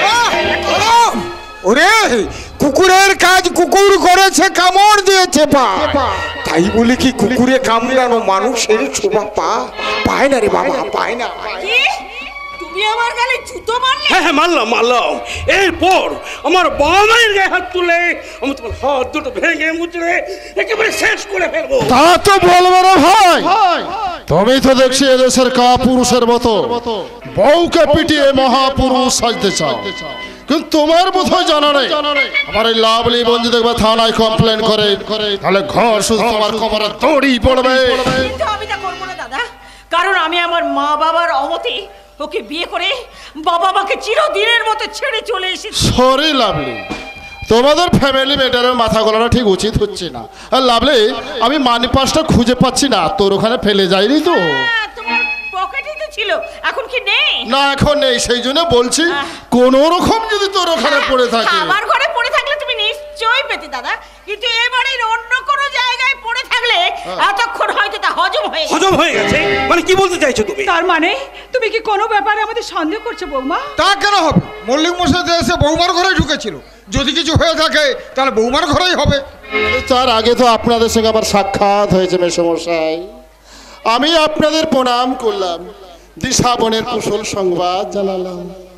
[SPEAKER 6] ওরে কুকুরের কাজ কুকুর করেছে, কামড় দিয়েছে পা। তাই বলি কি কুকুরে কামড়ানো মানুষের ছোঁয়া পায় না রে বাবা, পায় না।
[SPEAKER 5] তুমি আমার গালে জুতো মারলে?
[SPEAKER 10] হ্যাঁ হ্যাঁ মারলাম মারলাম। এরপর আমার বাবা মায়ের গায়ে হাত তুলে আমি তোমার হাত দুটো ভেঙে মুচড়ে একেবারে শেষ করে ফেলবো।
[SPEAKER 4] তা তো বলবো না ভাই, তুমি তো দেখছি এদেশের কাপুরুষের মতো বউকে পিটিয়ে মহাপুরুষ সাজতে চাও, কিন্তু তোমার বোধহয় জানা নেই আমার এই লাভলি বন্ধু দেখবে থানায় কমপ্লেন করে, তাহলে ঘর শুধু তোমার কোমরে দড়ি পড়বে।
[SPEAKER 5] কিন্তু আমি তা করবো না দাদা, কারণ আমি আমার মা বাবার অমতে ওকে বিয়ে করে বাবা মাকে চিরদিনের মতো ছেড়ে চলে এসেছি।
[SPEAKER 4] সরি লাভলি, তোমাদের ফ্যামিলি ম্যাটারের মাথা গলাটা ঠিক উচিত হচ্ছে না। আর লাভলে আমি মানি পাসটা খুঁজে পাচ্ছি না, তোর ওখানে ফেলে যায়নি তো?
[SPEAKER 5] তোমার পকেটে তো ছিল, এখন কি নেই?
[SPEAKER 4] না এখন নেই, সেই জন্য বলছি কোন রকম যদি তোর ওখানে পড়ে থাকে।
[SPEAKER 5] আমার ঘরে পড়ে থাকলে তুমি নিশ্চয়ই পেতে দাদা, কিন্তু এবারে অন্য কোনো জায়গায় পড়ে থাকলে এতক্ষণ হয়তো তা
[SPEAKER 11] হজম হয়ে গেছে। মানে কি বলতে চাইছো তুমি?
[SPEAKER 7] তার মানে তুমি কি কোনো ব্যাপারে আমাদের সন্দেহ করছো বৌমা?
[SPEAKER 6] তা কেন হবে? মল্লিক মশাই এসে বৌমার ঘরে ঢুকেছিল, যদি কিছু হয়ে থাকে তাহলে বৌমার ঘরেই হবে।
[SPEAKER 4] তার আগে তো আপনাদের সঙ্গে আবার সাক্ষাৎ হয়েছে মেসমশাই, আমি আপনাদের প্রণাম করলাম, দিশা বোনের কুশল সংবাদ জানালাম।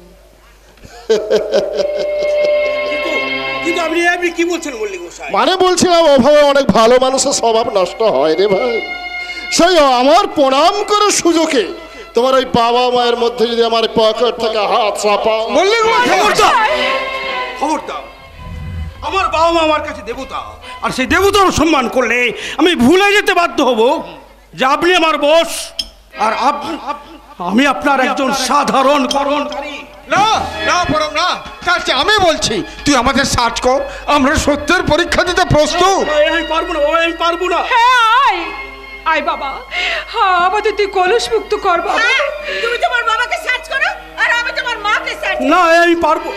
[SPEAKER 11] কিন্তু আপনি কি বলছেন মল্লিক মশাই?
[SPEAKER 4] মানে বলছিলাম অভাবে অনেক ভালো মানুষের স্বভাব নষ্ট হয় রে ভাই। সেই আমার প্রণাম করে সুযোগে তোমার ওই বাবা মায়ের মধ্যে যদি আমার পকেট থেকে হাত চাপা।
[SPEAKER 6] মল্লিক
[SPEAKER 11] খবর দাও, আমার বাবা মা আমার কাছে দেবতা, আর সেই দেবতার সম্মান করলে আমি ভুলে যেতে বাধ্য হব যে আপনি আমার বস আর আমি আপনার একজন সাধারণ কর্মচারী।
[SPEAKER 6] না না পরম না, তার চেয়ে আমি বলছি তুই আমাদের সার্চ কর, আমরা সত্যের পরীক্ষা দিতে প্রস্তুত।
[SPEAKER 11] আমি পারবো না, আমি পারবো না।
[SPEAKER 7] হ্যাঁ আয় আয় বাবা, হ্যাঁ আমাদের তুই কলস মুক্ত কর বাবা।
[SPEAKER 5] তুমি তোমার বাবাকে সার্চ করো আর আমি তোমার মাকে সার্চ করব।
[SPEAKER 11] না আমি পারবো।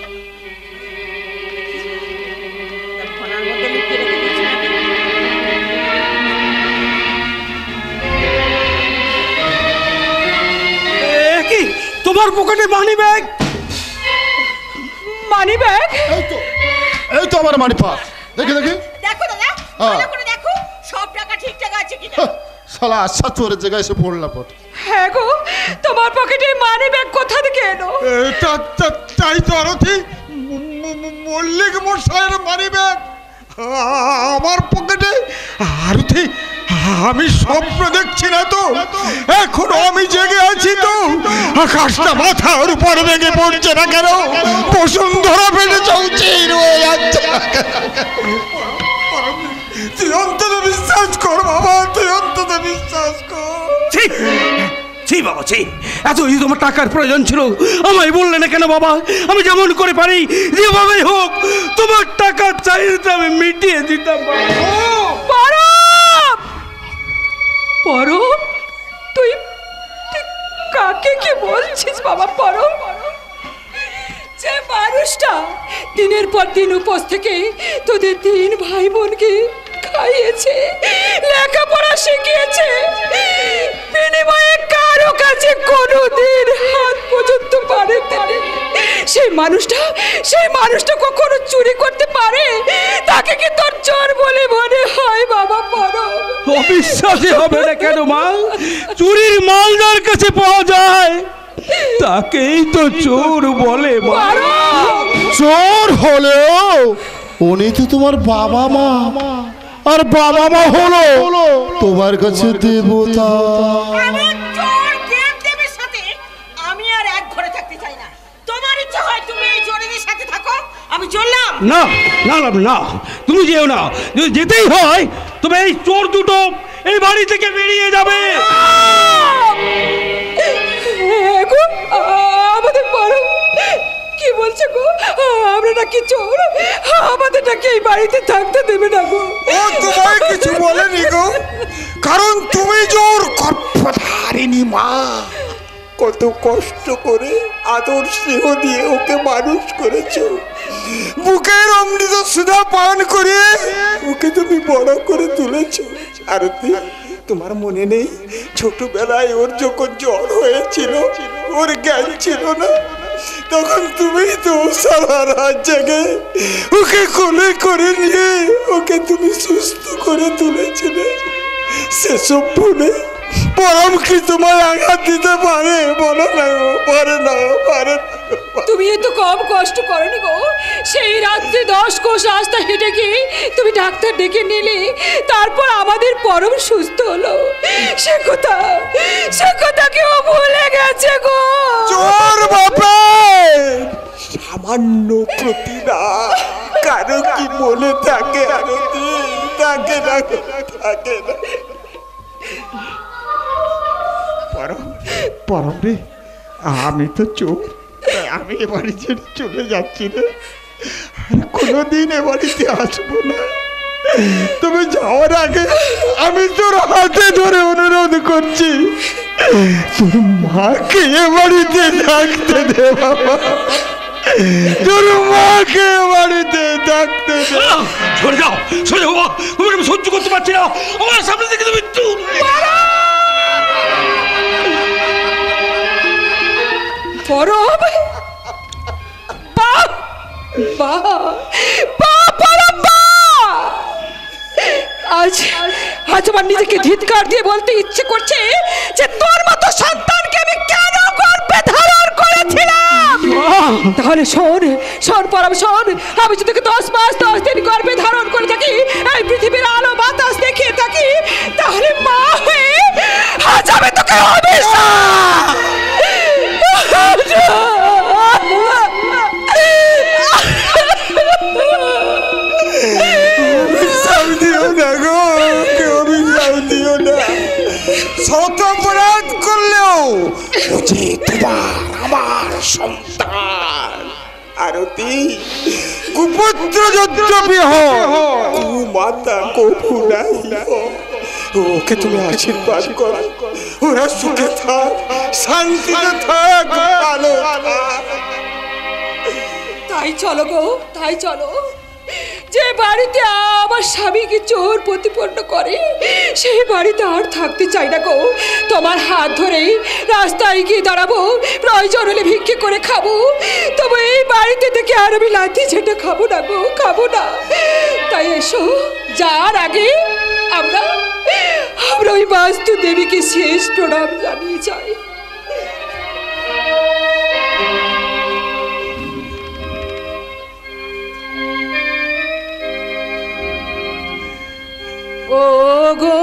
[SPEAKER 11] কি তোমার পকেটে মানি ব্যাগ?
[SPEAKER 7] Money bag?
[SPEAKER 4] এই তো আমার মানি পাস, দেখি দেখি।
[SPEAKER 5] দেখো দাদা, ভালো করে দেখো সব টাকা ঠিকঠাক আছে কিনা।
[SPEAKER 4] শালা আচ্ছা চোরের জায়গায় এসে পড়লাম।
[SPEAKER 7] হ্যাঁ গো, তোমার পকেটে মানি ব্যাগ কোথা থেকে এলো?
[SPEAKER 6] তাই তো আরতি, মল্লিক মশাইয়ের মানি ব্যাগ আমার পকেটে। আরতি আমি স্বপ্ন দেখছি না তো, এখনো আমি জেগে আছি তো। আকাশটা মাথার উপর ভেঙে পড়ছে না কেন? বসুন্ধরা ফেটে চলছে রয়ে যাচ্ছে। তুই অন্তত বিশ্বাস কর বাবা, তুই অন্তত বিশ্বাস কর।
[SPEAKER 11] বাবা এত যদি তোমার টাকার প্রয়োজন ছিল আমায় বললে না কেন বাবা? আমি যেমন করে পারি যেভাবেই হোক তোমার টাকা চাইতে আমি মিটিয়ে দিতাম।
[SPEAKER 7] পরম, তুই কাকে কি বলছিস বাবা? পরম, যে মানুষটা দিনের পর দিন উপোস থেকে তোদের 3 ভাই বোনকে খাইয়েছে, লেখাপড়া শিখিয়েছে, বিনিময়ে কারো কাছে কোনোদিন হাত পর্যন্ত পারেনি, সেই মানুষটা কখনো চুরি করতে পারে? তাকে কি তোর চোর বলে মনে হয় বাবা? পরম,
[SPEAKER 11] অবিশ্বাসই হবে না কেন মা? চুরির মাল যার কাছে পাওয়া যায় তাকেই তো চোর বলে।
[SPEAKER 4] চোর হলেও উনি তো তোমার বাবা মা, আর বাবা মা হলো তোমার কাছে দেবতা।
[SPEAKER 5] আমি আর এক ঘরে থাকতে চাই না। তোমার ইচ্ছা হয় তুমি এই চোরেদের সাথে থাকো, আমি চললাম।
[SPEAKER 11] না না না, তুমি যেও না। যদি যেতেই হয় তবে এই চোর দুটো এই বাড়ি থেকে বেরিয়ে যাবে।
[SPEAKER 7] আমাদের পরম কি বলছে গো? আমরা নাকি চোর? আমাদের নাকি এই বাড়িতে থাকতে দেবে না গো?
[SPEAKER 6] ও তোমায় কিছু বলেনি গো, কারণ তুমি জোর গর্ভধারিণী মা। কত কষ্ট করে আদর স্নেহ দিয়ে ওকে মানুষ করেছো, বুকের অমৃত সুধা পান করে ওকে তুমি বড় করে তুলেছো। আরতি, তোমার মনে নেই ছোটবেলায় ওর যখন জ্বর হয়েছিল, ওর জ্ঞান ছিল না, তখন তুমি তো সারা রাত জেগে ওকে কোলে করে নিয়ে ওকে তুমি সুস্থ করে তুলেছিলে। সেসব ভুলে পরম কি তোমায় আঘাত দিতে পারে? বলো না, পারে না, পারে না।
[SPEAKER 7] তুমি এত কম কষ্ট করনি গো? সেই রাত্রে 10 কোষ রাস্তা হেঁটে গিয়ে তুমি ডাক্তার ডেকে নিলে, তারপর আমাদের পরম সুস্থ হলো। সে কথা কেউ ভুলে গেছে গো?
[SPEAKER 6] চোর বাপে সামান্য প্রতিভা কারো কি মনে থাকে? আরতি থাকে না, থাকে না। পরম রে, আমি তো চোর, আমি এ বাড়ি ছেড়ে চলে যাচ্ছি রে।
[SPEAKER 4] কোনোদিন এ বাড়িতে আসবো না। তুমি যাওয়ার আগে আমি তোর হাতে ধরে অনুরোধ করছি, তোর মাকে এ বাড়িতে থাকতে দে বাবা, তোর মাকে এ বাড়িতে থাকতে দে।
[SPEAKER 11] সরে যাও, সরে যাও বাবা, তোমাকে আমি সহ্য করতে পারছি না। আমার সামনে থেকে তুমি দূর।
[SPEAKER 7] পরম বাহ বাহ বাহ পরম বাহ, আজ আজ আমার নিজেকে ধিৎকার দিয়ে বলতে ইচ্ছে করছে যে তোর মতো সন্তানকে আমি কেন গর্ভে ধারণ করেছিলাম। তাহলে শোন শোন পরম শোন, আমি যদি 10 মাস 10 দিন গর্ভে ধারণ করে থাকি, এই পৃথিবীর আলো বাতাস দেখিয়ে থাকি, তাহলে মা হয়ে আজ আমি তোকে অভিশাপ
[SPEAKER 6] দিও না গো, কেউ অভিশাপ দিও না। শত অপরাধ করলেও বুঝি তোমার আমার সন্তান। আরতি কুপুত্র যদ্যপি মাতা কভু নাই, ওকে তুমি আশীর্বাদ করো, ওরা সুখে থাক, শান্তিতে থাক, ভালো।
[SPEAKER 7] তাই চলো গো, তাই চলো। যে বাড়িতে আমার স্বামীকে চোর প্রতিপন্ন করে সেই বাড়িতে আর থাকতে চাই না গো। তোমার হাত ধরেই রাস্তায় গিয়ে দাঁড়াবো, প্রয়োজন হলে ভিক্ষে করে খাবো, তবে এই বাড়িতে থেকে আর আমি লাথি ছেটে খাবো না গো, খাবো না। তাই এসো, যার আগে আমরা ওই বাস্তু দেবীকে শেষ প্রণাম জানিয়ে যাই। ও গো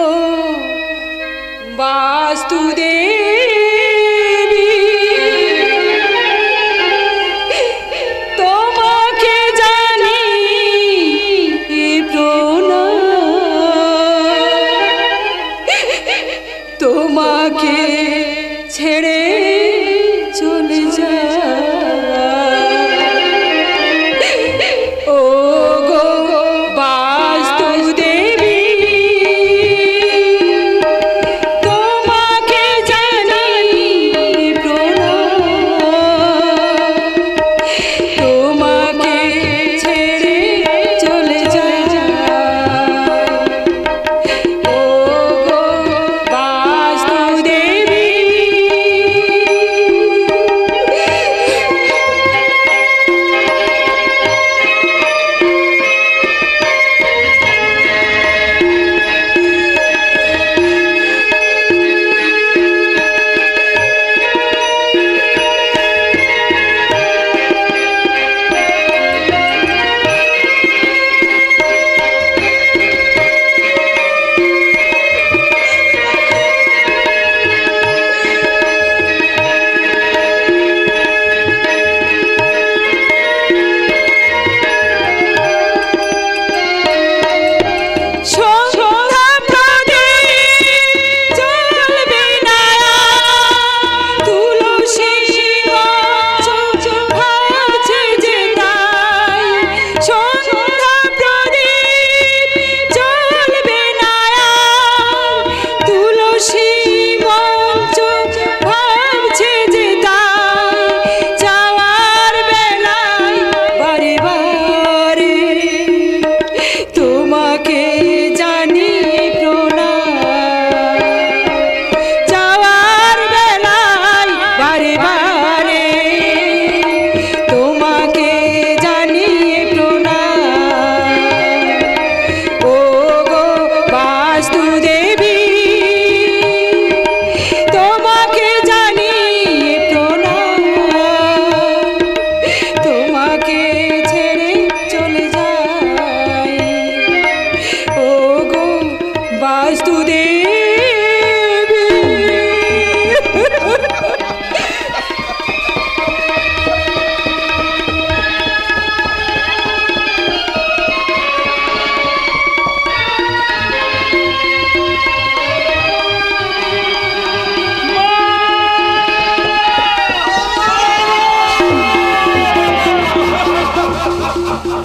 [SPEAKER 7] বাস্তুদেবী, তোমাকে জানি প্রণাম, তোমাকে ছেড়ে চলে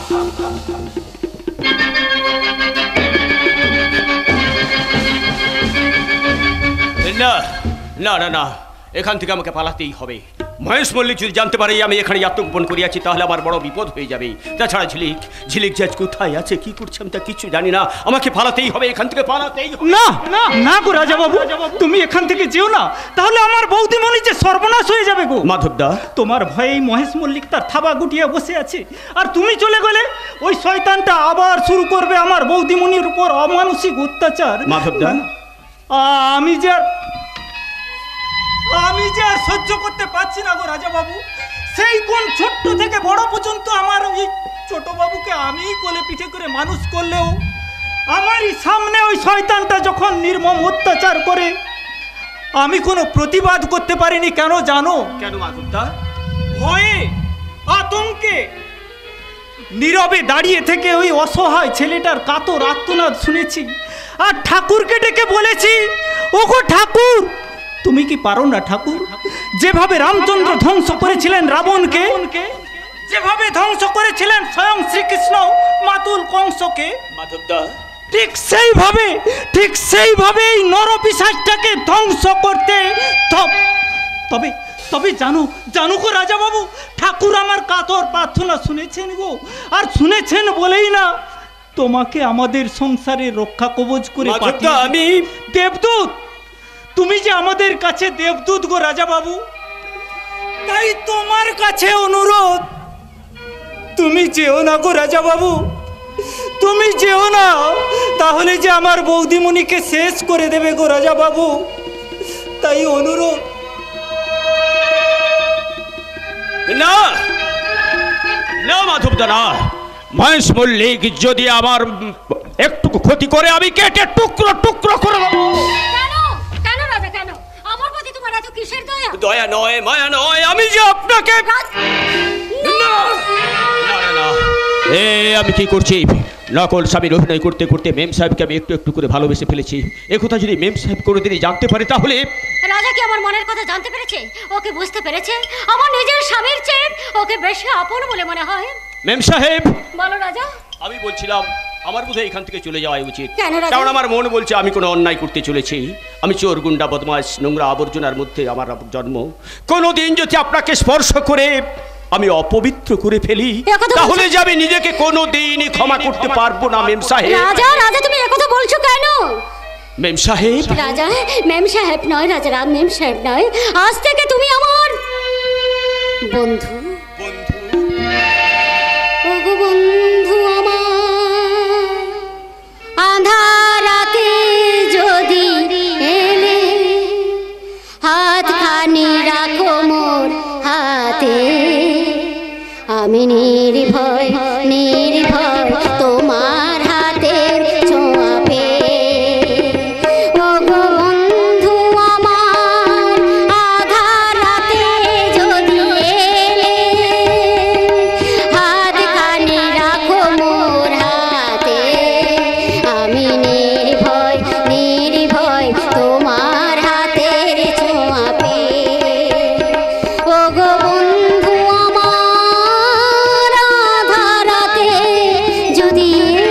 [SPEAKER 11] না না না না, এখান থেকে আমাকে পালাতেই হবে। মহেশ মল্লিক যদি জানতে পারে আমি এখানে আত্মগোপন করিয়াছি তাহলে আমার বড় বিপদ হয়ে যাবে। তাছাড়া ঝিলিক ঝিলিক যে আজ কোথায় আছে, কি করছে আমি তা কিছু জানি না। আমাকে পালাতেই হবে, এখান থেকে পালাতেই হবে।
[SPEAKER 1] না না না গো রাজা বাবু, তুমি এখান থেকে যেও না, তাহলে আমার বৌদিমণি যে সর্বনাশ হয়ে যাবে গো।
[SPEAKER 11] মাধবদা,
[SPEAKER 1] তোমার ভয়েই মহেশ মল্লিক তার থাবা গুটিয়ে বসে আছে, আর তুমি চলে গেলে ওই শয়তানটা আবার শুরু করবে আমার বৌদিমণির উপর অমানসিক অত্যাচার।
[SPEAKER 11] মাধবদা,
[SPEAKER 1] আমি যে আর সহ্য করতে পারছি না গো রাজা বাবু। সেই কোন ছোট্ট থেকে বড় পর্যন্ত আমার ওই ছোট বাবুকে আমিই কোলে পিঠে করে মানুষ করলেও আমারই সামনে ওই শয়তানটা যখন নির্মম অত্যাচার করে আমি কোনো প্রতিবাদ করতে পারিনি। কেন জানো?
[SPEAKER 11] কেন মাধবদা?
[SPEAKER 1] ভয়ে আতঙ্কে নীরবে দাঁড়িয়ে থেকে ওই অসহায় ছেলেটার কাতর আর্তনাদ শুনেছি, আর ঠাকুরকে ডেকে বলেছি, ওগো ঠাকুর, তুমি কি পারো না ঠাকুর? যেভাবে রামচন্দ্র ধ্বংস করেছিলেন রাবণকে, যেভাবে ধ্বংস করেছিলেন স্বয়ং শ্রীকৃষ্ণ মাতুল কংসকে,
[SPEAKER 11] মাধবদা
[SPEAKER 1] ঠিক সেইভাবে এই নরপিশাচটাকে ধ্বংস করতে তবে জানো গো রাজা বাবু, ঠাকুর আমার কাতর প্রার্থনা শুনেছেন গো, আর শুনেছেন বলেই না তোমাকে আমাদের সংসারে রক্ষা কবচ করে পাঠিয়েছেন।
[SPEAKER 11] আমি
[SPEAKER 1] দেবদূত, তুমি যে আমাদের কাছে দেবদূত গো রাজা বাবু, তাই তোমার কাছে অনুরোধ, তুমি যেও না গো রাজা বাবু, তুমি যেও না, তাহলে যে আমার বৌদিমণিকে শেষ করে দেবে গো রাজা বাবু, তাই অনুরোধ।
[SPEAKER 11] না না মাধবদা, না, মহেশ মল্লিক যদি আমার একটু ক্ষতি করে আমি কেটে টুকরো টুকরো করে দেবো।
[SPEAKER 9] কেন রাজা, কেন? আমার প্রতি তোমার এত কিসের দয়া?
[SPEAKER 11] দয়া নয়, মায়া নয়, আমি যে আপনাকে আমি কি করছি? নকল স্বামীর অভিনয় করতে করতে মেম সাহেবকে আমি একটু একটু করে ভালোবেসে ফেলেছি। একথা যদি মেম সাহেব কোনোদিনই জানতে পারে তাহলে।
[SPEAKER 9] রাজা কি আমার মনের কথা জানতে পেরেছে? ওকে বুঝতে পেরেছে? আমার নিজের স্বামীর চেয়ে ওকে বেশি আপন বলে মনে হয়।
[SPEAKER 11] মেম সাহেব,
[SPEAKER 9] বলো রাজা।
[SPEAKER 11] আমি বলছিলাম আমার বোধহয় এখান থেকে চলে যাওয়াই উচিত।
[SPEAKER 9] কেন রাজা?
[SPEAKER 11] কারণ আমার মন বলছে আমি কোনো অন্যায় করতে চলেছি। আমি চোর, গুন্ডা, বদমাশ, নোংরা আবর্জনার মধ্যে আমার জন্ম। কোনোদিন যদি আপনাকে স্পর্শ করে আমি অপবিত্র করে ফেলি তাহলে যে আমি নিজেকে কোনোদিনই ক্ষমা করতে পারবো না। মেম সাহেব।
[SPEAKER 9] রাজা, রাজা তুমি একথা বলছো কেন?
[SPEAKER 11] মেম সাহেব।
[SPEAKER 9] রাজা, মেম সাহেব নয় রাজা, রাম মেম সাহেব নয়, আজ থেকে তুমি আমার বন্ধু। ওগো বন্ধু আমার, আঁধারাতে যদি এলে হাতখানি রাখো মোর হাতে, আমি নির্ভয় নির্ভয় তোমার হাতের ছোঁয়া পেয়ে। ওগো বন্ধু আমার, আধার রাতে যদি এলে হাতখানি রাখো মোর হাতে, আমি নির্ভয় নির্ভয় তোমার হাতের ছোঁয়া পেয়ে। ওগো বন্ধু আমার, আধার রাতে যদি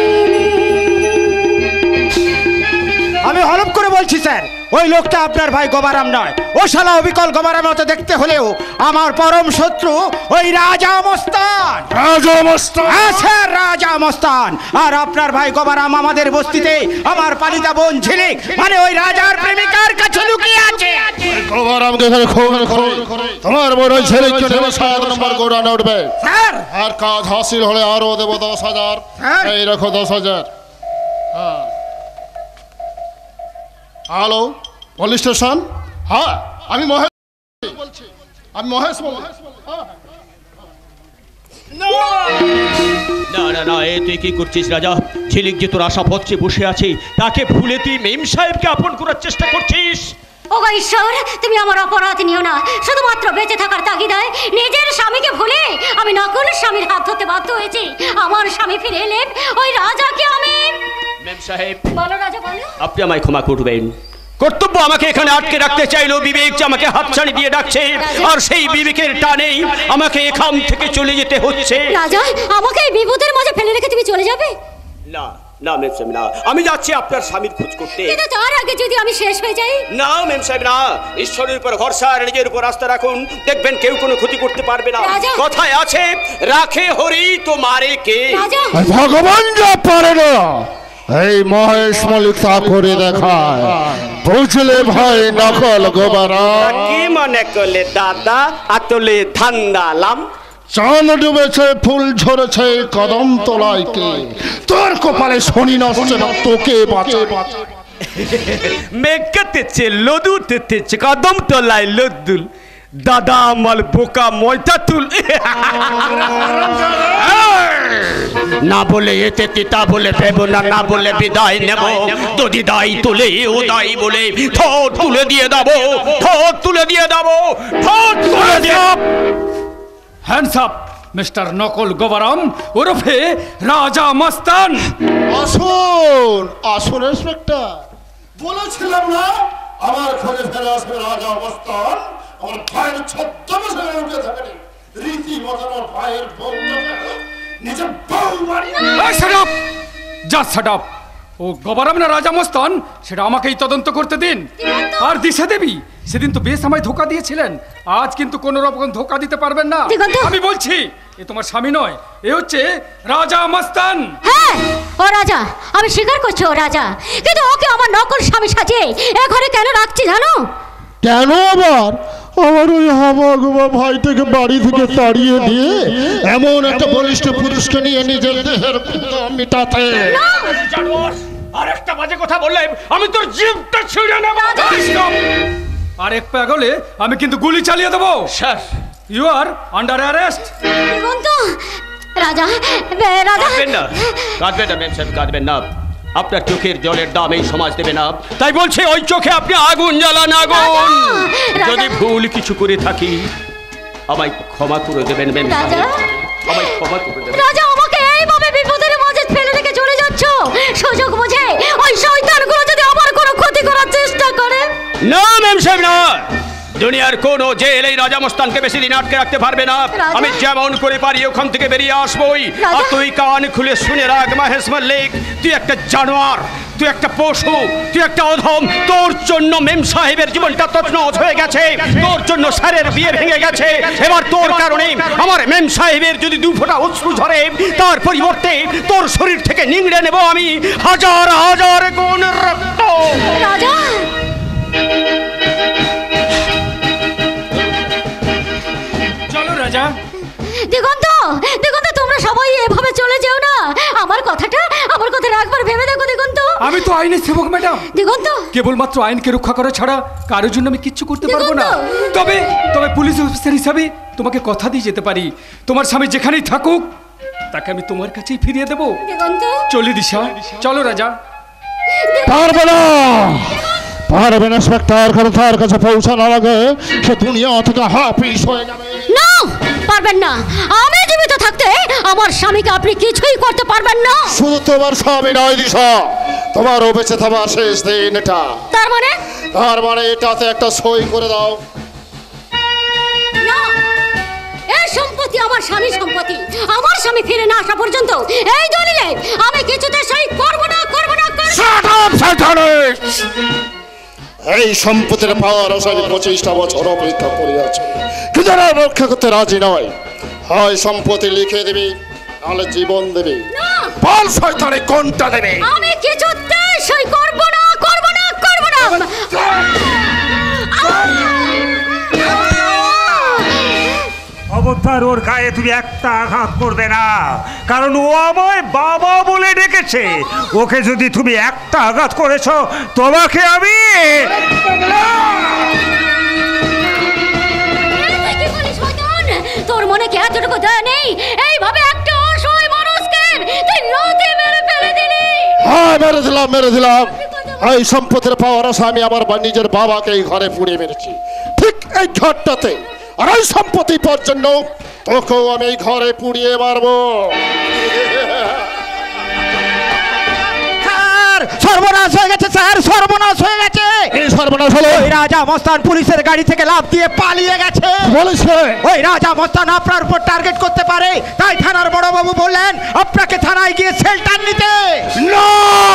[SPEAKER 12] আমি হলফ করে বলছি স্যার, ওই লোকটা আপনার ভাই গোবারাম নয়। ও শালা অবিকল গোবারাম মতো দেখতে হলেও আমার পরম শত্রু ওই রাজা মস্তান।
[SPEAKER 4] রাজা মস্তান?
[SPEAKER 12] হ্যাঁ স্যার, রাজা মস্তান। আর আপনার ভাই গোবারাম আমাদের বস্তিতে আমার পালিতা বোন ঝিলিক মানে ওই রাজার প্রেমিকার কাছে লুকিয়ে আছে।
[SPEAKER 4] গোবারামকে এখানে খবর করে তোমার বড় ছেলেকে নেবে 7 নম্বর গোডাউনে উঠবে
[SPEAKER 12] স্যার।
[SPEAKER 4] আর কাজ হাসিল হলে আরো দেব 10,000। এই রাখো 10,000। হ্যাঁ, হ্যালো, পুলিশ স্টেশন? হ্যাঁ, আমি মহেশ বলছি।
[SPEAKER 11] না না না, এ তুই কি করছিস রাজা? ঝিলিক যে তোর আশা পথে বসে আছে তাকে ভুলে তুই মেম সাহেবকে আপন করার চেষ্টা করছিস।
[SPEAKER 9] ওগো ঈশ্বর, তুমি আমার অপরাধ নিও না। শুধুমাত্র বেঁচে থাকার তাগিদায় নিজের স্বামীকে ভুলে আমি নকল স্বামীর হাত ধরতে বাধ্য হয়েছি। আমার স্বামী ফিরে এলে ওই রাজাকে আমি।
[SPEAKER 11] মেম সাহেব,
[SPEAKER 9] বলো রাজা, বলো।
[SPEAKER 11] আপনি আমায় ক্ষমা করবেন। কর্তব্য আমাকে এখানে আটকে রাখতে চাইলো, বিবেক যে আমাকে হাতছানি দিয়ে ডাকছে, আর সেই বিবেকের টানেই আমাকে এখান থেকে চলে যেতে হচ্ছে।
[SPEAKER 3] রাজা, আমাকে এই বিপদের মাঝে ফেলে রেখে তুমি চলে যাবে?
[SPEAKER 11] না না মেম সাহেব না, আমি যাচ্ছি আপনার স্বামীর খোঁজ করতে।
[SPEAKER 3] কিন্তু তার আগে যদি আমি শেষ হয়ে যাই?
[SPEAKER 11] না মেম সাহেব না, ঈশ্বরের উপর ভরসা আর নিজের উপর আস্থা রাখুন, দেখবেন কেউ কোনো ক্ষতি করতে পারবে না। কথায় আছে, রাখে হরি তো মারে কে।
[SPEAKER 4] ভগবান যা পারে না এই মহেশ মল্লিক তা করে দেখায়, বুঝলে ভাই নকল গোবারা।
[SPEAKER 11] কি মনে করলে দাদা, আতলে ধান্দালাম?
[SPEAKER 4] চাঁদ ডুবেছে, ফুল ঝরেছে, কদম তলায় কে? তোর কপালে শনি নষ্ট, তোকে বাঁচে।
[SPEAKER 11] মেঘাতেছে লদু তেতেছে, কদম তলায় লদ্দুল, দাদা আমার বোকা ময়টা তুল। না বলে এতে তিতা বলে ভেব না, না বলে বিদায় নেব, যদি দায় তুলে ও দায় বলে ঠোঁট তুলে দিয়ে দেবো, ঠোঁট তুলে দিয়ে দেবো, ঠোঁট তুলে দিয়ে।
[SPEAKER 8] হ্যান্ডস আপ মিস্টার নকল গোবরম ওরফে রাজা মস্তান।
[SPEAKER 4] আসুন আসুন ইন্সপেক্টর, বলেছিলাম না আমার ঘরে ফেলে আসবে রাজা মস্তান। আমার ভাইয়ের ছদ্মবেশে উঠে থাকেনি, রীতিমতো আমার ভাইয়ের নিজের বউ বাড়ি।
[SPEAKER 8] Just shut up. ও গোবরম না রাজা মস্তান সেটা আমাকেই তদন্ত করতে দিন। আর দিশা দেবী সেদিন তো বেশ আমায় ধোকা দিয়েছিলেন, আজ কিন্তু কোনো রকম ধোকা দিতে পারবেন না। আমি বলছি এ তোমার স্বামী নয়, এ হচ্ছে রাজা মস্তান।
[SPEAKER 3] হ্যাঁ ও রাজা, আমি স্বীকার করছি ও রাজা, কিন্তু ওকে আমার নকল স্বামী সাজিয়ে এ ঘরে কেন রাখছি জানো?
[SPEAKER 4] কেন আবার? আমার ওই হাবা গোবা ভাইটাকে বাড়ি থেকে তাড়িয়ে দিয়ে এমন একটা বলিষ্ঠ পুরুষকে নিয়ে নিজের দেহের মিটাতে।
[SPEAKER 11] আর একটা বাজে কথা বললে আমি তোর জিভটা ছিঁড়ে নেব।
[SPEAKER 8] আর এক পাগলে আমি কিন্তু গুলি চালিয়ে দেবো।
[SPEAKER 11] Sir
[SPEAKER 8] you are under arrest.
[SPEAKER 3] Raja Raja
[SPEAKER 11] কাঁদবেন না, কাঁদবেন না মেম সাহেব, কাঁদবেন না। আপনার চোখের জলের দাম এই সমাজ দেবে না, তাই বলছে ওই চোখে আপনি আগুন জ্বালান, আগুন। যদি ভুল কিছু করে থাকি আমায় ক্ষমা করে দেবেন মেম সাহেব, আমায় ক্ষমা করে দেবেন।
[SPEAKER 3] রাজা, আমাকে এইভাবে বিপদের মাঝে ফেলে রেখে চলে যাচ্ছ, সুযোগ বুঝে ওই শয়তানগুলো যদি আমার কোনো ক্ষতি করার চেষ্টা করে?
[SPEAKER 11] না মেম সাহেব না, দুনিয়ার কোনো জেল এই রাজা মস্তানকে বেশি দিন আটকে রাখতে পারবে না। আমি যেমন করে পারি ওখান থেকে বেরিয়ে আসবোই। আর তুই কান খুলে শুনে রাখ মহেশ মল্লিক, তুই একটা জানোয়ার, তুই একটা পশু, তুই একটা অধম। তোর জন্য মেম সাহেবের জীবনটা তছনছ হয়ে গেছে, তোর জন্য স্যারের বিয়ে ভেঙে গেছে। এবার তোর কারণে আমার মেম সাহেবের যদি দু ফোঁটা অশ্রু ঝরে, তার পরিবর্তে তোর শরীর থেকে নিংড়ে নেব আমি হাজার হাজার গুণ রক্ত।
[SPEAKER 3] রাজা দিগন্ত, দিগন্ত তোমরা সবাই এভাবে চলে যেও না, আমার কথা একবার ভেবে দেখো দিগন্ত।
[SPEAKER 8] আমি তো আইনের সেবক ম্যাডাম
[SPEAKER 3] দিগন্ত,
[SPEAKER 8] কেবলমাত্র আইনকে রক্ষা করা ছাড়া কারোর জন্য আমি কিচ্ছু করতে পারবো না। তবে তবে পুলিশ অফিসার হিসাবে তোমাকে কথা দিয়ে যেতে পারি, তোমার স্বামী যেখানেই থাকুক তাকে আমি তোমার কাছেই ফিরিয়ে দেবো।
[SPEAKER 3] দিগন্ত
[SPEAKER 8] চলি দিশা, চলো রাজা।
[SPEAKER 4] পারবে না, পারবে না ইন্সপেক্টর, কারণ তার কাছে পৌঁছানোর আগে সে দুনিয়া থেকে হাফিস হয়ে যাবে।
[SPEAKER 3] না, পারবেন না। আমি জীবিত থাকতে আমার স্বামীকে আপনি কিছুই করতে পারবেন না।
[SPEAKER 4] শুধু তোমার স্বামী নয় দিশা, তোমারও বেঁচে থাকার শেষ দিন এটা।
[SPEAKER 3] তার মানে
[SPEAKER 4] এটাতে একটা সই করে দাও।
[SPEAKER 3] না, এই সম্পত্তি আমার স্বামীর সম্পত্তি, আমার স্বামী ফিরে না আসা পর্যন্ত এই দলিলে আমি কিছুতে সই করব না, করব না,
[SPEAKER 4] এই সম্পত্তির পাওয়ার আশায় 25টা বছর অপেক্ষা করে আছে, কিন্তু রক্ষা করতে রাজি নয়। হয় সম্পত্তি লিখে দেবে, নাহলে জীবন দেবে। বল শয়তানে কোনটা দেবে?
[SPEAKER 3] আমি কিছুতে সই করব না, করব না, করব না।
[SPEAKER 10] খবরদার ওর গায়ে তুমি একটা আঘাত করবে না, কারণ ও আমায় বাবা বলে ডেকেছে। ওকে যদি তুমি একটা আঘাত করেছো তোমাকে আমি
[SPEAKER 3] তোর মনে কি এতটুকু দয়া নেই? এইভাবে একটা অসহায় মানুষকে তুই লাথি মেরে ফেলে দিলি।
[SPEAKER 4] হ্যাঁ, মেরে দিলাম। এই সম্পত্তির পাওয়ার আশা আমি আমার নিজের বাবাকে এই ঘরে পুড়িয়ে মেরেছি, ঠিক এই ঘরটাতে। আর এই সম্পত্তি পাওয়ার জন্য তোকেও আমি এই ঘরে পুড়িয়ে মারবো।
[SPEAKER 12] সর্বনাশ হয়ে গেছে স্যার, সর্বনাশ হয়ে গেছে।
[SPEAKER 4] সর্বনাশ হলো?
[SPEAKER 12] ওই রাজা মস্তান পুলিশের গাড়ি থেকে লাফ দিয়ে পালিয়ে গেছে।
[SPEAKER 4] বলেছে
[SPEAKER 12] ওই রাজা মস্তান আপনার উপর টার্গেট করতে পারে, তাই থানার বড়বাবু বললেন আপনাকে থানায় গিয়ে শেল্টার নিতে।
[SPEAKER 4] না,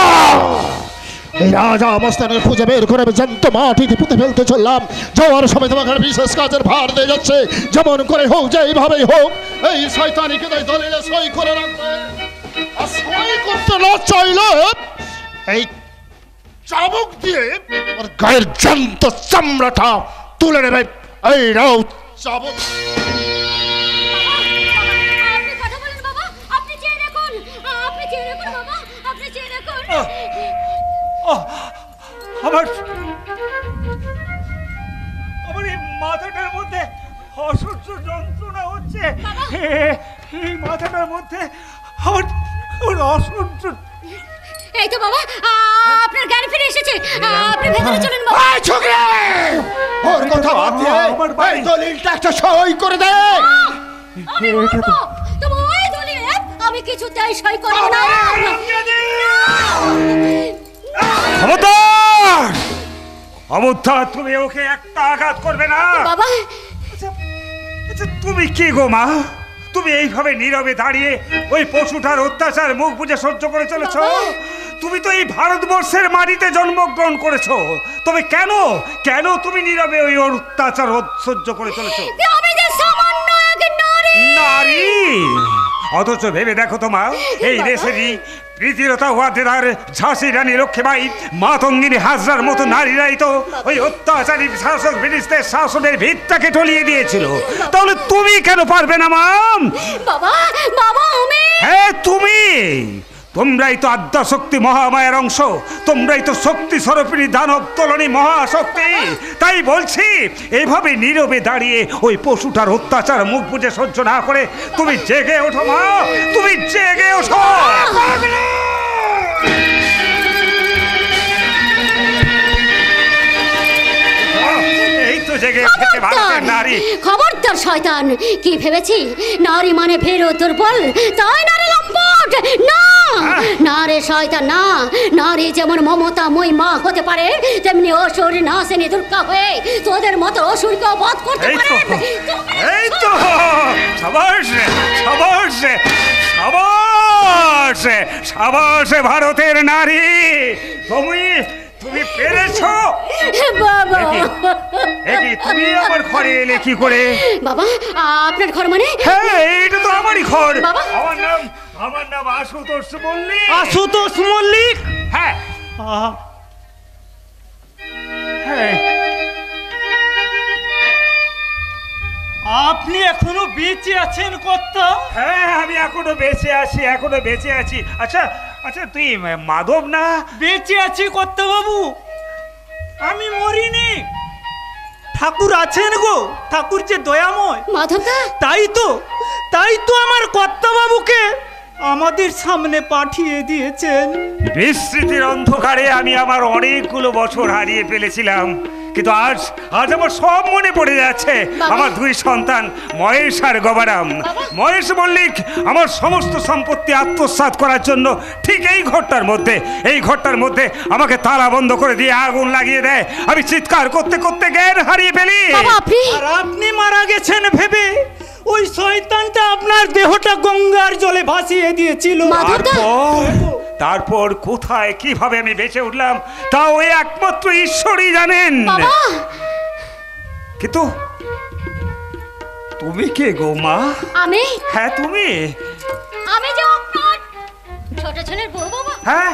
[SPEAKER 4] এই রাজা মস্তানের খুঁজে বের করে আমি জ্যান্ত মাটিতে পুঁতে ফেলতে চললাম। যাওয়ার সময় তোমাকে বিশেষ কাজের ভার দিয়ে যাচ্ছে, যেমন করে হোক, যেইভাবেই হোক এই শয়তানিকে দলিলে সই করে রাখবে। আর সই করতে না চাইলে এই চাবুক দিয়ে ওর গায়ের জ্যান্ত চামড়াটা তুলে নেবে। এই রাও চাবুক।
[SPEAKER 9] আপনি কথা বলেন বাবা, আপনি চেয়ে দেখুন, আপনি চেয়ে দেখুন বাবা, আপনি চেয়ে দেখুন।
[SPEAKER 10] আমার আমার এই মাথাটার মধ্যে অসহ্য যন্ত্রণা হচ্ছে। এই মাথাটার মধ্যে আমার অসহ্য।
[SPEAKER 9] এই তো বাবা, আপনার জ্ঞান ফিরে এসেছে, আপনি ভেতরে চলুন বাবা।
[SPEAKER 12] এই ছোকরা, ওর কথা বাদ দিয়ে এই দলিলটা একটা সই করে দে।
[SPEAKER 9] আমি বলবো তোমার ওই দলিলে আমি কিছুতেই সই করব না।
[SPEAKER 10] খবরদার, খবরদার, তুমি ওকে একটা আঘাত করবে না
[SPEAKER 9] বাবা।
[SPEAKER 10] আচ্ছা তুমি কি গো মা, তুমি এইভাবে নীরবে দাঁড়িয়ে ওই পশুটার অত্যাচার মুখ বুজে সহ্য করে চলেছো? তুমি তো এই ভারতবর্ষের মাটিতে জন্মগ্রহণ করেছো, তবে কেন কেন তুমি নীরবে ওই অত্যাচার সহ্য করে চলেছো?
[SPEAKER 9] আমি যে সামান্য এক নারী।
[SPEAKER 10] নারী? অথচ ভেবে দেখো তোমা, এই দেশেরই প্রীতিলতা ওয়াদেদার, ঝাঁসি রানী লক্ষ্মীবাই, মাতঙ্গিনী হাজরার মতো নারীরাই তো ওই অত্যাচারী শাসক ব্রিটিশদের শাসনের ভিতটাকে টলিয়ে দিয়েছিল। তাহলে তুমি কেন পারবে না মাম?
[SPEAKER 9] বাবা বাবা আমি।
[SPEAKER 10] হ্যাঁ তুমি, তোমরাই তো আদ্যাশক্তি মহামায়ার অংশ, তোমরাই তো শক্তি স্বরূপিণী দানব তোলনী মহাশক্তি। তাই বলছি, এইভাবে নীরবে দাঁড়িয়ে ওই পশুটার অত্যাচার মুখ বুজে সহ্য না করে তুমি জেগে ওঠো মা, তুমি জেগে ওঠো। এই তো জেগে উঠেছে ভারতের নারী।
[SPEAKER 9] খবরদার শয়তান, কি ভেবেছি নারী মানে ভেরো দুর্বল, তাই নারী লম্পট? না না রে শয়তান, না। নারী যেমন মমতাময়ী মা হতে পারে, তেমনি অসুর নাসিনী দুর্গা হয়ে তোদের মতো অসুরকেও বধ করতে পারে।
[SPEAKER 10] এই তো সাবাস সাবাস সাবাস সাবাস ভারতের নারী, তুমি পেরেছো
[SPEAKER 9] বাবা।
[SPEAKER 10] একি তুমি আমার ঘরে এলে কি করে?
[SPEAKER 9] বাবা আপনার ঘর মানে?
[SPEAKER 10] হ্যাঁ এটা তো আমারই ঘর।
[SPEAKER 9] বাবা
[SPEAKER 10] আমার নাম আশুতোষ মল্লিক।
[SPEAKER 1] আশুতোষ মল্লিক?
[SPEAKER 10] হ্যাঁ
[SPEAKER 1] হ্যাঁ। আপনি এখনো বেঁচে আছেন কর্তা?
[SPEAKER 10] হ্যাঁ আমি এখনো বেঁচে আছি, এখনো বেঁচে আছি। আচ্ছা আচ্ছা তুই মাধব না?
[SPEAKER 1] বেঁচে আছি কর্তা বাবু, আমি মরিনি। ঠাকুর আছেন গো, ঠাকুর যে দয়াময়।
[SPEAKER 9] মাধবদা
[SPEAKER 1] তাই তো আমার কর্তা বাবুকে আমাদের সামনে পাঠিয়ে দিয়েছেন।
[SPEAKER 10] বিস্মৃতির অন্ধকারে আমি আমার অনেকগুলো বছর হারিয়ে ফেলেছিলাম, কিন্তু আজ আমার সব মনে পড়ে যাচ্ছে। আমার দুই সন্তান মহেশ আর গবারাম। মহেশ মল্লিক আমার সমস্ত সম্পত্তি আত্মসাৎ করার জন্য ঠিক এই ঘরটার মধ্যে আমাকে তালা বন্ধ করে দিয়ে আগুন লাগিয়ে দেয়। আমি চিৎকার করতে করতে জ্ঞান হারিয়ে ফেলি।
[SPEAKER 1] আর আপনি মারা গেছেন ভেবে ওই শয়তানটা আপনার দেহটা গঙ্গার জলে ভাসিয়ে দিয়েছিল।
[SPEAKER 10] তারপর কোথায় কিভাবে আমি বেঁচে উঠলাম তা ওই একমাত্র ঈশ্বরই জানেন। কিন্তু তুমি কে গো মা?
[SPEAKER 9] আমি?
[SPEAKER 10] হ্যাঁ তুমি।
[SPEAKER 9] আমি যে আপনার ছোট ছেলের বউ বাবা।
[SPEAKER 10] হ্যাঁ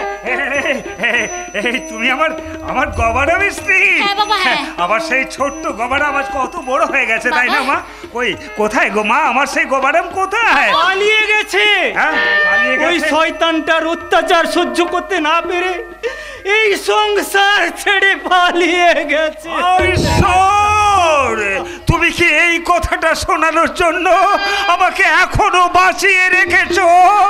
[SPEAKER 10] এই তুমি আমার গবারামের স্ত্রী?
[SPEAKER 9] হ্যাঁ বাবা হ্যাঁ।
[SPEAKER 10] আবার সেই ছোট্ট গবারাম আজ কত বড় হয়ে গেছে তাই না মা? কোথায় গো মা, আমার সেই গবারাম কোথায়?
[SPEAKER 1] পালিয়ে গেছে।
[SPEAKER 10] হ্যাঁ পালিয়ে গেছে।
[SPEAKER 1] ওই শয়তানটার অত্যাচার সহ্য করতে না পেরে এই সংসার ছেড়ে পালিয়ে গেছে।
[SPEAKER 10] তুমি কি এই কথাটা শোনানোর জন্য আমাকে এখনো বাঁচিয়ে রেখেছো?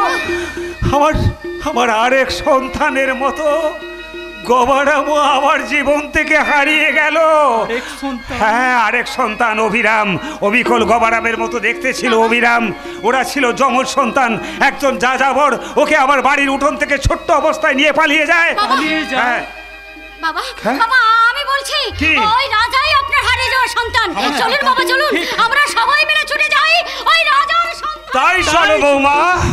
[SPEAKER 10] আমার আরেক সন্তানের মতো গবারামও আমার জীবন থেকে হারিয়ে গেল। হ্যাঁ আরেক সন্তান অভিরাম, অবিকল গবারামের মতো দেখতে ছিল অভিরাম। ওরা ছিল যমজ সন্তান। একজন যাযাবর ওকে আমার বাড়ির উঠোন থেকে ছোট্ট অবস্থায় নিয়ে পালিয়ে যায়। হ্যাঁ
[SPEAKER 9] বাবা
[SPEAKER 10] হ্যাঁ?
[SPEAKER 9] বাবা আমি বলছি
[SPEAKER 10] কি?
[SPEAKER 9] ওই রাজাই আপনার হারিয়ে যাওয়া সন্তান।
[SPEAKER 10] হ্যাঁ।
[SPEAKER 9] চলুন বাবা চলুন, আমরা সবাই মিলে ছুটে যাই ওই রাজার সন্তান।
[SPEAKER 10] তাই চলো বৌমা।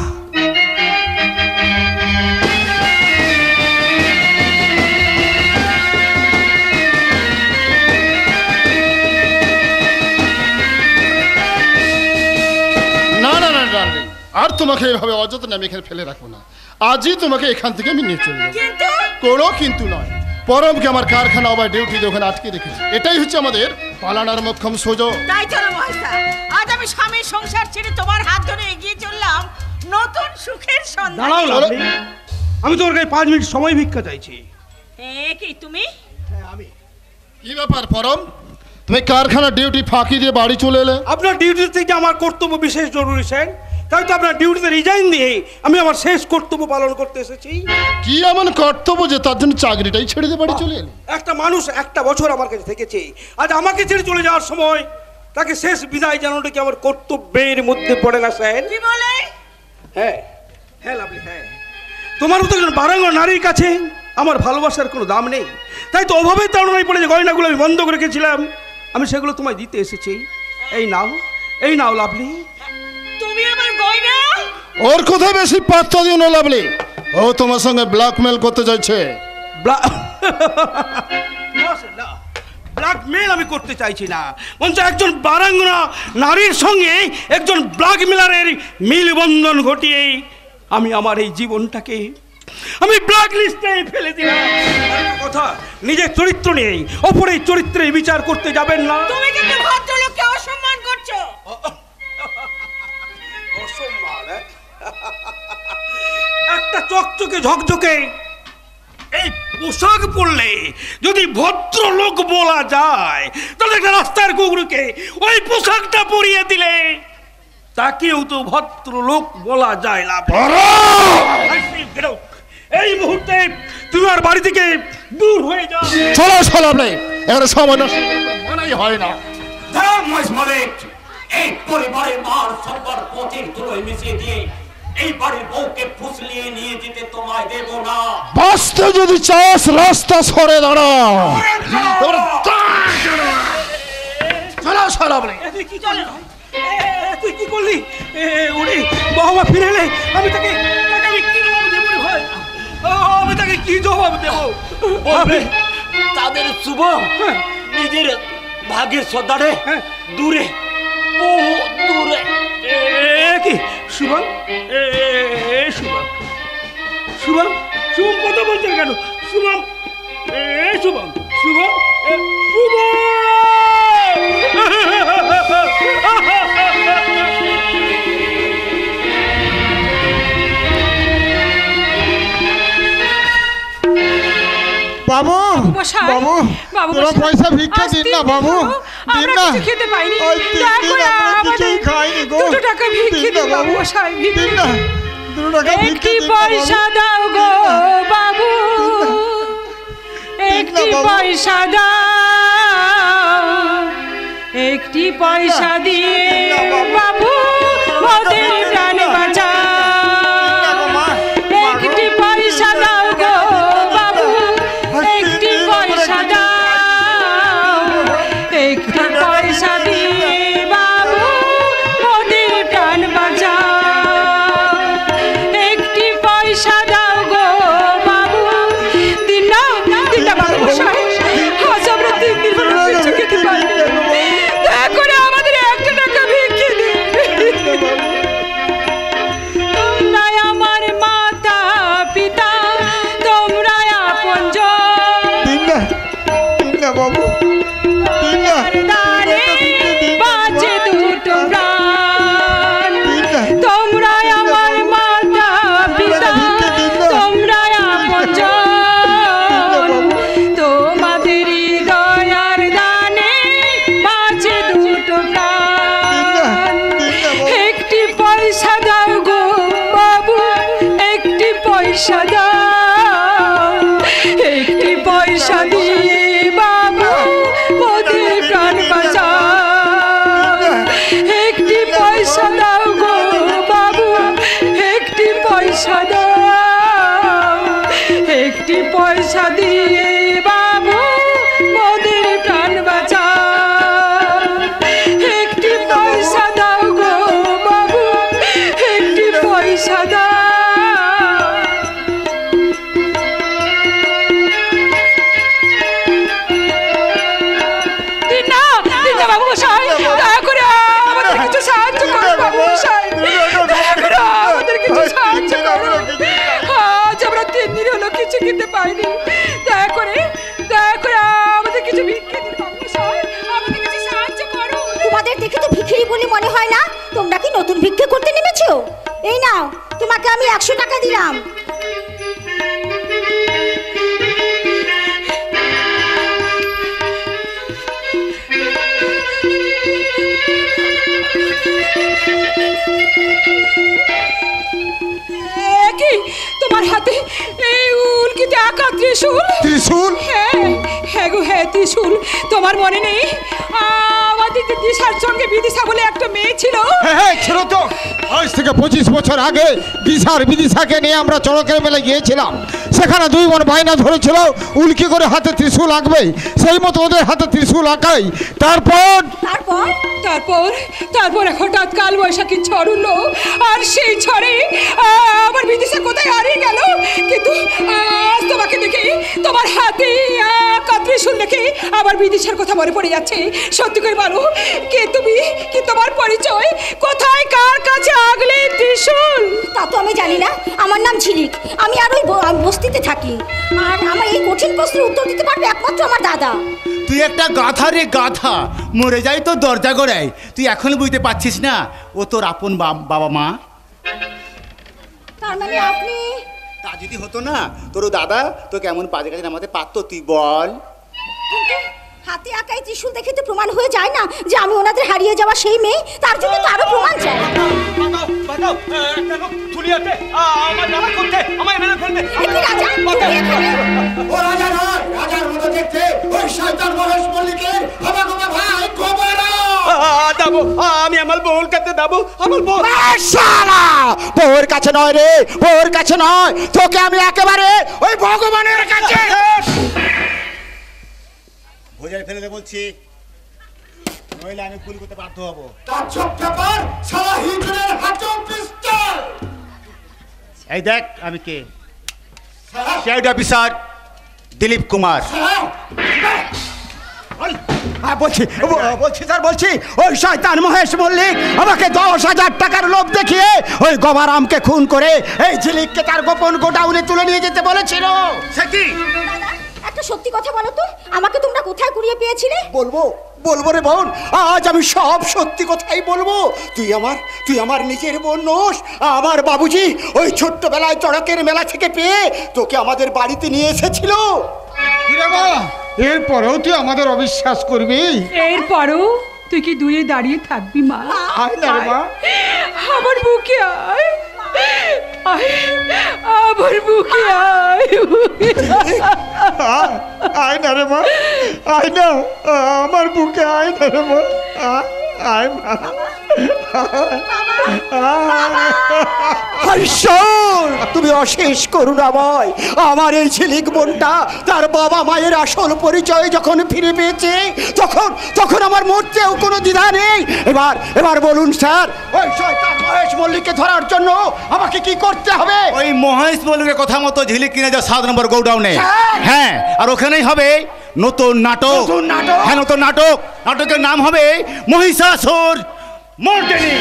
[SPEAKER 4] না না না ডার্লিং, আর তোমাকে এভাবে অযত্নে আমি এখানে ফেলে রাখবো না। আজই তোমাকে এখান থেকে আমি নিয়ে চলে যাবো।
[SPEAKER 5] কিন্তু
[SPEAKER 4] কোনো কিন্তু নয়, পরমকে আমার কারখানা আবার ডিউটিতে ওখানে আটকে রেখেছি। এটাই হচ্ছে আমাদের পালানোর মোক্ষম সুযোগ।
[SPEAKER 5] তাই চলো মহাশয়, আজ আমি স্বামীর সংসার ছেড়ে তোমার হাত ধরে এগিয়ে চললাম নতুন সুখের সন্ধান।
[SPEAKER 11] দাঁড়াও লাভলি, আমি তোমার কাছে 5 মিনিট সময় ভিক্ষা চাইছি।
[SPEAKER 5] কি তুমি?
[SPEAKER 4] কি ব্যাপার পরম, তুমি কারখানা ডিউটি ফাঁকি দিয়ে বাড়ি চলে এলে?
[SPEAKER 11] আপনার ডিউটি থেকে আমার কর্তব্য বিশেষ জরুরি স্যার, তাই তো আপনার ডিউটিতে রিজাইন দিয়ে আমি আমার শেষ কর্তব্য পালন করতে এসেছি।
[SPEAKER 4] কি এমন কর্তব্য যে তার জন্য চাকরিটাই ছেড়ে দিয়ে বাড়ি চলে এলে?
[SPEAKER 11] একটা মানুষ একটা বছর আমার কাছে থেকেছে, আজ আমাকে ছেড়ে চলে যাওয়ার সময় তাকে শেষ বিদায় জানানোটা কি আমার কর্তব্যের মধ্যে পড়ে না স্যার?
[SPEAKER 5] কি বলে?
[SPEAKER 11] হ্যাঁ হ্যাঁ লাভলি, হ্যাঁ তোমার মতো একজন বারাঙ্গ নারীর কাছে আমার ভালোবাসার কোনো দাম নেই, তাই তো অভাবের তাড়নায় পড়ে যে গয়নাগুলো আমি বন্ধ করে রেখেছিলাম আমি সেগুলো তোমায় দিতে এসেছি। এই নাও লাভলি।
[SPEAKER 5] তুমি আমার গয়না?
[SPEAKER 4] ওর কোথায় বেশি পাত্তা দিও না লাভলি, ও তোমার সঙ্গে ব্ল্যাকমেল করতে চাইছে।
[SPEAKER 11] ব্ল্যাকমেল আমি করতে চাইছি না, বরঞ্চ একজন বারাঙ্গনা নারীর সঙ্গে একজন ব্ল্যাকমেলারের মিলবন্ধন ঘটিয়ে আমি আমার এই জীবনটাকে আমি ব্ল্যাক লিস্টে ফেলে দিলাম। কথা, নিজের চরিত্র নেই, অপরের চরিত্রের বিচার করতে যাবেন না।
[SPEAKER 5] তুমি কিন্তু ভদ্রলোককে অসম্মান করছো।
[SPEAKER 11] অসম্মান? একটা চকচকে ঝকঝকে এই পোশাক পরলে যদি ভদ্রলোক বলা যায়, তাহলে একটা রাস্তার কুকুরকে ওই পোশাকটা পরিয়ে দিলে তাকেও তো ভদ্রলোক বলা যায় না। এই মুহূর্তে তুমি আর বাড়ি থেকে দূর হয়ে যাও।
[SPEAKER 4] চলো চলো আপনি, এখানে সময় নষ্ট মনেই হয় না।
[SPEAKER 14] এই পরিবারের মার সবার পথের ধুলোয় মিশিয়ে দিয়ে এই বাড়ির বউকে ফুসলিয়ে নিয়ে যেতে তোমায় দেব না।
[SPEAKER 4] বাঁচতে যদি চাস রাস্তা সরে দাঁড়া। চলো চলো আপনি।
[SPEAKER 11] তুই কি করলি? উনি বাবা ফিরে এলে আমি তাকে আমি কি জবাব দেবো রে ভাই? আমি তাকে কি জবাব দেবো?
[SPEAKER 14] তাদের শুভ নিজের ভাগের সর্দারে দূরে, বহু দূরে।
[SPEAKER 11] কি শুভম? শুভম শুভম শুভম কথা বলছেন কেন? শুভম শুভম শুভম
[SPEAKER 12] বাবু
[SPEAKER 7] মশাই,
[SPEAKER 12] বাবু
[SPEAKER 7] বাবু
[SPEAKER 12] তোরা
[SPEAKER 7] মশাই,
[SPEAKER 12] পয়সা ভিক্ষা
[SPEAKER 7] আজ
[SPEAKER 12] দিন না
[SPEAKER 7] 3
[SPEAKER 12] বাবু,
[SPEAKER 7] দিন হলো
[SPEAKER 12] দিন
[SPEAKER 7] আমরা
[SPEAKER 12] না।
[SPEAKER 7] কিছু খেতে পাইনি।
[SPEAKER 12] ওই 3
[SPEAKER 7] দয়া
[SPEAKER 12] দিন
[SPEAKER 7] করে
[SPEAKER 12] আমরা
[SPEAKER 7] আমাদের
[SPEAKER 12] কিছুই খাইনি গো।
[SPEAKER 7] 2 টাকা ভিক্ষে দিন বাবু মশাই,
[SPEAKER 12] দিন না, 2 টাকা ভিক্ষা
[SPEAKER 7] একটি
[SPEAKER 12] দিন না
[SPEAKER 7] পয়সা
[SPEAKER 12] বাবু।
[SPEAKER 7] দাও গো বাবু, একটি পয়সা দাও, একটি পয়সা দিয়ে বাবু মোদের প্রাণ বাঁচাও। একটি পয়সা দাও গো বাবু, একটি পয়সা দাও, একটি পয়সা দিয়ে বাবু মোদের প্রাণ বাঁচাও। একটি পয়সা দাও গো বাবু, দিন না বাবু মশাই, আজ আমরা 3 দিন হলো কিছু খেতে পাইনি। দয়া করে আমাদের 1 টাকা ভিক্ষে দিন। তোমরাই আমার মাতা পিতা, তোমরাই আপনজন।
[SPEAKER 12] দিন না বাবু, দিন না।
[SPEAKER 7] দ্বারে বাজে 2 প্রাণ। তোমরাই আমার মাতা পিতা, তোমরাই আপনজন। তোমাদেরই দয়ার দানে বাজে 2 প্রাণ। একটি পয়সা দাও গো বাবু, একটি পয়সা দাও, একটি পয়সা দিয়ে বাবু মোদের প্রাণ বাঁচাও। একটি পয়সা দাও গো বাবু, একটি পয়সা দাও, একটি পয়সা দিয়ে বাবু পয়সা দাও। বাবু মশাই, দয়া করে আমাদের কিছু সাহায্য করো। বাবু মশাই, দয়া করে আমাদের কিছু সাহায্য করো। আজ আমরা 3 দিন হলো কিছু খেতে পাইনি। দয়া করে আমাদের কিছু ভিক্ষে দিন। বাবু মশাই, আমাদের কিছু সাহায্য করো।
[SPEAKER 3] তোমাদের দেখে তো ভিখারি বলে মনে হয় না। তোমরা কি নতুন ভিক্ষে করতে নেমেছো? এই নাও, তোমাকে আমি 100 টাকা দিলাম।
[SPEAKER 7] তোমার হাতে এই উল্কিতে আঁকা ত্রিশূল।
[SPEAKER 6] ত্রিশূল?
[SPEAKER 7] হ্যাঁ গো, হ্যাঁ ত্রিশূল। তোমার মনে নেই আমাদের দিশার সঙ্গে বিদিশা বলে একটা মেয়ে ছিল?
[SPEAKER 6] হ্যাঁ ছিল তো। আজ থেকে 25 বছর আগে দিশার বিদিশাকে নিয়ে আমরা চড়কের মেলে গিয়েছিলাম। সেখানে 2 বোন বায়না ধরেছিল উল্কি করে হাতে ত্রিশূল আঁকবে। সেই মতো ওদের হাতে ত্রিশূল আঁকাই। তারপর
[SPEAKER 7] হঠাৎ কাল বৈশাখী ঝড় উঠলো, আর সেই ঝড়ে আমার বিদিশা কোথায় হারিয়ে গেল। কিন্তু আজ তোমাকে দেখে, তোমার হাতে আঁকা ত্রিশূল দেখে আমার বিদিশার কথা মনে পড়ে যাচ্ছে। সত্যি করে বলো, কে তুমি, কি তোমার পরিচয়, কোথায় কার কাছে আগলে ত্রিশূল?
[SPEAKER 3] তা তো আমি জানি না। আমার নাম ঝিলিক। আমি আর ওই বস্তিতে থাকি। আর আমার এই কঠিন প্রশ্নের উত্তর দিতে পারবে একমাত্র আমার দাদা।
[SPEAKER 13] তুই একটা গাধা রে গাধা, মরে যাই তো দরজা গড়াই। তুই এখন বুঝতে পারছিস না ও তোর আপন বাবা মা?
[SPEAKER 3] তার মানে আপনি?
[SPEAKER 13] তা যদি হতো না, তোর দাদা তোকে এমন বাজে কাজে নামাতে পারতো? তুই বল।
[SPEAKER 3] কিন্তু হাতে আঁকাই ত্রিশূল দেখে তো প্রমাণ হয়ে যায় না যে আমি ওনাদের হারিয়ে যাওয়া সেই মেয়ে। তার জন্য তো আরো প্রমাণ চাই।
[SPEAKER 11] আমি আমার বউর কাছে যাবো। আমার
[SPEAKER 12] বউর কাছে নয় রে, বউর কাছে নয়, তোকে আমি একেবারে ওই ভগবানের কাছে।
[SPEAKER 13] ভোজায় ফেলে দে বলছি, নইলে আমি গুলি করতে বাধ্য হবো। এই দেখ আমি কে, সিআইডি অফিসার দিলীপ কুমার।
[SPEAKER 12] বলছি স্যার, বলছি ওই শয়তান মহেশ মল্লিক আমাকে 10,000 টাকার লোভ দেখিয়ে ওই গবারামকে খুন করে এই ঝিলিককে তার গোপন গোডাউনে তুলে নিয়ে যেতে বলেছিল।
[SPEAKER 13] সে কি?
[SPEAKER 3] একটা সত্যি কথা বলো তো, আমাকে তোমরা কোথায় কুড়িয়ে পেয়েছিলে?
[SPEAKER 12] বলবো রে বোন, আজ আমি সব সত্যি কথাই বলবো। তুই আমার নিজের বোন নোস। আমার বাবুজি ওই ছোট্টবেলায় চড়কের মেলা থেকে পেয়ে তোকে আমাদের বাড়িতে নিয়ে এসেছিল।
[SPEAKER 6] এরপরেও তুই আমাদের অবিশ্বাস করবি?
[SPEAKER 7] এরপরেও তুই কি দূরে দাঁড়িয়ে থাকবি মা?
[SPEAKER 6] আয় না রে মা,
[SPEAKER 7] আমার বুকে আয়, আমার বুকে আয়।
[SPEAKER 6] আয় না রে মা, আয় না আমার বুকে, আয় না রে মা, আয় মা।
[SPEAKER 12] তুমি অশেষ করুণাময়। আমার এই ঝিলিক বোনটা তার বাবা মায়ের আসল পরিচয় যখন ফিরে পেয়েছে, তখন আমার মরতেও কোনো দ্বিধা নেই। এবার বলুন স্যার, ওই শয়তান মহেশ মল্লিককে ধরার জন্য আমাকে কি করতে হবে?
[SPEAKER 13] ওই মহেশ মল্লিকের কথা মতো ঝিলিক কিনে যাও 7 নম্বর গোডাউনে। হ্যাঁ, আর ওখানেই হবে নতুন নাটক। হ্যাঁ, নতুন নাটক। নাটকের নাম হবে মহিষাসুর মর্দিনী।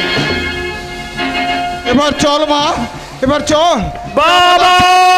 [SPEAKER 6] এবার চল মা, এবার চল।
[SPEAKER 10] বাবা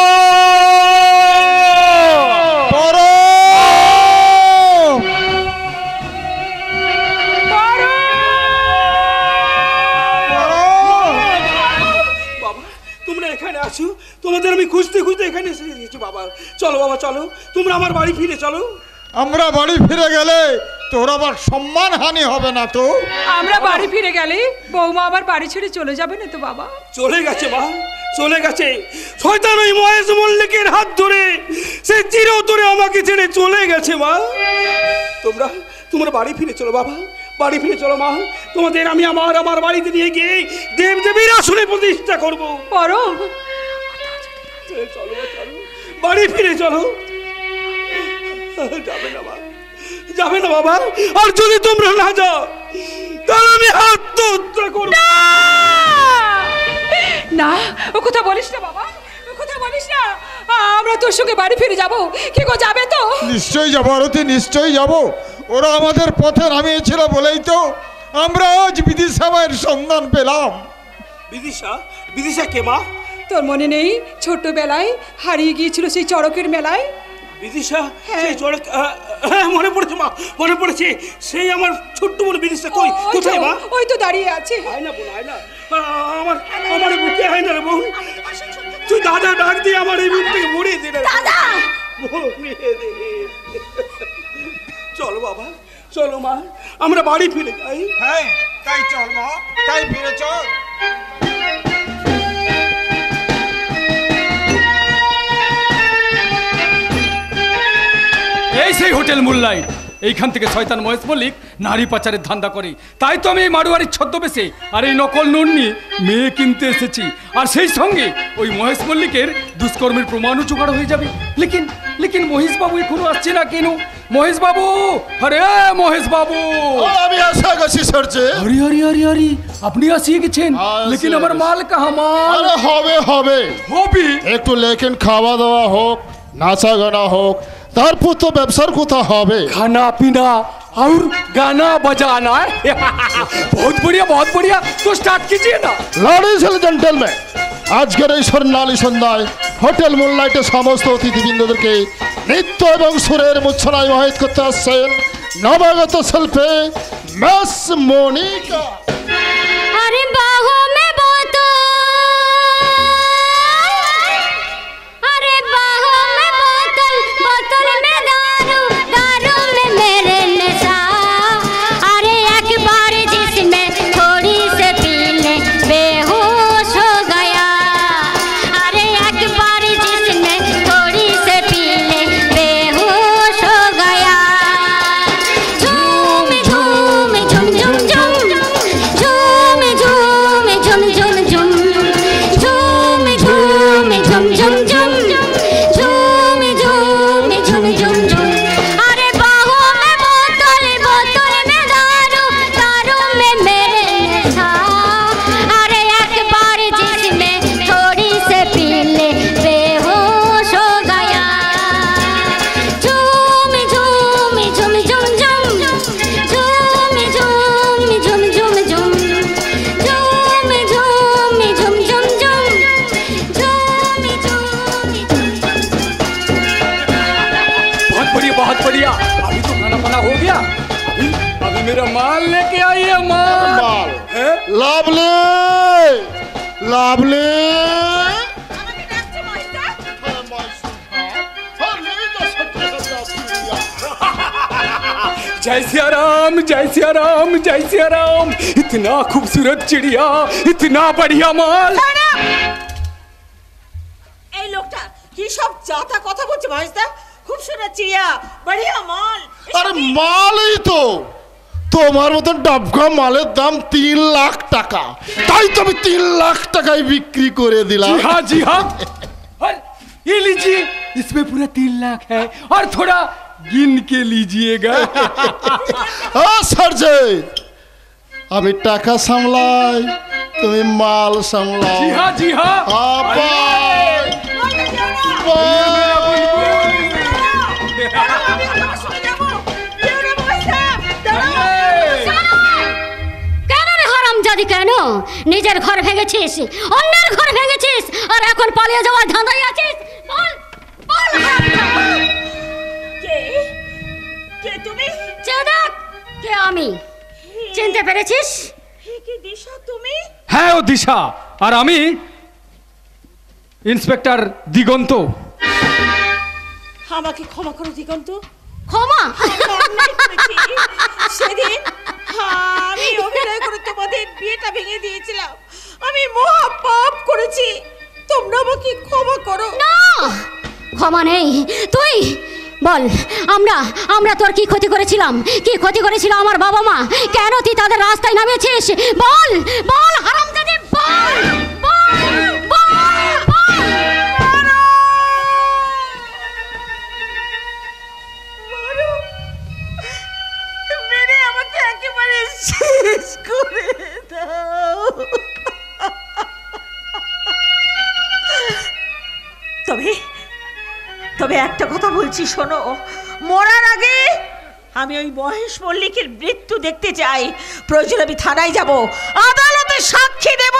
[SPEAKER 11] তোমরা এখানে আসো, তোমাদের আমি খুঁজতে খুঁজতে এখানে এসে গেছি। বাবা চলো, বাবা চলো, তোমরা আমার বাড়ি ফিরে চলো।
[SPEAKER 6] আমরা বাড়ি ফিরে গেলে তোর আবার সম্মান হানি হবে না তো?
[SPEAKER 7] আমরা বাড়ি ফিরে গেলে বৌমা আবার বাড়ি ছেড়ে চলে যাবে না তো বাবা?
[SPEAKER 11] চলে গেছে মা, চলে গেছে। শয়তান ওই মহেশ মল্লিকের হাত ধরে সে চিরতরে আমাকে ছেড়ে চলে গেছে মা। তোমরা বাড়ি ফিরে চলো বাবা, বাড়ি ফিরে চলো মা। তোমাদের আমি আমার বাড়িতে নিয়ে গিয়ে দেবদেবীর আসনে প্রতিষ্ঠা করবো।
[SPEAKER 7] বড়
[SPEAKER 11] চলো চলো, বাড়ি ফিরে চলো। যাবে না বাবা, আর যদি তোমরা না যাও তাহলে আমি আত্মহত্যা করব।
[SPEAKER 7] না না, ও কথা বলিস না বাবা, ও কথা বলিস না। আমরা তোর সঙ্গে বাড়ি ফিরে যাব। কি গো, যাবে তো?
[SPEAKER 4] নিশ্চয়ই যাবো আরতি, নিশ্চয়ই যাবো। ওরা আমাদের পথে নামিয়েছিল বলেই তো আমরা আজ বিদিশা মায়ের সন্ধান পেলাম।
[SPEAKER 11] বিদিশা? বিদিশা কে মা?
[SPEAKER 7] তোর মনে নেই ছোটবেলায় হারিয়ে গিয়েছিল সেই চড়কের মেলায়?
[SPEAKER 11] বিদিশা? সেই চড়ক, হ্যাঁ মনে পড়েছে মা, মনে পড়েছে। সেই আমার ছোট্ট বোন বিদিশা কই, কোথায় মা?
[SPEAKER 7] ওই তো দাঁড়িয়ে আছে।
[SPEAKER 11] হয় না বোন, হয় না, আমার বুকে হয় না রে বোন। তুই দাদা ডাক দিয়ে আমার এই বুক থেকে মরিয়ে দে দাদা, মরিয়ে দে। চলো বাবা, চলো মা, আমরা বাড়ি ফিরে যাই।
[SPEAKER 4] হ্যাঁ তাই চল মা, তাই ফিরে চল।
[SPEAKER 8] এই সেই হোটেল মুনলাইট, এইখান থেকে শয়তান মহেশ মল্লিক নারী পাচারের ধান্দা করে। তাই তো আমি এই মারোয়ারির ছদ্মবেশে আর এই নকল নুন নিয়ে মেয়ে কিনতে এসেছি। আর সেই সঙ্গে ওই মহেশ মল্লিকের দুষ্কর্মের প্রমাণও জোগাড় হয়ে যাবে। লেকিন মহেশ বাবু এখনো আসছে না কেন? মহেশ বাবু, আরে মহেশ বাবু,
[SPEAKER 4] আমি আসা গেছি সরছে।
[SPEAKER 8] আরে আরে আরে আরে, আপনি আসিয়ে গেছেন, লেকিন আমার মাল কাহা? মাল
[SPEAKER 4] আরে হবে হবে হবে, একটু লেকিন খাওয়া দাওয়া হোক, নাচা গানা হোক, তারপর তো ব্যবসার কথা হবে।
[SPEAKER 8] खाना पीना और गाना बजाना है। बहुत बढ़िया, तो स्टार्ट कीजिए ना।
[SPEAKER 4] লডিজ এন্ড জেন্টলম্যান, আজকের এই স্বর্ণালী সন্ধ্যায় হোটেল মুনলাইটের সমস্ত অতিথিবৃন্দদেরকে নৃত্য এবং সুরের মূর্ছনায় মোহিত করতে আসছেন নবাগত শিল্পী মিস মনিকা।
[SPEAKER 9] अरे बाहों में बोतल, अरे बाहों में बोतल, बोतल में दारू, दारू में मेरे नशा। अरे एक बार जिसमें थोड़ी से पीने बेहोश हो गया। अरे एक बार जिसमें थोड़ी से पीने बेहोश हो गया। झूम झूम झुम झुम झुम, झूम झूम झुम झुम झुम, झूम झूम झुम झुम झुम, झूम झूम झुम झुम झुम। अरे बाहों में बोतल, बोतल में दारू, दारू में मेरे नशा। अरे एक बार जिसमें थोड़ी से पी ले बेहोश हो गया। झूम झूम झुम झुम झुम, झूम झूम झुम झुम झुम, झूम झूम झुम झुम झुम, झूम झूम झुम।
[SPEAKER 8] बहुत बढ़िया, अभी तो खाना पाना हो गया। अभी मेरा माल लेके आइए, माल है?
[SPEAKER 4] লাভলি লাভলি,
[SPEAKER 8] जय सिया राम, जय सिया राम, जय सिया राम। इतना खूबसूरत चिड़िया, इतना बढ़िया माल।
[SPEAKER 5] এই লোকটা কি সব জাতা কথা বলছে মহেশদা? খুব সুন্দর চিড়িয়া, বড়িয়া মাল।
[SPEAKER 4] আরে মালই তো, তোমার মতন ডাবকা মালের দাম 3 লাখ টাকা, তাই তো আমি 3 লাখ টাকায় বিক্রি করে দিলাম।
[SPEAKER 8] जी हाँ, जी हाँ। और ये लीजिए, इसमें पूरा 3 लाख है और थोड़ा गिन के लीजिएगा।
[SPEAKER 4] সরজে, আমি টাকা সামলাই, তুমি মাল সামলাও।
[SPEAKER 8] जी हाँ, जी हाँ।
[SPEAKER 9] কেন রে হারামজাদি, কেন নিজের ঘর ভেঙেছিস, অন্যের ঘর ভেঙেছিস, আর এখন পালিয়ে যাওয়ার ধাঁধায় আছিস? বল বল হারামজাদি।
[SPEAKER 5] কে কে তুমি?
[SPEAKER 9] চেদাক, কে আমি? চিনতে পেরেছিস?
[SPEAKER 5] হে কি দিশা তুমি?
[SPEAKER 8] হ্যাঁ ও দিশা, আর আমি ইন্সপেক্টর দিগন্ত।
[SPEAKER 5] আমাকে ক্ষমা করো দিগন্ত।
[SPEAKER 9] ক্ষমা?
[SPEAKER 5] সেদিন আমি অভিনয় করে তোমাদের বিয়েটা ভেঙে দিয়েছিলাম। আমি মহা পাপ করেছি, তোমরা আমাকে ক্ষমা করো।
[SPEAKER 9] না, ক্ষমা নেই। তুই বল, আমরা তোর কি ক্ষতি করেছিলাম? কি ক্ষতি করেছিল আমার বাবা মা? কেন তুই তাদের রাস্তায় নামিয়েছিস? বল বল হারামজাদি, বল বল বল বল।
[SPEAKER 5] মেরে আমাকে একেবারে শেষ করে দাও। তবে একটা কথা বলছি শোনো, মরার আগে আমি ওই মহেশ মল্লিকের মৃত্যু দেখতে চাই। প্রয়োজন আমি থানায় যাব, আদালতে সাক্ষী দেব।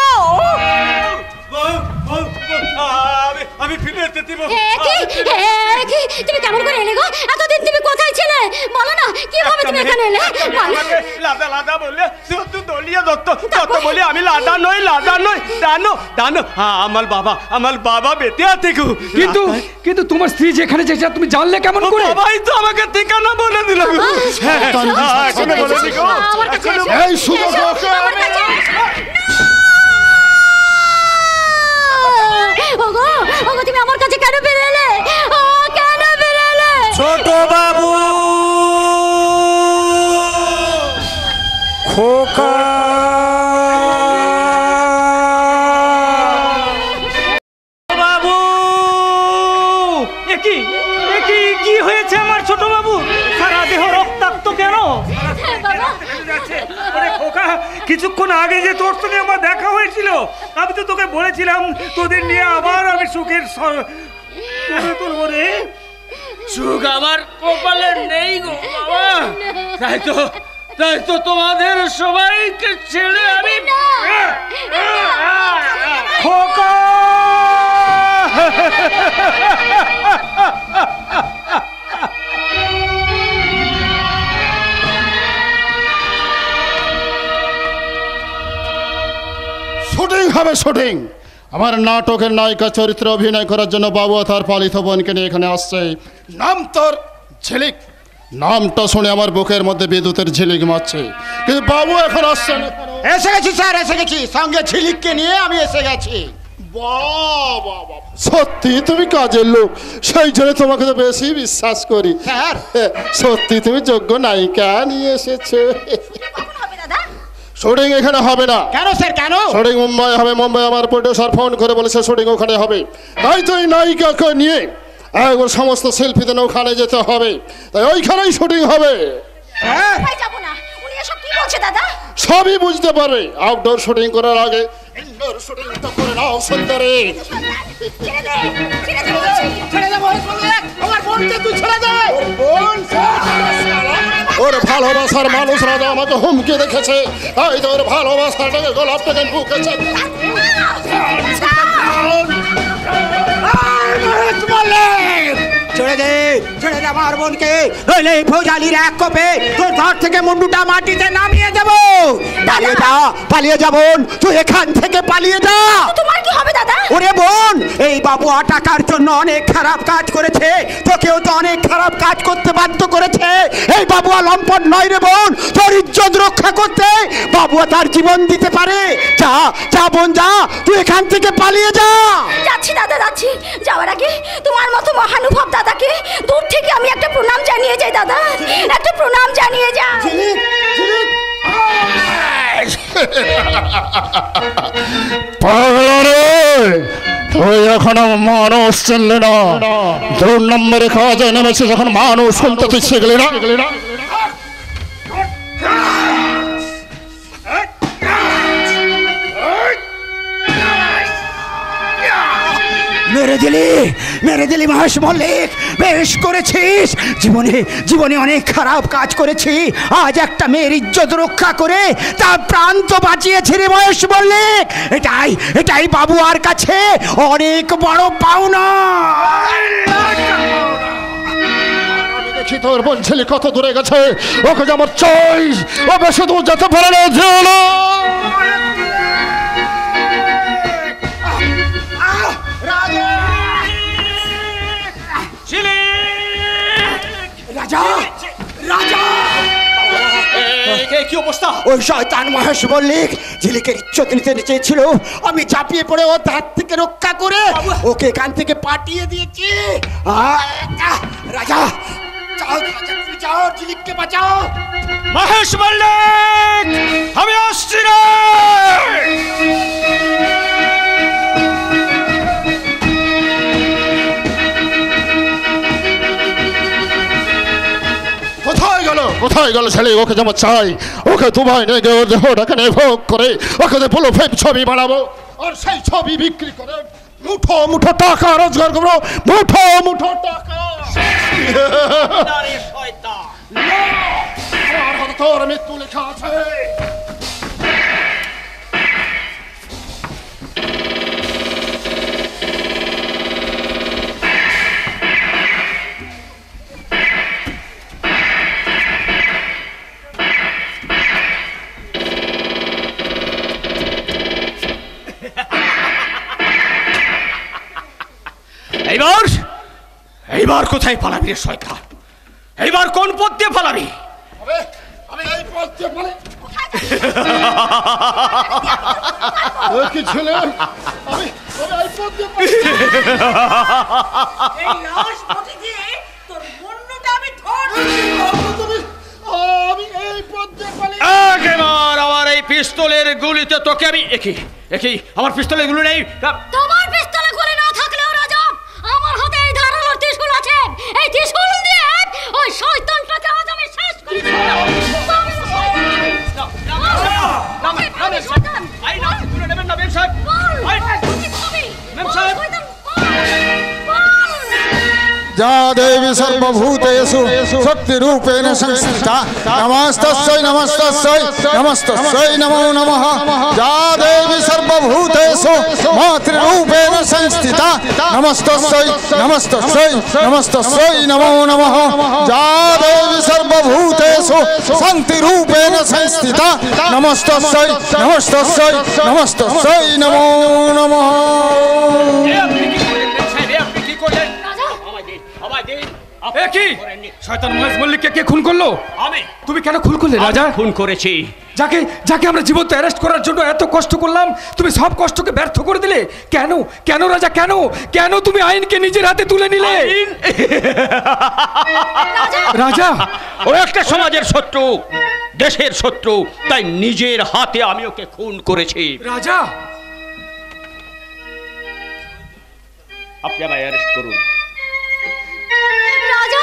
[SPEAKER 2] আমি ফিরে যেতে দিব।
[SPEAKER 9] তুমি কেমন করে এলে গো? এতদিন তুমি কোথায় ছিলে বলো না, কিভাবে তুমি এখানে এলে?
[SPEAKER 2] লাদা লাদা বললে তুই দলিয়া দত্ত দত্ত বলি আমি লাদা নই দানো দানো। আমার বাবা বেঁচে আছে গো।
[SPEAKER 8] কিন্তু তোমার স্ত্রী যেখানে যেছে তুমি জানলে কেমন করে?
[SPEAKER 2] বাবাই তো আমাকে ঠিকানা বলে দিল গো। এখন বলে দিগো
[SPEAKER 4] এই সুযোগ
[SPEAKER 9] ওগো ওগো তুমি আমার কাছে কেন বেরোলে? কেন বেরোলে?
[SPEAKER 14] ছোট বাবু খোকা
[SPEAKER 1] বাবু কি হয়েছে আমার ছোট বাবু? সারা দেহ রক্তাক্ত কেন?
[SPEAKER 10] কিছুক্ষণ আগে যে তোর সঙ্গে আমার দেখা হয়েছিল, আমি তো তোকে বলেছিলাম তোদের নিয়ে আবার আমি সুখের তুলব রে। সুখ আমার কপালে নেই গো বাবা। তাই তো তোমাদের সবাইকে ছেড়ে আমি
[SPEAKER 1] খোকা
[SPEAKER 4] শুটিং হবে শুটিং। আমার নাটকের নায়িকা চরিত্রে অভিনয় করার জন্য বাবু তার পালিত বোনকে নিয়ে এখানে আসছে। নাম তোর ঝিলিক। নামটা শুনে আমার বুকের মধ্যে বিদ্যুতের ঝিলিক মারছে, কিন্তু বাবু এখন আসছে না।
[SPEAKER 12] এসে গেছি স্যার, এসে গেছি, সঙ্গে ঝিলিককে নিয়ে আমি এসে গেছি।
[SPEAKER 4] সত্যি তুমি কাজের লোক, সেই জন্য তোমাকে তো বেশি বিশ্বাস করি।
[SPEAKER 12] স্যার
[SPEAKER 4] সত্যি তুমি যোগ্য নায়িকা নিয়ে এসেছো। শুটিং এখানে হবে না।
[SPEAKER 12] কেন স্যার কেন?
[SPEAKER 4] শুটিং মুম্বাই হবে। মুম্বাই আমার প্রোডিউসার ফোন করে বলেছে শুটিং ওখানে হবে। তাই তো এই নায়িকাকে নিয়ে একবার সমস্ত শিল্পীদের ওখানে যেতে হবে, তাই ওইখানেই শুটিং হবে। সবই বুঝতে পারবে। আউটডোর শুটিং করার আগে ইনডোর শুটিং তো করে নাও সুন্দরী। ওর ভালোবাসার মানুষ রাজা আমাকে হুমকি দেখেছে, তাই তো ওর ভালোবাসাটাকে গোলাপটাকে ঢুকেছে।
[SPEAKER 12] ছেড়ে দে আমার বোনকে, নইলে ফৌজালির এক কোপে তোর ঘর থেকে মুন্ডুটা মাটিতে নামিয়ে দেব। পালিয়ে যা বোন, তুই এখান থেকে পালিয়ে যা।
[SPEAKER 3] তোমার কি হবে দাদা?
[SPEAKER 12] ওরে বোন, এই বাবু টাকার জন্য অনেক খারাপ কাজ করেছে, তোকেও তো অনেক খারাপ কাজ করতে বাধ্য করেছে। এই বাবু লম্পট নয় রে বোন, তোর ইজ্জত রক্ষা করতে বাবু তার জীবন দিতে পারে। যা যা বোন যা, তুই এখান থেকে পালিয়ে যা।
[SPEAKER 3] যাচ্ছি দাদা যাচ্ছি। যাওয়ার আগে তোমার মতো মহানুভব দাদাকে দূর থেকে আমি একটা প্রণাম জানিয়ে যাই। দাদা একটা প্রণাম জানিয়ে যা।
[SPEAKER 4] তুই এখনো মানুষ চিনলি না। 2 নম্বরে খাওয়া যায় নেমেছে যখন মানুষ শুনতে তুই শিখলি না।
[SPEAKER 12] মেরে দিলি মহেশ মল্লিক, বেশ করেছিস। জীবনে অনেক খারাপ কাজ করেছি, আজ একটা মেয়ের ইজ্জত রক্ষা করে তার প্রাণ তো বাঁচিয়েছে রে মহেশ মল্লিক। এটাই বাবু আর কাছে অনেক বড় পাওনা।
[SPEAKER 4] দেখি তোর বলছিলি কত দূরে গেছে, ওকে যে আমার চাই, ও বেশি দূর যেতে পারে না।
[SPEAKER 12] কি অবস্থা? ওই শয়তান মহেশ মল্লিক ঝিলিকের ইজ্জত নিতে চেয়েছিল, আমি ঝাঁপিয়ে পড়ে ওর হাত থেকে রক্ষা করে ওকে এখান থেকে পাঠিয়ে দিয়েছি। রাজা যাও, ঝিলিককে বাঁচাও।
[SPEAKER 1] মহেশ মল্লিক আমি আসছি রে।
[SPEAKER 4] কোথায় গেল ছেলে? ওকে যেমন চাই, ওকে দুবাই নিয়ে গিয়ে ওর দেহটাকে ভোগ করে ওকে পুরো ফেম ছবি বানাবো, আর সেই ছবি বিক্রি করে মুঠো মুঠো টাকা রোজগার করবো, মুঠো মুঠো টাকা। আমার হাতে তোর মৃত্যু লেখা আছে।
[SPEAKER 11] এইবার কোথায় পালাবি রে শয়তান? এইবার কোন পথ দিয়ে পালাবি?
[SPEAKER 4] আমি এই পথ দিয়ে পালাই। কি ছেলে, আমি এই পথ দিয়ে পালাই।
[SPEAKER 5] এই লাশ পথে দিয়ে তোর মুন্ডুটা আমি ধরছি।
[SPEAKER 4] আমি এই পথ দিয়ে পালাই।
[SPEAKER 11] একেবার আমার এই পিস্তলের গুলিতে তোকে আমি একই আমার পিস্তলের গুলি নেই।
[SPEAKER 9] তোমার পিস্তলে গুলি না থাকলেও রাজা, আমার হাতে এই ধারালো ত্রিশূল আছে। এই ত্রিশূল দিয়ে ওই শয়তানটাকে আজ আমি শেষ করে দেব।
[SPEAKER 6] या देवी सर्वभूतेषु शक्तिरूपेण संस्थिता नमस्तस्यै नमस्तस्यै नमस्तस्यै नमो नमः। या देवी सर्वभूतेषु मातृरूपेण संस्थिता नमस्तस्यै नमस्तस्यै नमस्तस्यै नमो नमः। या देवी सर्वभूतेषु शान्तिरूपेण संस्थिता नमस्तस्यै नमस्तस्यै नमस्तस्यै नमो नमः।
[SPEAKER 8] শয়তান মহেশ মল্লিককে কে খুন করলো?
[SPEAKER 11] আমি।
[SPEAKER 8] তুমি কেন খুন করলে রাজা?
[SPEAKER 11] খুন করেছি
[SPEAKER 8] যাকে যাকে আমরা জীবন্ত অ্যারেস্ট করার জন্য এত কষ্ট করলাম, তুমি সব কষ্টকে ব্যর্থ করে দিলে কেন? কেন রাজা, কেন কেন তুমি আইনকে নিজের হাতে তুলে নিলে? রাজা,
[SPEAKER 11] ও একটা সমাজের শত্রু, দেশের শত্রু, তাই নিজের হাতে আমি ওকে খুন করেছি।
[SPEAKER 8] রাজা,
[SPEAKER 11] আপনি আমায় অ্যারেস্ট করুন।
[SPEAKER 9] রাজা,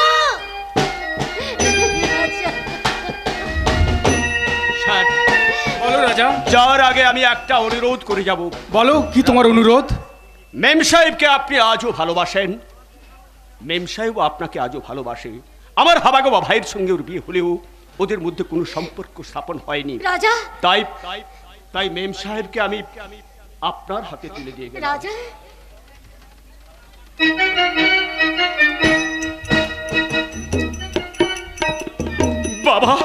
[SPEAKER 8] বলো রাজা।
[SPEAKER 11] যাওয়ার আগে আমি একটা অনুরোধ করে যাব।
[SPEAKER 8] বলো, কি তোমার অনুরোধ?
[SPEAKER 11] মেম সাহেবকে আপনি আজও ভালোবাসেন, মেম সাহেব আপনাকে আজও ভালোবাসে। আমার হাবাগোবা ভাইয়ের সঙ্গে ওর বিয়ে হলেও ওদের মধ্যে কোনো সম্পর্ক স্থাপন হয়নি
[SPEAKER 9] রাজা।
[SPEAKER 11] তাই তাই মেম সাহেবকে আমি আপনার হাতে তুলে দিয়ে গেলাম।
[SPEAKER 9] রাজা,
[SPEAKER 11] বাবা,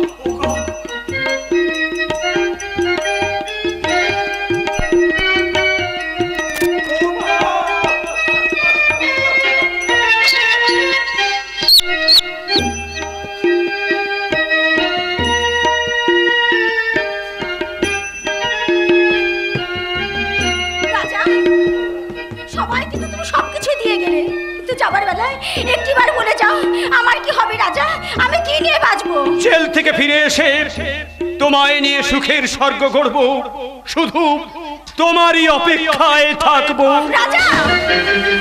[SPEAKER 3] সবাই কিন্তু তুমি সবকিছু দিয়ে গেলে, কিন্তু যাবার বেলায় একটিবার বলে যাও আমার কি হবে রাজা? আমি কি নিয়ে বাঁচবো?
[SPEAKER 11] জেল থেকে ফিরে এসে তোমায় নিয়ে সুখের স্বর্গ গড়ব, শুধু তোমারই অপেক্ষায় থাকবো।
[SPEAKER 3] রাজা